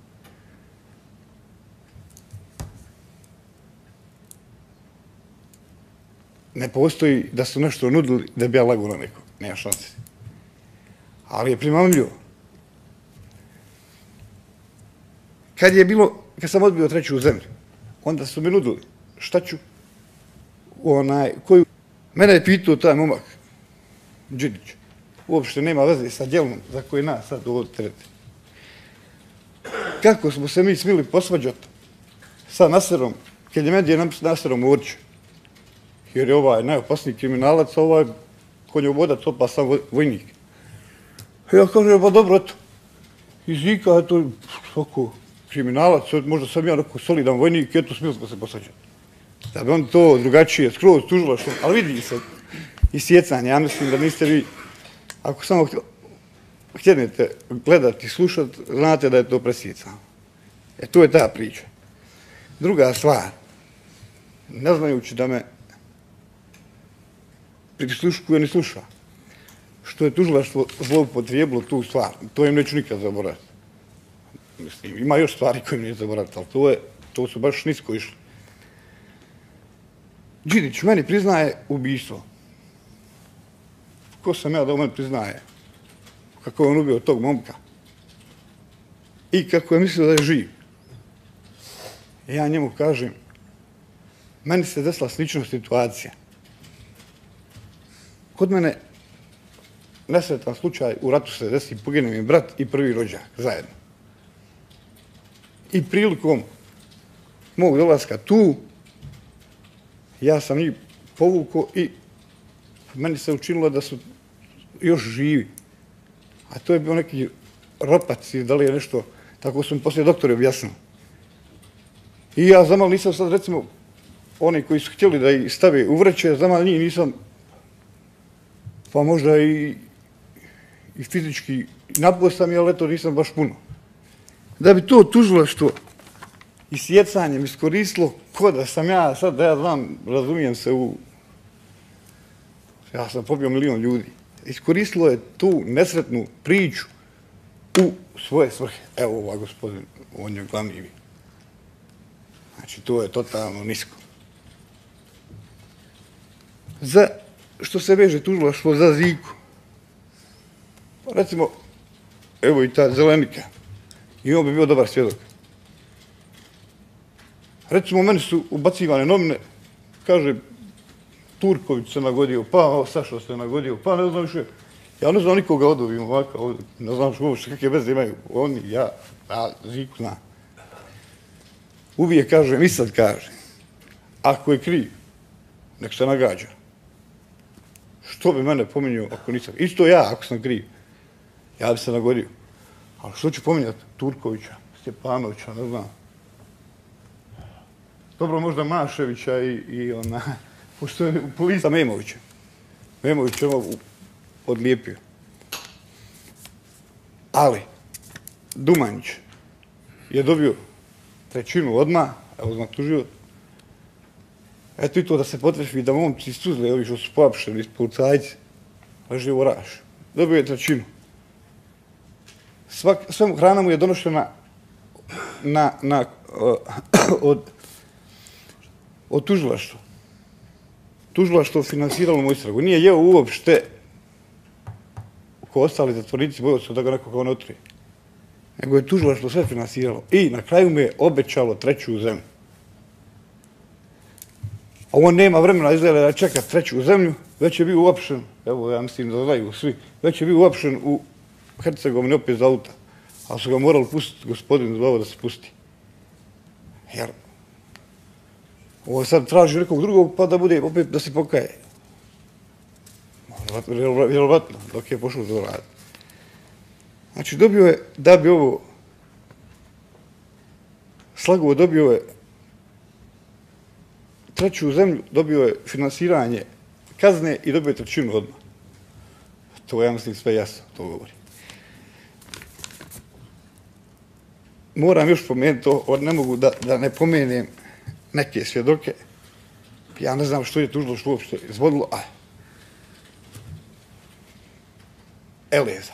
Ne postoji da su nešto nudili da bi ja lagao na nekog. Nema šanse. Ali je primamljivo. Kad je bilo, kad sam odbio treću zemlju, onda su mi nudili šta ću, onaj, koju... Mene je pitao taj momak, Đidić, uopšte nema veze sa djelom za koji nas sad ovdje terete. Kako smo se mi smili posvađati sa Naserom, kad je medije Naserom Oriću, jer je ovaj najopasniji kriminalac, a ovaj konjovodac, opasan vojnik. Ja kažem, pa dobro, eto, izvika, eto, svako kriminalac, možda sam ja neko solidan vojnik, eto, smio smo se posvađati. Da bi on to drugačije skroz tužilo, što, ali vidi se i sjecanje, ja mislim da niste vi, ako samo htjenete gledati i slušati, znate da je to presjecano. E, to je ta priča. Druga stvar, ne znajući da me prisluškuje ni sluša, što je tužilaštvo zloupotrijebilo tu stvar, to im neću nikad zaboraviti. Mislim, ima još stvari koje im nije zaboraviti, ali to, je, to su baš nisko išli. Đidić meni priznaje ubijstvo. Ko sam ja da u meni priznaje? Kako je on ubio tog momka? I kako je mislio da je živ? Ja njemu kažem, meni se desila slična situacija. Kod mene nesretan slučaj u ratu se desi, pogine mi brat i prvi rođak zajedno. I prilikom mog dolaska tu, ja sam njih povukao i meni se učinilo da su još živi. A to je bio neki ropac i da li je nešto, tako su mi poslije doktori objasnili. I ja zamal nisam sad, recimo, oni koji su htjeli da ih stave u vreće, zamal njih nisam, pa možda i, i fizički napao sam, ali eto nisam baš puno. Da bi to tužilaštvo i sjecanjem iskoristilo, ko da sam ja sad, da ja znam, razumijem se u... Ja sam pobio milion ljudi. Iskoristilo je tu nesretnu priču u svoje svrhe. Evo ova gospodin, on je glavni vi. Znači, to je totalno nisko. Za što se veže tužilaštvo za Ziku. Recimo, evo i ta Zelenika. I on bi bio dobar svjedok. Recimo, meni su ubacivane novine, kaže, Turković se nagodio, pa Sašo se nagodio, pa ne znam više. Ja ne znam nikoga od ovih ovaka, ne znam što uopšte kakve veze imaju. Oni, ja, ja Ziku znam. Uvijek kažem i sad kažem, ako je kriv, nek se nagađa. Što bi mene pominjao ako nisam? Isto ja, ako sam kriv, ja bi se nagodio. Ali što ću pominjati? Turkovića, Stjepanovića, ne znam. Dobro, možda Maševića i, i ona, pošto je u policiji Memovića. Memović je ovo odlijepio. Ali, Dumanjić je dobio trećinu odmah, evo znam tužio. Eto i to da se potrefi da momci iz Tuzle, ovi što su poapšeni iz policajci, leži u Oraš. Dobio je trećinu. Svak, sve hrana mu je donošena na, na, od, od tužilaštva. Tužilaštvo finansiralo mu istragu. Nije jeo uopšte ko ostali zatvornici bojao se da ga neko kao ne otkrije. Nego je tužilaštvo sve finansiralo. I na kraju mu je obećalo treću zemlju. A on nema vremena izgleda da čeka treću zemlju, već je bio uopšen, evo ja mislim da znaju svi, već je bio uopšen u Hercegovini opet za auta. Ali su ga morali pustiti, gospodin zvao da se pusti. Jer ovo sad traži nekog drugog pa da bude opet da se pokaje. Vjerovatno, dok je pošao to raditi. Znači, dobio je, da bi ovo slagovo, dobio je treću zemlju, dobio je finansiranje kazne i dobio je trećinu odmah. To ja mislim sve jasno, to govori. Moram još pomenuti to, ne mogu da, da ne pomenem neke svjedoke. Ja ne znam što je tužilaštvo uopšte izvodilo, a Eleza.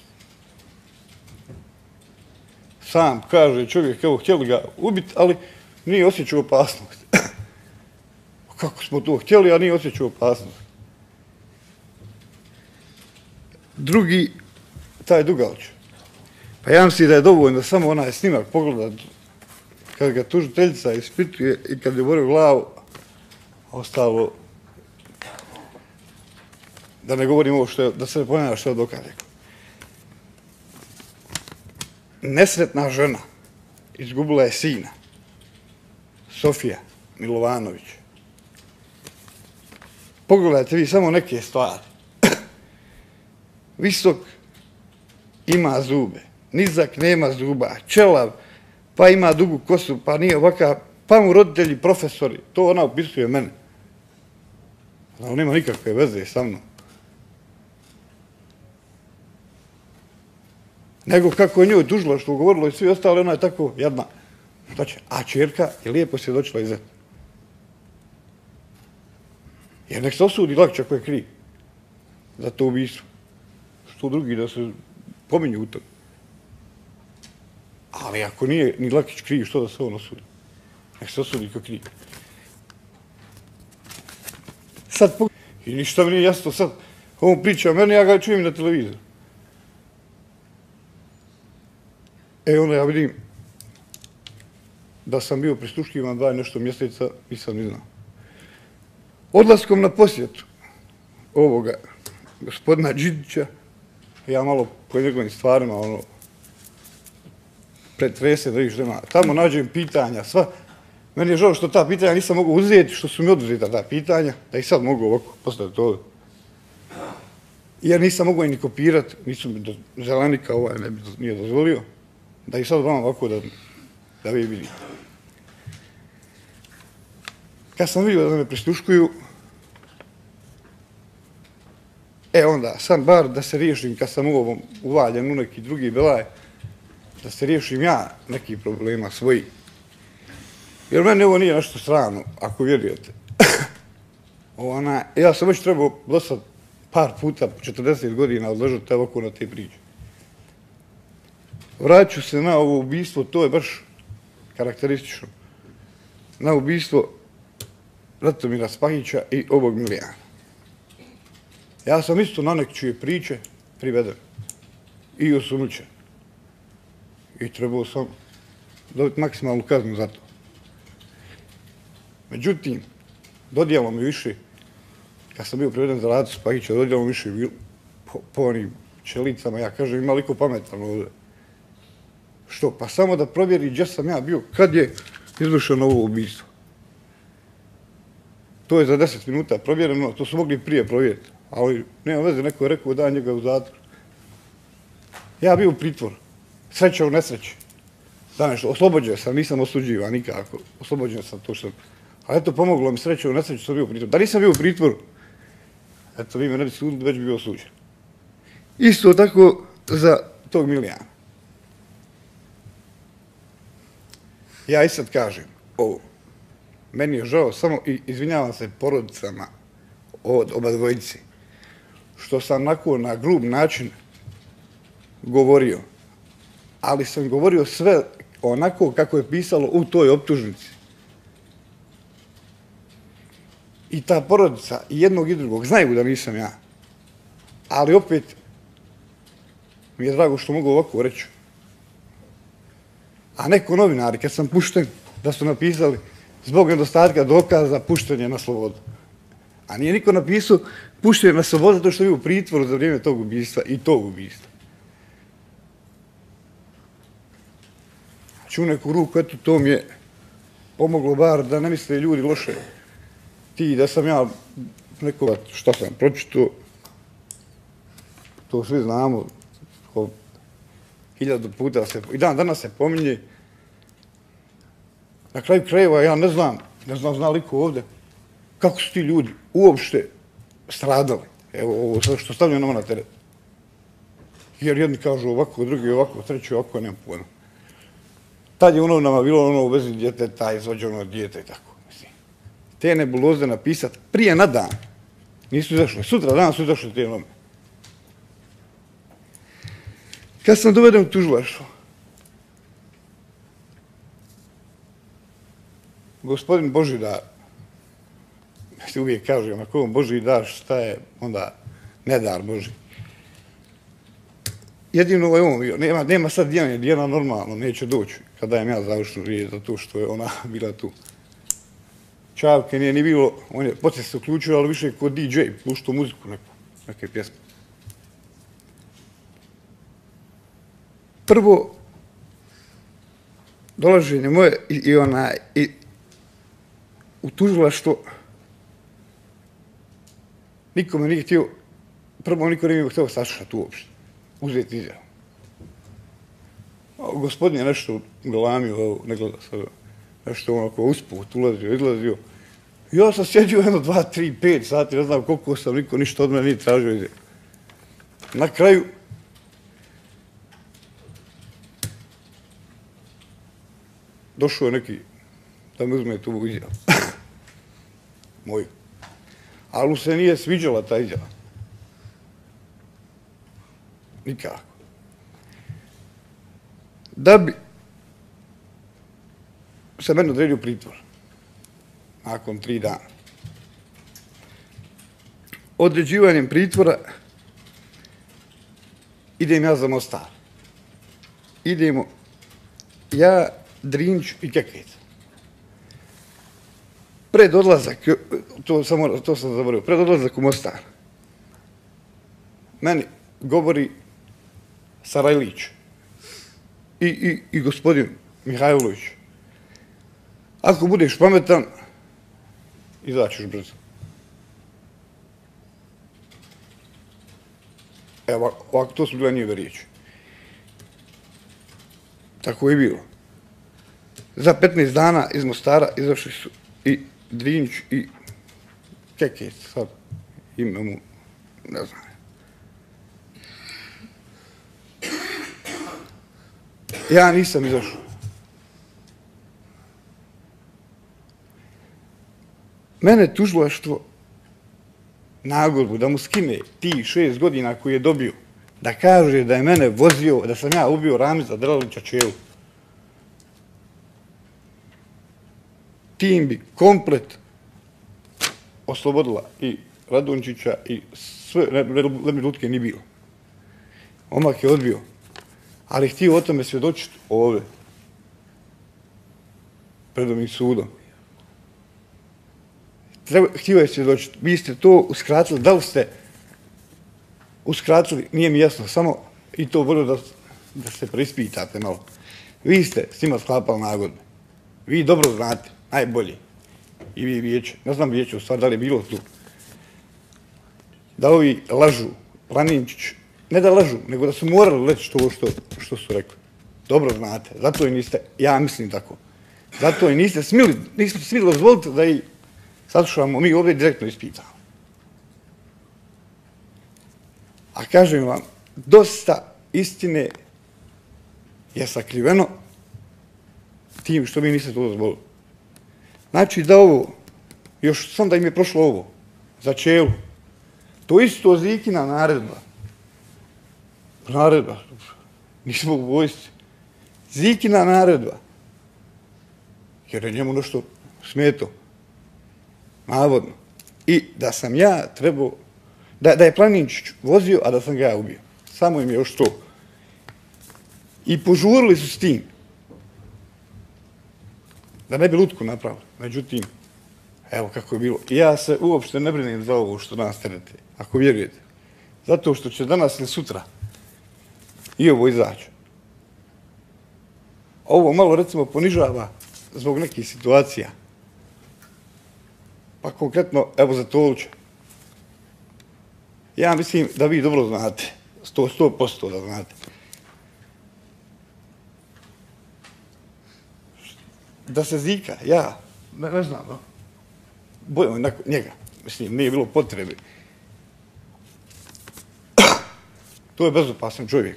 Sam kaže čovjek, evo, htjeli ga ubiti, ali nije osjećao opasnost. Kako smo to htjeli, a nije osjećao opasnost. Drugi, taj Dugalić. Pa ja mislim da je dovoljno samo onaj snimak pogledat kad ga tužiteljica ispituje i kad je borio glavu, ostalo, da ne govorim ovo što je, da se ne ponavlja što je advokat rekao. Nesretna žena izgubila je sina, Sofija Milovanović. Pogledajte vi samo neke stvari. Visok, ima zube, nizak, nema zuba, čelav, pa ima dugu kosu, pa nije ovakav, pa mu roditelji, profesori, to ona opisuje mene. Ali nema nikakve veze sa mnom. Nego kako je njoj tužilaštvo govorilo i svi ostali, ona je tako jedna. Šta će? A čerka je lijepo svjedočila iza. Jer nek se osudi Lakić ako je kriv za to ubistvo. Što drugi da se pominju u tom. Ali ako nije ni Lakić kriv, što da se on osudi? Nek se osudi kao kriv. Sad, i ništa mi nije jasno sad. On priča o meni, ja ga čujem na televizoru. E, onda ja vidim da sam bio prisluškivan dva nešto mjeseca, nisam ni znao. Odlaskom na posjetu ovoga gospodina Đidića, ja malo po njegovim stvarima, ono, pretrese da viš nema. Tamo nađem pitanja, sva. Meni je žao što ta pitanja nisam mogao uzeti, što su mi oduzeta ta pitanja, da ih sad mogu ovako postaviti ovdje. Jer nisam mogao ni kopirati, nisu mi zelenika ovaj ne bi nije dozvolio, da ih sad vam ovako da, da vi vidite. Kad sam vidio da me prisluškuju, e onda sam bar da se riješim, kad sam u ovom uvaljen u neki drugi belaj, da se riješim ja nekih problema svojih. Jer meni ovo nije nešto strano, ako vjerujete. Ona, ja sam već trebao do sad par puta, četrdeset godina, odležati ovako na te priče. Vraću se na ovo ubistvo, to je baš karakteristično. Na ubistvo Ratomira Spahića i ovog Milijana. Ja sam isto na nekčije priče priveden i osumnjičen. I trebao sam dobiti maksimalnu kaznu za to. Međutim, dodijelo mi više, kad sam bio priveden za Ratu Spahića, dodijelo mi više po, po onim čelicama, ja kažem, ima liko pametan ovdje. Što? Pa samo da provjeri gdje sam ja bio, kad je izvršeno ovo ubistvo. To je za deset minuta provjereno, to su mogli prije provjeriti. Ali nema veze, neko je rekao da njega u zatvor. Ja bio u pritvoru, sreća u nesreći. Da nešto, oslobođen sam, nisam osuđivan nikako, oslobođen sam to što... Ali eto, pomoglo mi sreća u nesreći, sam bio u pritvoru. Da nisam bio u pritvoru, eto, vi me ne bi sudili, već bi bio osuđen. Isto tako za tog Milijana. Ja i sad kažem ovo. Meni je žao samo i izvinjavam se porodicama od oba dvojice, što sam onako na grub način govorio, ali sam govorio sve onako kako je pisalo u toj optužnici. I ta porodica i jednog i drugog znaju da nisam ja, ali opet mi je drago što mogu ovako reći. A neko novinari, kad sam pušten, da su napisali zbog nedostatka dokaza pušten je na slobodu. A nije niko napisao pušten je na slobodu zato što je bio u pritvoru za vrijeme tog ubistva i tog ubistva. Znači u neku ruku, eto, to mi je pomoglo bar da ne misle ljudi loše. Ti, da sam ja nekoga, šta sam pročitao, to svi znamo, hiljadu puta se, i dan danas se pominje. Na kraju krajeva ja ne znam, ne znam zna li ko ovdje, kako su ti ljudi uopšte stradali. Evo ovo sve što stavljaju nama na teret. Jer jedni kažu ovako, drugi ovako, treći ovako, nemam pojma. Tad je u novinama bilo ono u vezi djeteta, izvođeno dijete i tako. Mislim. Te nebuloze napisati prije na dan. Nisu izašle. Sutra dan su izašle te novine. Kad sam doveden u tužilaštvo, gospodin Božidar, se uvijek kažem, ako on Božidar, šta je onda nedar Boži. Jedino je on bio, nema, nema sad Dijana, Dijana normalno neće doći kada je ja završnu riječ, zato što je ona bila tu. Čavke nije ni bilo, on je poslije se uključio, ali više kod D J, puštao muziku neku, neke pjesme. Prvo, dolaženje moje i, i ona, i u tužilaštvo, niko me nije htio, prvo niko nije htio saslušati uopšte, uzeti izjavu. Gospodin je nešto galamio, ne gleda sada, nešto onako usput, ulazio, izlazio. Ja sam sjedio jedno, dva, tri, pet sati, ne znam koliko sam, niko ništa od mene nije tražio izjavu. Na kraju, došao je neki da mi uzme tu izjavu. Moju. Ali mu se nije sviđala ta izjava. Nikako. Da bi se meni odredio pritvor. Nakon tri dana. Određivanjem pritvora idem ja za Mostar. Idemo ja, Drinč i Kekec. Pred odlazak, to sam, to sam zaboravio, pred odlazak u Mostar, meni govori Sarajlić i, i, i gospodin Mihajlović. Ako budeš pametan, izaćeš brzo. Evo, ovako, to su bile njihove riječi. Tako je bilo. Za petnaest dana iz Mostara izašli su i Drinč i Kekec, sad ime mu, ne znam. Ja nisam izašao. Mene tužilaštvo nagodbu da mu skine ti šest godina koji je dobio, da kaže da je mene vozio, da sam ja ubio Ramiza Dralića Čelu. Tim bi komplet oslobodila i Radončića i sve, Lebni Lutke nije bilo. Omak je odbio, ali htio o tome svjedočiti ovdje, pred ovim sudom. Htio je svjedočiti, vi ste to uskratili, da li ste uskratili, nije mi jasno, samo i to volio da, da se preispitate malo. Vi ste s njima sklapali nagodbe, vi dobro znate, najbolje. I vi vijeće, ne znam vijeće u stvari da li je bilo tu. Da ovi lažu, Planinčić, ne da lažu, nego da su morali reći to što, što su rekli. Dobro znate, zato i niste, ja mislim tako, zato i niste smili, niste smili dozvoliti da i saslušamo, mi ovdje direktno ispitamo. A kažem vam, dosta istine je sakriveno tim što mi niste to dozvolili. Znači da ovo, još sam da im je prošlo ovo, za Čelu, to isto Zikina naredba. Naredba, nismo u vojsci. Zikina naredba, jer je njemu nešto smeto, navodno. I da sam ja trebao, da, da je Planinčić vozio, a da sam ga ja ubio. Samo im je još to. I požurili su s tim. Da ne bi lutku napravili. Međutim, evo kako je bilo. Ja se uopšte ne brinem za ovo što nas terete, ako vjerujete. Zato što će danas ili sutra i ovo izaći. Ovo malo, recimo, ponižava zbog nekih situacija. Pa konkretno, evo za Tolića. Ja mislim da vi dobro znate, sto, sto posto da znate. da se Zika, ja, ne, ne znam, no, bojom njega, mislim, nije bilo potrebe. To je bezopasan čovjek.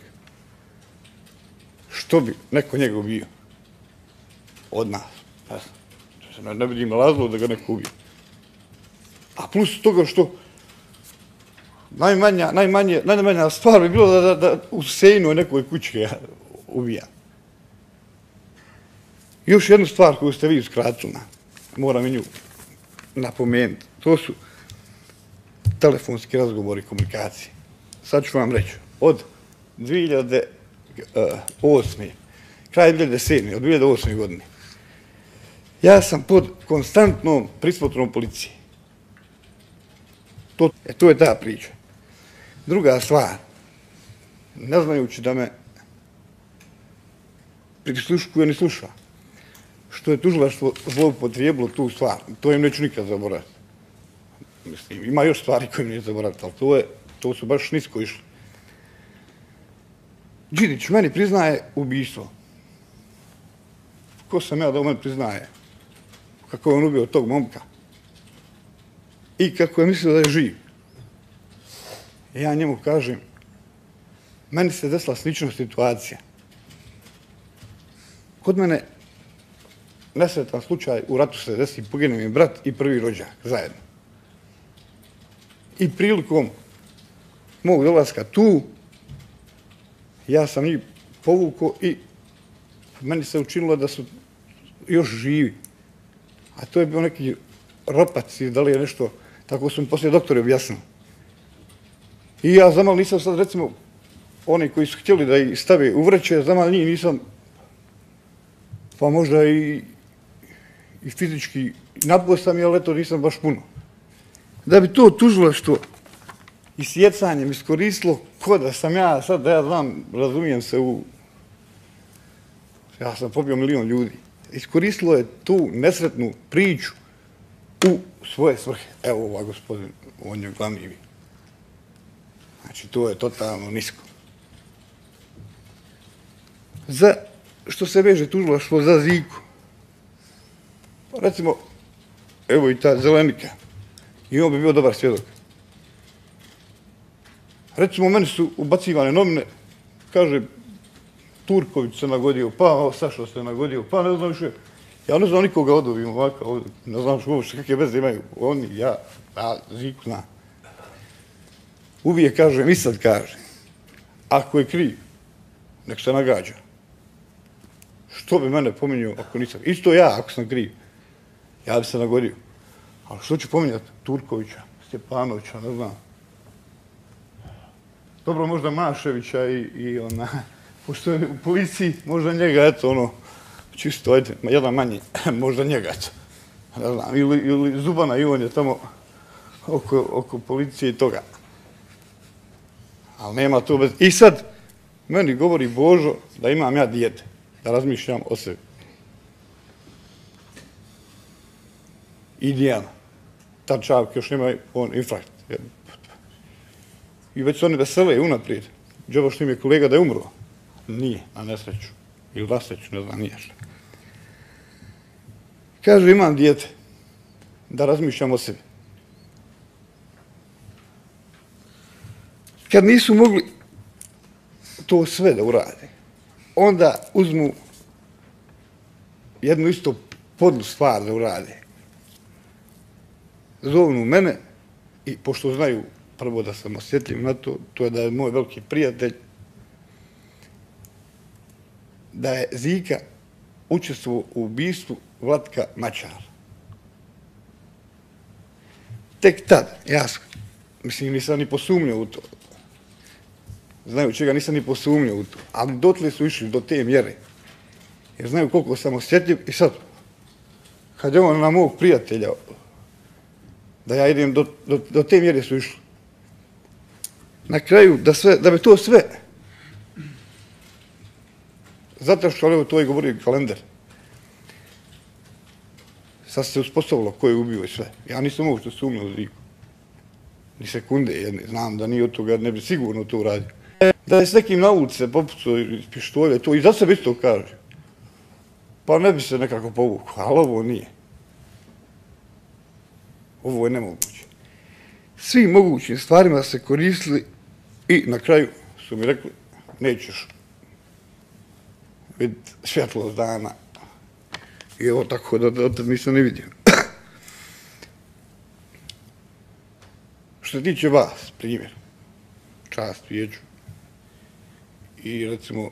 Što bi neko njega ubio? Od nas. Ne, ne vidim razlog da ga neko ubije. A plus toga što najmanja, najmanje, najmanja stvar bi bilo da, da, da u sejnu nekoj kući ga ubija. Još jednu stvar koju ste vi uskratili, moram i nju napomenuti. To su telefonski razgovori i komunikacije. Sad ću vam reći. Od dvije hiljade osme. kraj dvije hiljade sedme. od dvije hiljade osme. godine. Ja sam pod konstantnom prismotrom policije. To, e, to je ta priča. Druga stvar, ne znajući da me prisluškuje ni sluša, što je tužilaštvo zloupotrijebilo tu stvar, to im neću nikad zaboraviti. Mislim, ima još stvari koje im neću zaboraviti, ali to, je, to su baš nisko išli. Đidić meni priznaje ubijstvo. Ko sam ja da on meni priznaje? Kako je on ubio tog momka? I kako je mislio da je živ. Ja njemu kažem, meni se desila slična situacija. Kod mene nesretan slučaj, u ratu se desi, pogine mi brat i prvi rođak zajedno. I prilikom mog dolaska tu, ja sam njih povukao i meni se učinilo da su još živi. A to je bio neki ropac i da li je nešto, tako su mi poslije doktori objasnili. I ja zamal nisam sad, recimo, oni koji su htjeli da ih stave u vreće, zamal njih nisam, pa možda i, i fizički napao sam, ali eto nisam baš puno. Da bi to tužilaštvo i sjecanjem iskoristilo, ko da sam ja sad, da ja znam, razumijem se u... Ja sam pobio milion ljudi. Iskoristilo je tu nesretnu priču u svoje svrhe. Evo ova gospodin, on je glavni vi. Znači, to je totalno nisko. Za što se veže tužilaštvo za Ziku. Recimo, evo i ta Zelenika. I on bi bio dobar svjedok. Recimo, meni su ubacivane novine, kaže, Turković se nagodio, pa Sašo se nagodio, pa ne znam više. Ja ne znam nikoga od ovih ovaka ovdje, ne znam što uopšte kakve veze imaju. Oni, ja, ja Ziku znam. Uvijek kažem i sad kažem, ako je kriv, nek se nagađa. Što bi mene pominjao ako nisam? Isto ja, ako sam kriv, ja bi se nagodio. Ali što ću pominjati? Turkovića, Stjepanovića, ne znam. Dobro, možda Maševića i, i ona, pošto je u policiji, možda njega, eto, ono, čisto, ajde, jedan manji, možda njega, eto, ne znam, ili, ili Zubana i on je tamo oko, oko policije i toga. Ali nema to bez... I sad, meni govori Božo da imam ja dijete, da razmišljam o sebi. I Dijana. Ta čavka još nema on infarkt. I već se oni vesele unaprijed. Džaba što im je kolega da je umro. Nije, na nesreću. Ili na sreću, ne znam, nije što. Kaže, imam dijete, da razmišljam o sebi. Kad nisu mogli to sve da urade, onda uzmu jednu isto podlu stvar da urade. Zovnu mene i pošto znaju prvo da sam osjetljiv na to, to je da je moj veliki prijatelj, da je Zika učestvovao u ubistvu Vlatka Mačara. Tek tad, ja mislim, nisam ni posumnjao u to. Znaju čega, nisam ni posumnjao u to. Ali dotle su išli do te mjere. Jer znaju koliko sam osjetljiv. I sad, kad je on na mog prijatelja, da ja idem, do, do, do te mjere su išli. Na kraju, da, sve, da bi to sve, zato što, evo, to je govorio kalendar, sad se uspostavilo ko je ubio i sve. Ja nisam uopšte sumnjao u Ziku. Ni sekunde jedne. Znam da nije od toga, ne bi sigurno to uradio. Da je s nekim na ulici popucao iz pištolja, to i za sebe isto kaže. pa ne bi se nekako povukao, ali ovo nije. Ovo je nemoguće. Svim mogućim stvarima se koristili i na kraju su mi rekli nećeš vidjeti svjetlost dana. I evo tako da od tad nisam ni vidio. Što se tiče vas, primjer, čast vijeću i recimo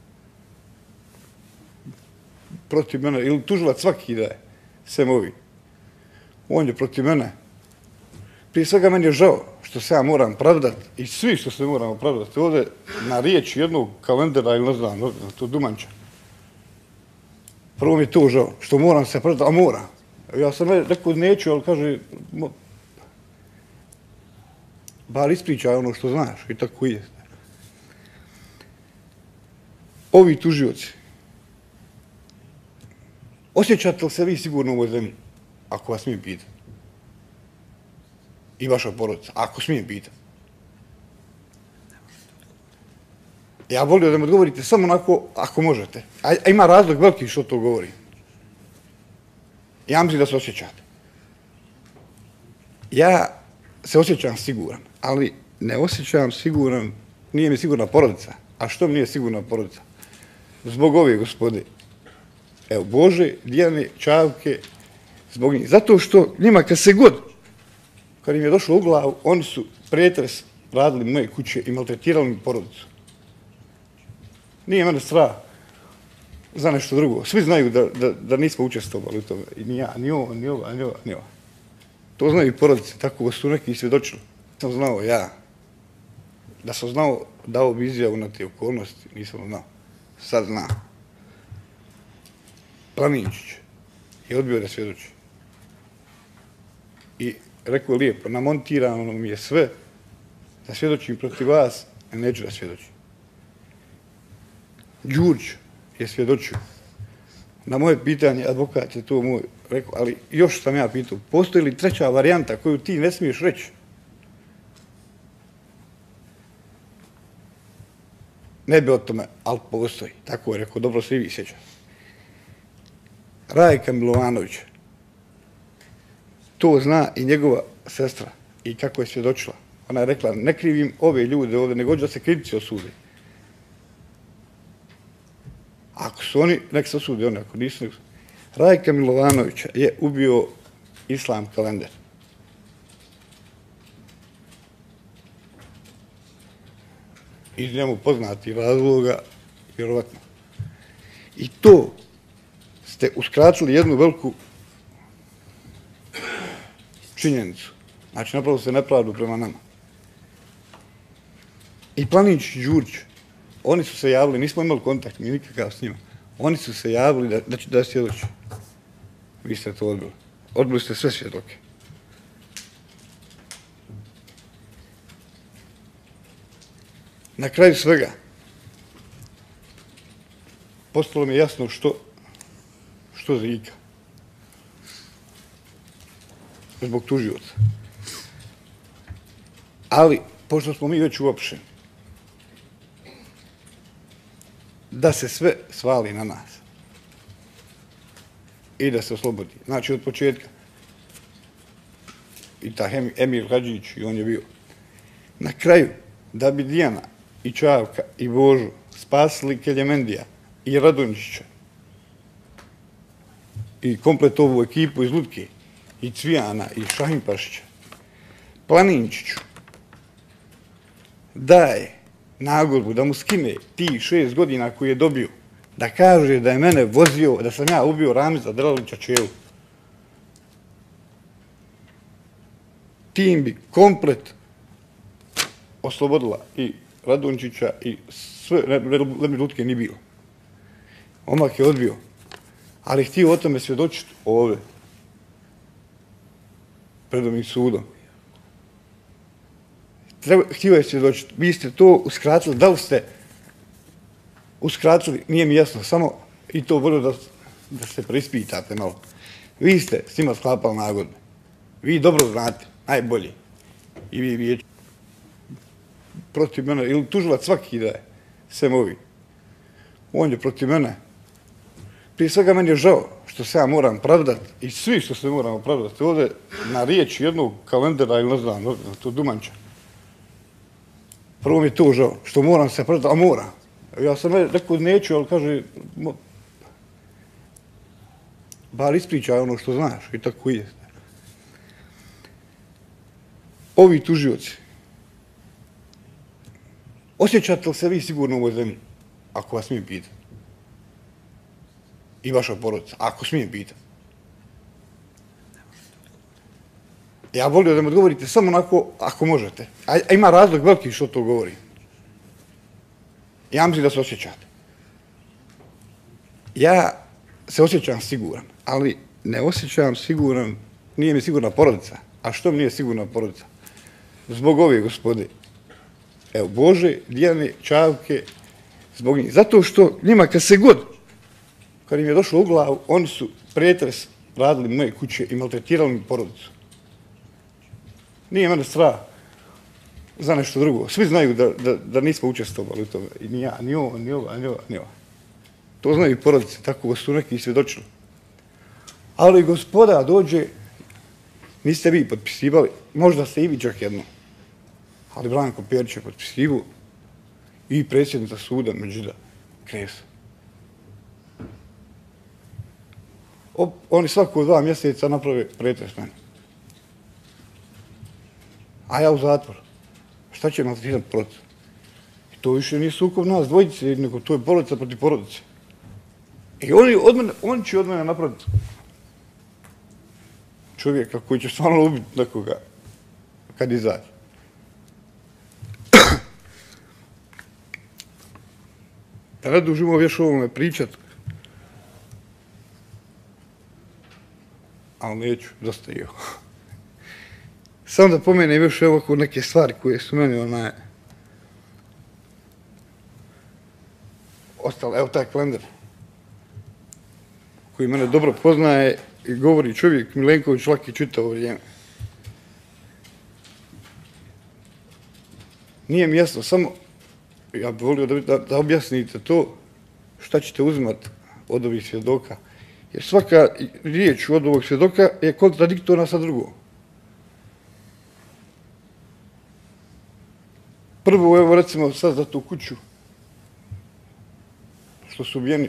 protiv mene, ili tužilac svaki da je, sem ovi, on je protiv mene. Prije svega meni je žao što se ja moram pravdat i svi što se moramo pravdati ovdje na riječ jednog kalendera ili ne znam, to Dumanča. Prvo mi je to žao, što moram se pravdati, a moram. Ja sam rekao neću, ali kaže, bar ispričaj ono što znaš i tako je. Ovi tužioci, osjećate li se vi sigurno u ovoj zemlji, ako vas smijem pitati? I vaša porodica, ako smijem pitati. Ja volio da mi odgovorite samo onako, ako možete. A ima razlog veliki što to govori. Ja mislim da se osjećate. Ja se osjećam siguran, ali ne osjećam siguran, nije mi sigurna porodica. A što mi nije sigurna porodica? Zbog ove gospode. Evo, Bože, Dijane, Čavke, zbog njih. Zato što njima kad se god, kad im je došlo u glavu, oni su pretres radili moje kuće i maltretirali mi porodicu. Nije mene strah za nešto drugo. Svi znaju da, da, da nismo učestvovali u tome. I ni ja, ni ovo, ni ova, ni ova, ni ova. To znaju i porodice, tako su neki svjedočili. Sam znao ja. Da sam znao, dao bi izjavu na te okolnosti, nisam znao. Sad znam. Planinčić je odbio da svjedoči. I rekao lijepo, namontirano mi je sve da svjedočim protiv vas, a neću da svjedočim. Đurđ je svjedočio. Na moje pitanje, advokat je to moj rekao, ali još sam ja pitao, postoji li treća varijanta koju ti ne smiješ reći? Ne bi o tome, ali postoji. Tako je rekao, dobro se i vi sjećate. Rajka Milovanović, to zna i njegova sestra i kako je svjedočila. Ona je rekla, ne krivim ove ljude ovdje, nego da se kritici osude. Ako su oni, nek se osude oni, ako nisu, nek se... Rajka Milovanovića je ubio Islam Kalender. Iz njemu poznati razloga, vjerovatno. I to ste uskratili jednu veliku činjenicu. Znači, napravo ste nepravdu prema nama. I Planinčić i Đurđ, oni su se javili, nismo imali kontakt, mi nikakav s njima. Oni su se javili da, da će da svjedoči. Vi ste to odbili. Odbili ste sve svjedoke. Na kraju svega, postalo mi je jasno što, što Zika. Zbog tužioca. Ali, pošto smo mi već uopšteni, da se sve svali na nas i da se oslobodi. Znači, od početka. I ta Emir Hadžić, i on je bio. Na kraju, da bi Dijana i Čavka i Božu spasili Keljemendija i Radonjića i komplet ovu ekipu iz Lutke i Cvijana i Šahimpašića, Planinčiću daje nagodbu da mu skine ti šest godina koji je dobio, da kaže da je mene vozio, da sam ja ubio Ramiza Dralića Čelu. Tim bi komplet oslobodila i Radončića i sve, Lemir Lutke nije bilo. Omak je odbio, ali htio o tome svjedočiti ovdje, pred ovim sudom. Treba, htio je svjedočiti. Vi ste to uskratili, da li ste uskratili, nije mi jasno, samo i to volio da, da se preispitate malo. Vi ste s njima sklapali nagodbe. Vi dobro znate, najbolji. I vi vijeći. Protiv mene, ili tužilac svaki da je, sem ovi. On je protiv mene prije svega meni je žao što se ja moram pravdati i svi što se moramo pravdati ovdje na riječ jednog kalendera ili ne znam, ne znam, to Dumanča. Prvo mi je to žao, što moram se pravdati, a moram. Ja sam rekao neću, ali kaže, bar ispričaj ono što znaš i tako je. Ovi tužioci, osjećate li se vi sigurno u ovoj zemlji, ako vas smijem pitati? I vaša porodica, ako smijem pitati. Ja volio da mi odgovorite samo onako, ako možete. A ima razlog veliki što to govori. Ja mislim da se osjećate. Ja se osjećam siguran, ali ne osjećam siguran, nije mi sigurna porodica. A što mi nije sigurna porodica? Zbog ove gospode. Evo, Bože, Dijane, Čavke, zbog njih. Zato što njima kad se god, kad im je došlo u glavu, oni su pretres radili moje kuće i maltretirali mi porodicu. Nije mene strah za nešto drugo. Svi znaju da, da, da nismo učestvovali u tome. I ni ja, ni ova, ni ova, ni ova, ni ova. To znaju i porodice, tako su neki svjedočili. Ali gospoda dođe, niste vi potpisivali, možda ste i vi čak jedno. Ali Branko Perić je potpisivao i predsjednica suda Međida Kresa. Oni svako dva mjeseca naprave pretres mene. A ja u zatvor. Šta će maltretirati porodicu? I to više nije sukob nas dvojice, nego to je porodica protiv porodice. I oni, od mene, oni će od mene napraviti čovjeka koji će stvarno ubiti nekoga kad izađe. Da ne dužimo još o ovome pričat, ali neću, dosta je ovo. Samo da pomenem još ovako neke stvari koje su meni onaj ostale. Evo taj kalendar koji mene dobro poznaje i govori čovjek Milenković Laki čitavo vrijeme. Nije mi jasno, samo ja bih volio da, da, da objasnite to šta ćete uzimati od ovih svjedoka. Jer svaka riječ od ovog svjedoka je kontradiktorna sa drugom. Prvo, evo recimo sad za tu kuću što su ubijeni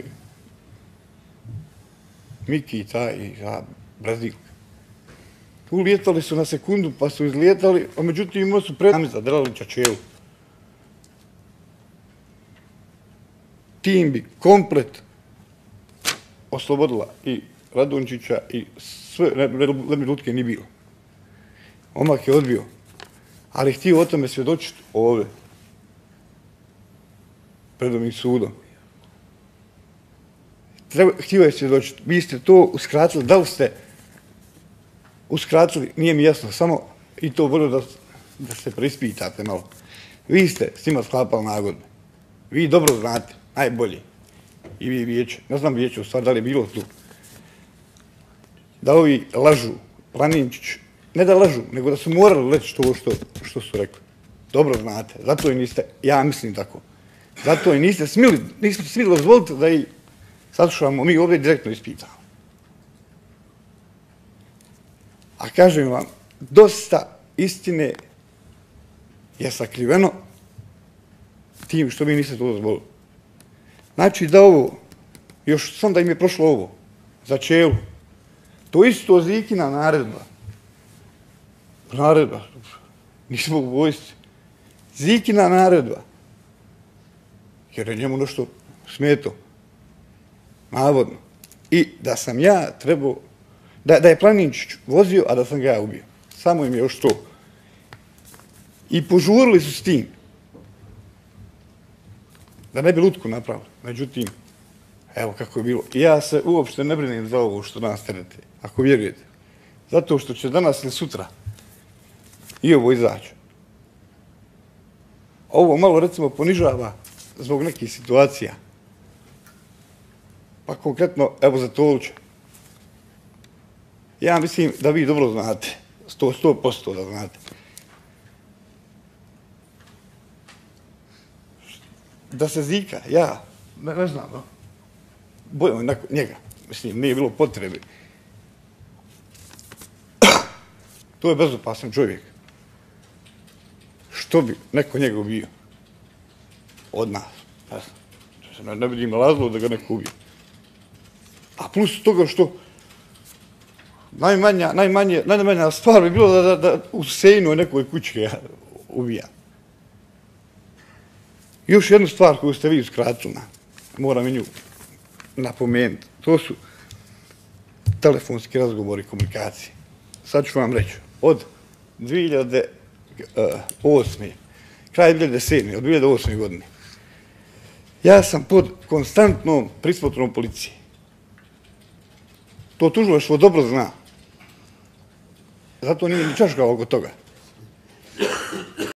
Miki i taj i Brazilka. Ulijetali su na sekundu pa su izlijetali, a međutim imali su pred nami zadrali Čačelu. Tim bi komplet oslobodila i Radončića i sve, Lebni Lutke nije bilo. Omak je odbio, ali htio o tome svjedočiti ovdje, pred ovim sudom. Treba, htio je svjedočiti. Vi ste to uskratili, da li ste uskratili, nije mi jasno, samo i to volio da, da se preispitate malo. Vi ste s njima sklapali nagodbe. Vi dobro znate, najbolje. I vi vijeće, ne znam vijeće u stvari da li je bilo tu. Da ovi lažu, Planinčić, ne da lažu, nego da su morali reći to što, što su rekli. Dobro znate, zato i niste, ja mislim tako, zato i niste smili, niste smili dozvoliti da i saslušamo, mi ovdje direktno ispitamo. A kažem vam, dosta istine je sakriveno tim što vi niste to dozvolili. Znači da ovo, još sam da im je prošlo ovo, za Čelu, to isto Zikina naredba. Naredba, nismo u vojsci. Zikina naredba, jer je njemu nešto smeto, navodno. I da sam ja trebao, da, da je Planinčić vozio, a da sam ga ja ubio. Samo im je još to. I požurili su s tim. Da ne bi lutku napravili. Međutim, evo kako je bilo. Ja se uopšte ne brinem za ovo što nas terete, ako vjerujete. Zato što će danas ili sutra i ovo izaći. Ovo malo, recimo, ponižava zbog nekih situacija. Pa konkretno, evo za Tolića. Ja mislim da vi dobro znate, sto, sto posto da znate. Da se Zika, ja, ne, ne znam, no? bojom nakon njega. Mislim, nije bilo potrebe. To je bezopasan čovjek. Što bi neko njega ubio? Od nas. Ne, ne vidim razlog da ga neko ubije. A plus toga što najmanja, najmanje, najmanja stvar bi bilo da, da, da u sejnu nekoj kući ga ubija. Još jednu stvar koju ste vi uskratili, moram i nju napomenuti. To su telefonski razgovori i komunikacije. Sad ću vam reći, od dvije hiljade osme. kraj dvije hiljade sedme. od dvije hiljade osme. godine, ja sam pod konstantnom prismotrom policije. To tužilaštvo dobro zna. Zato nije ni čaškao oko toga.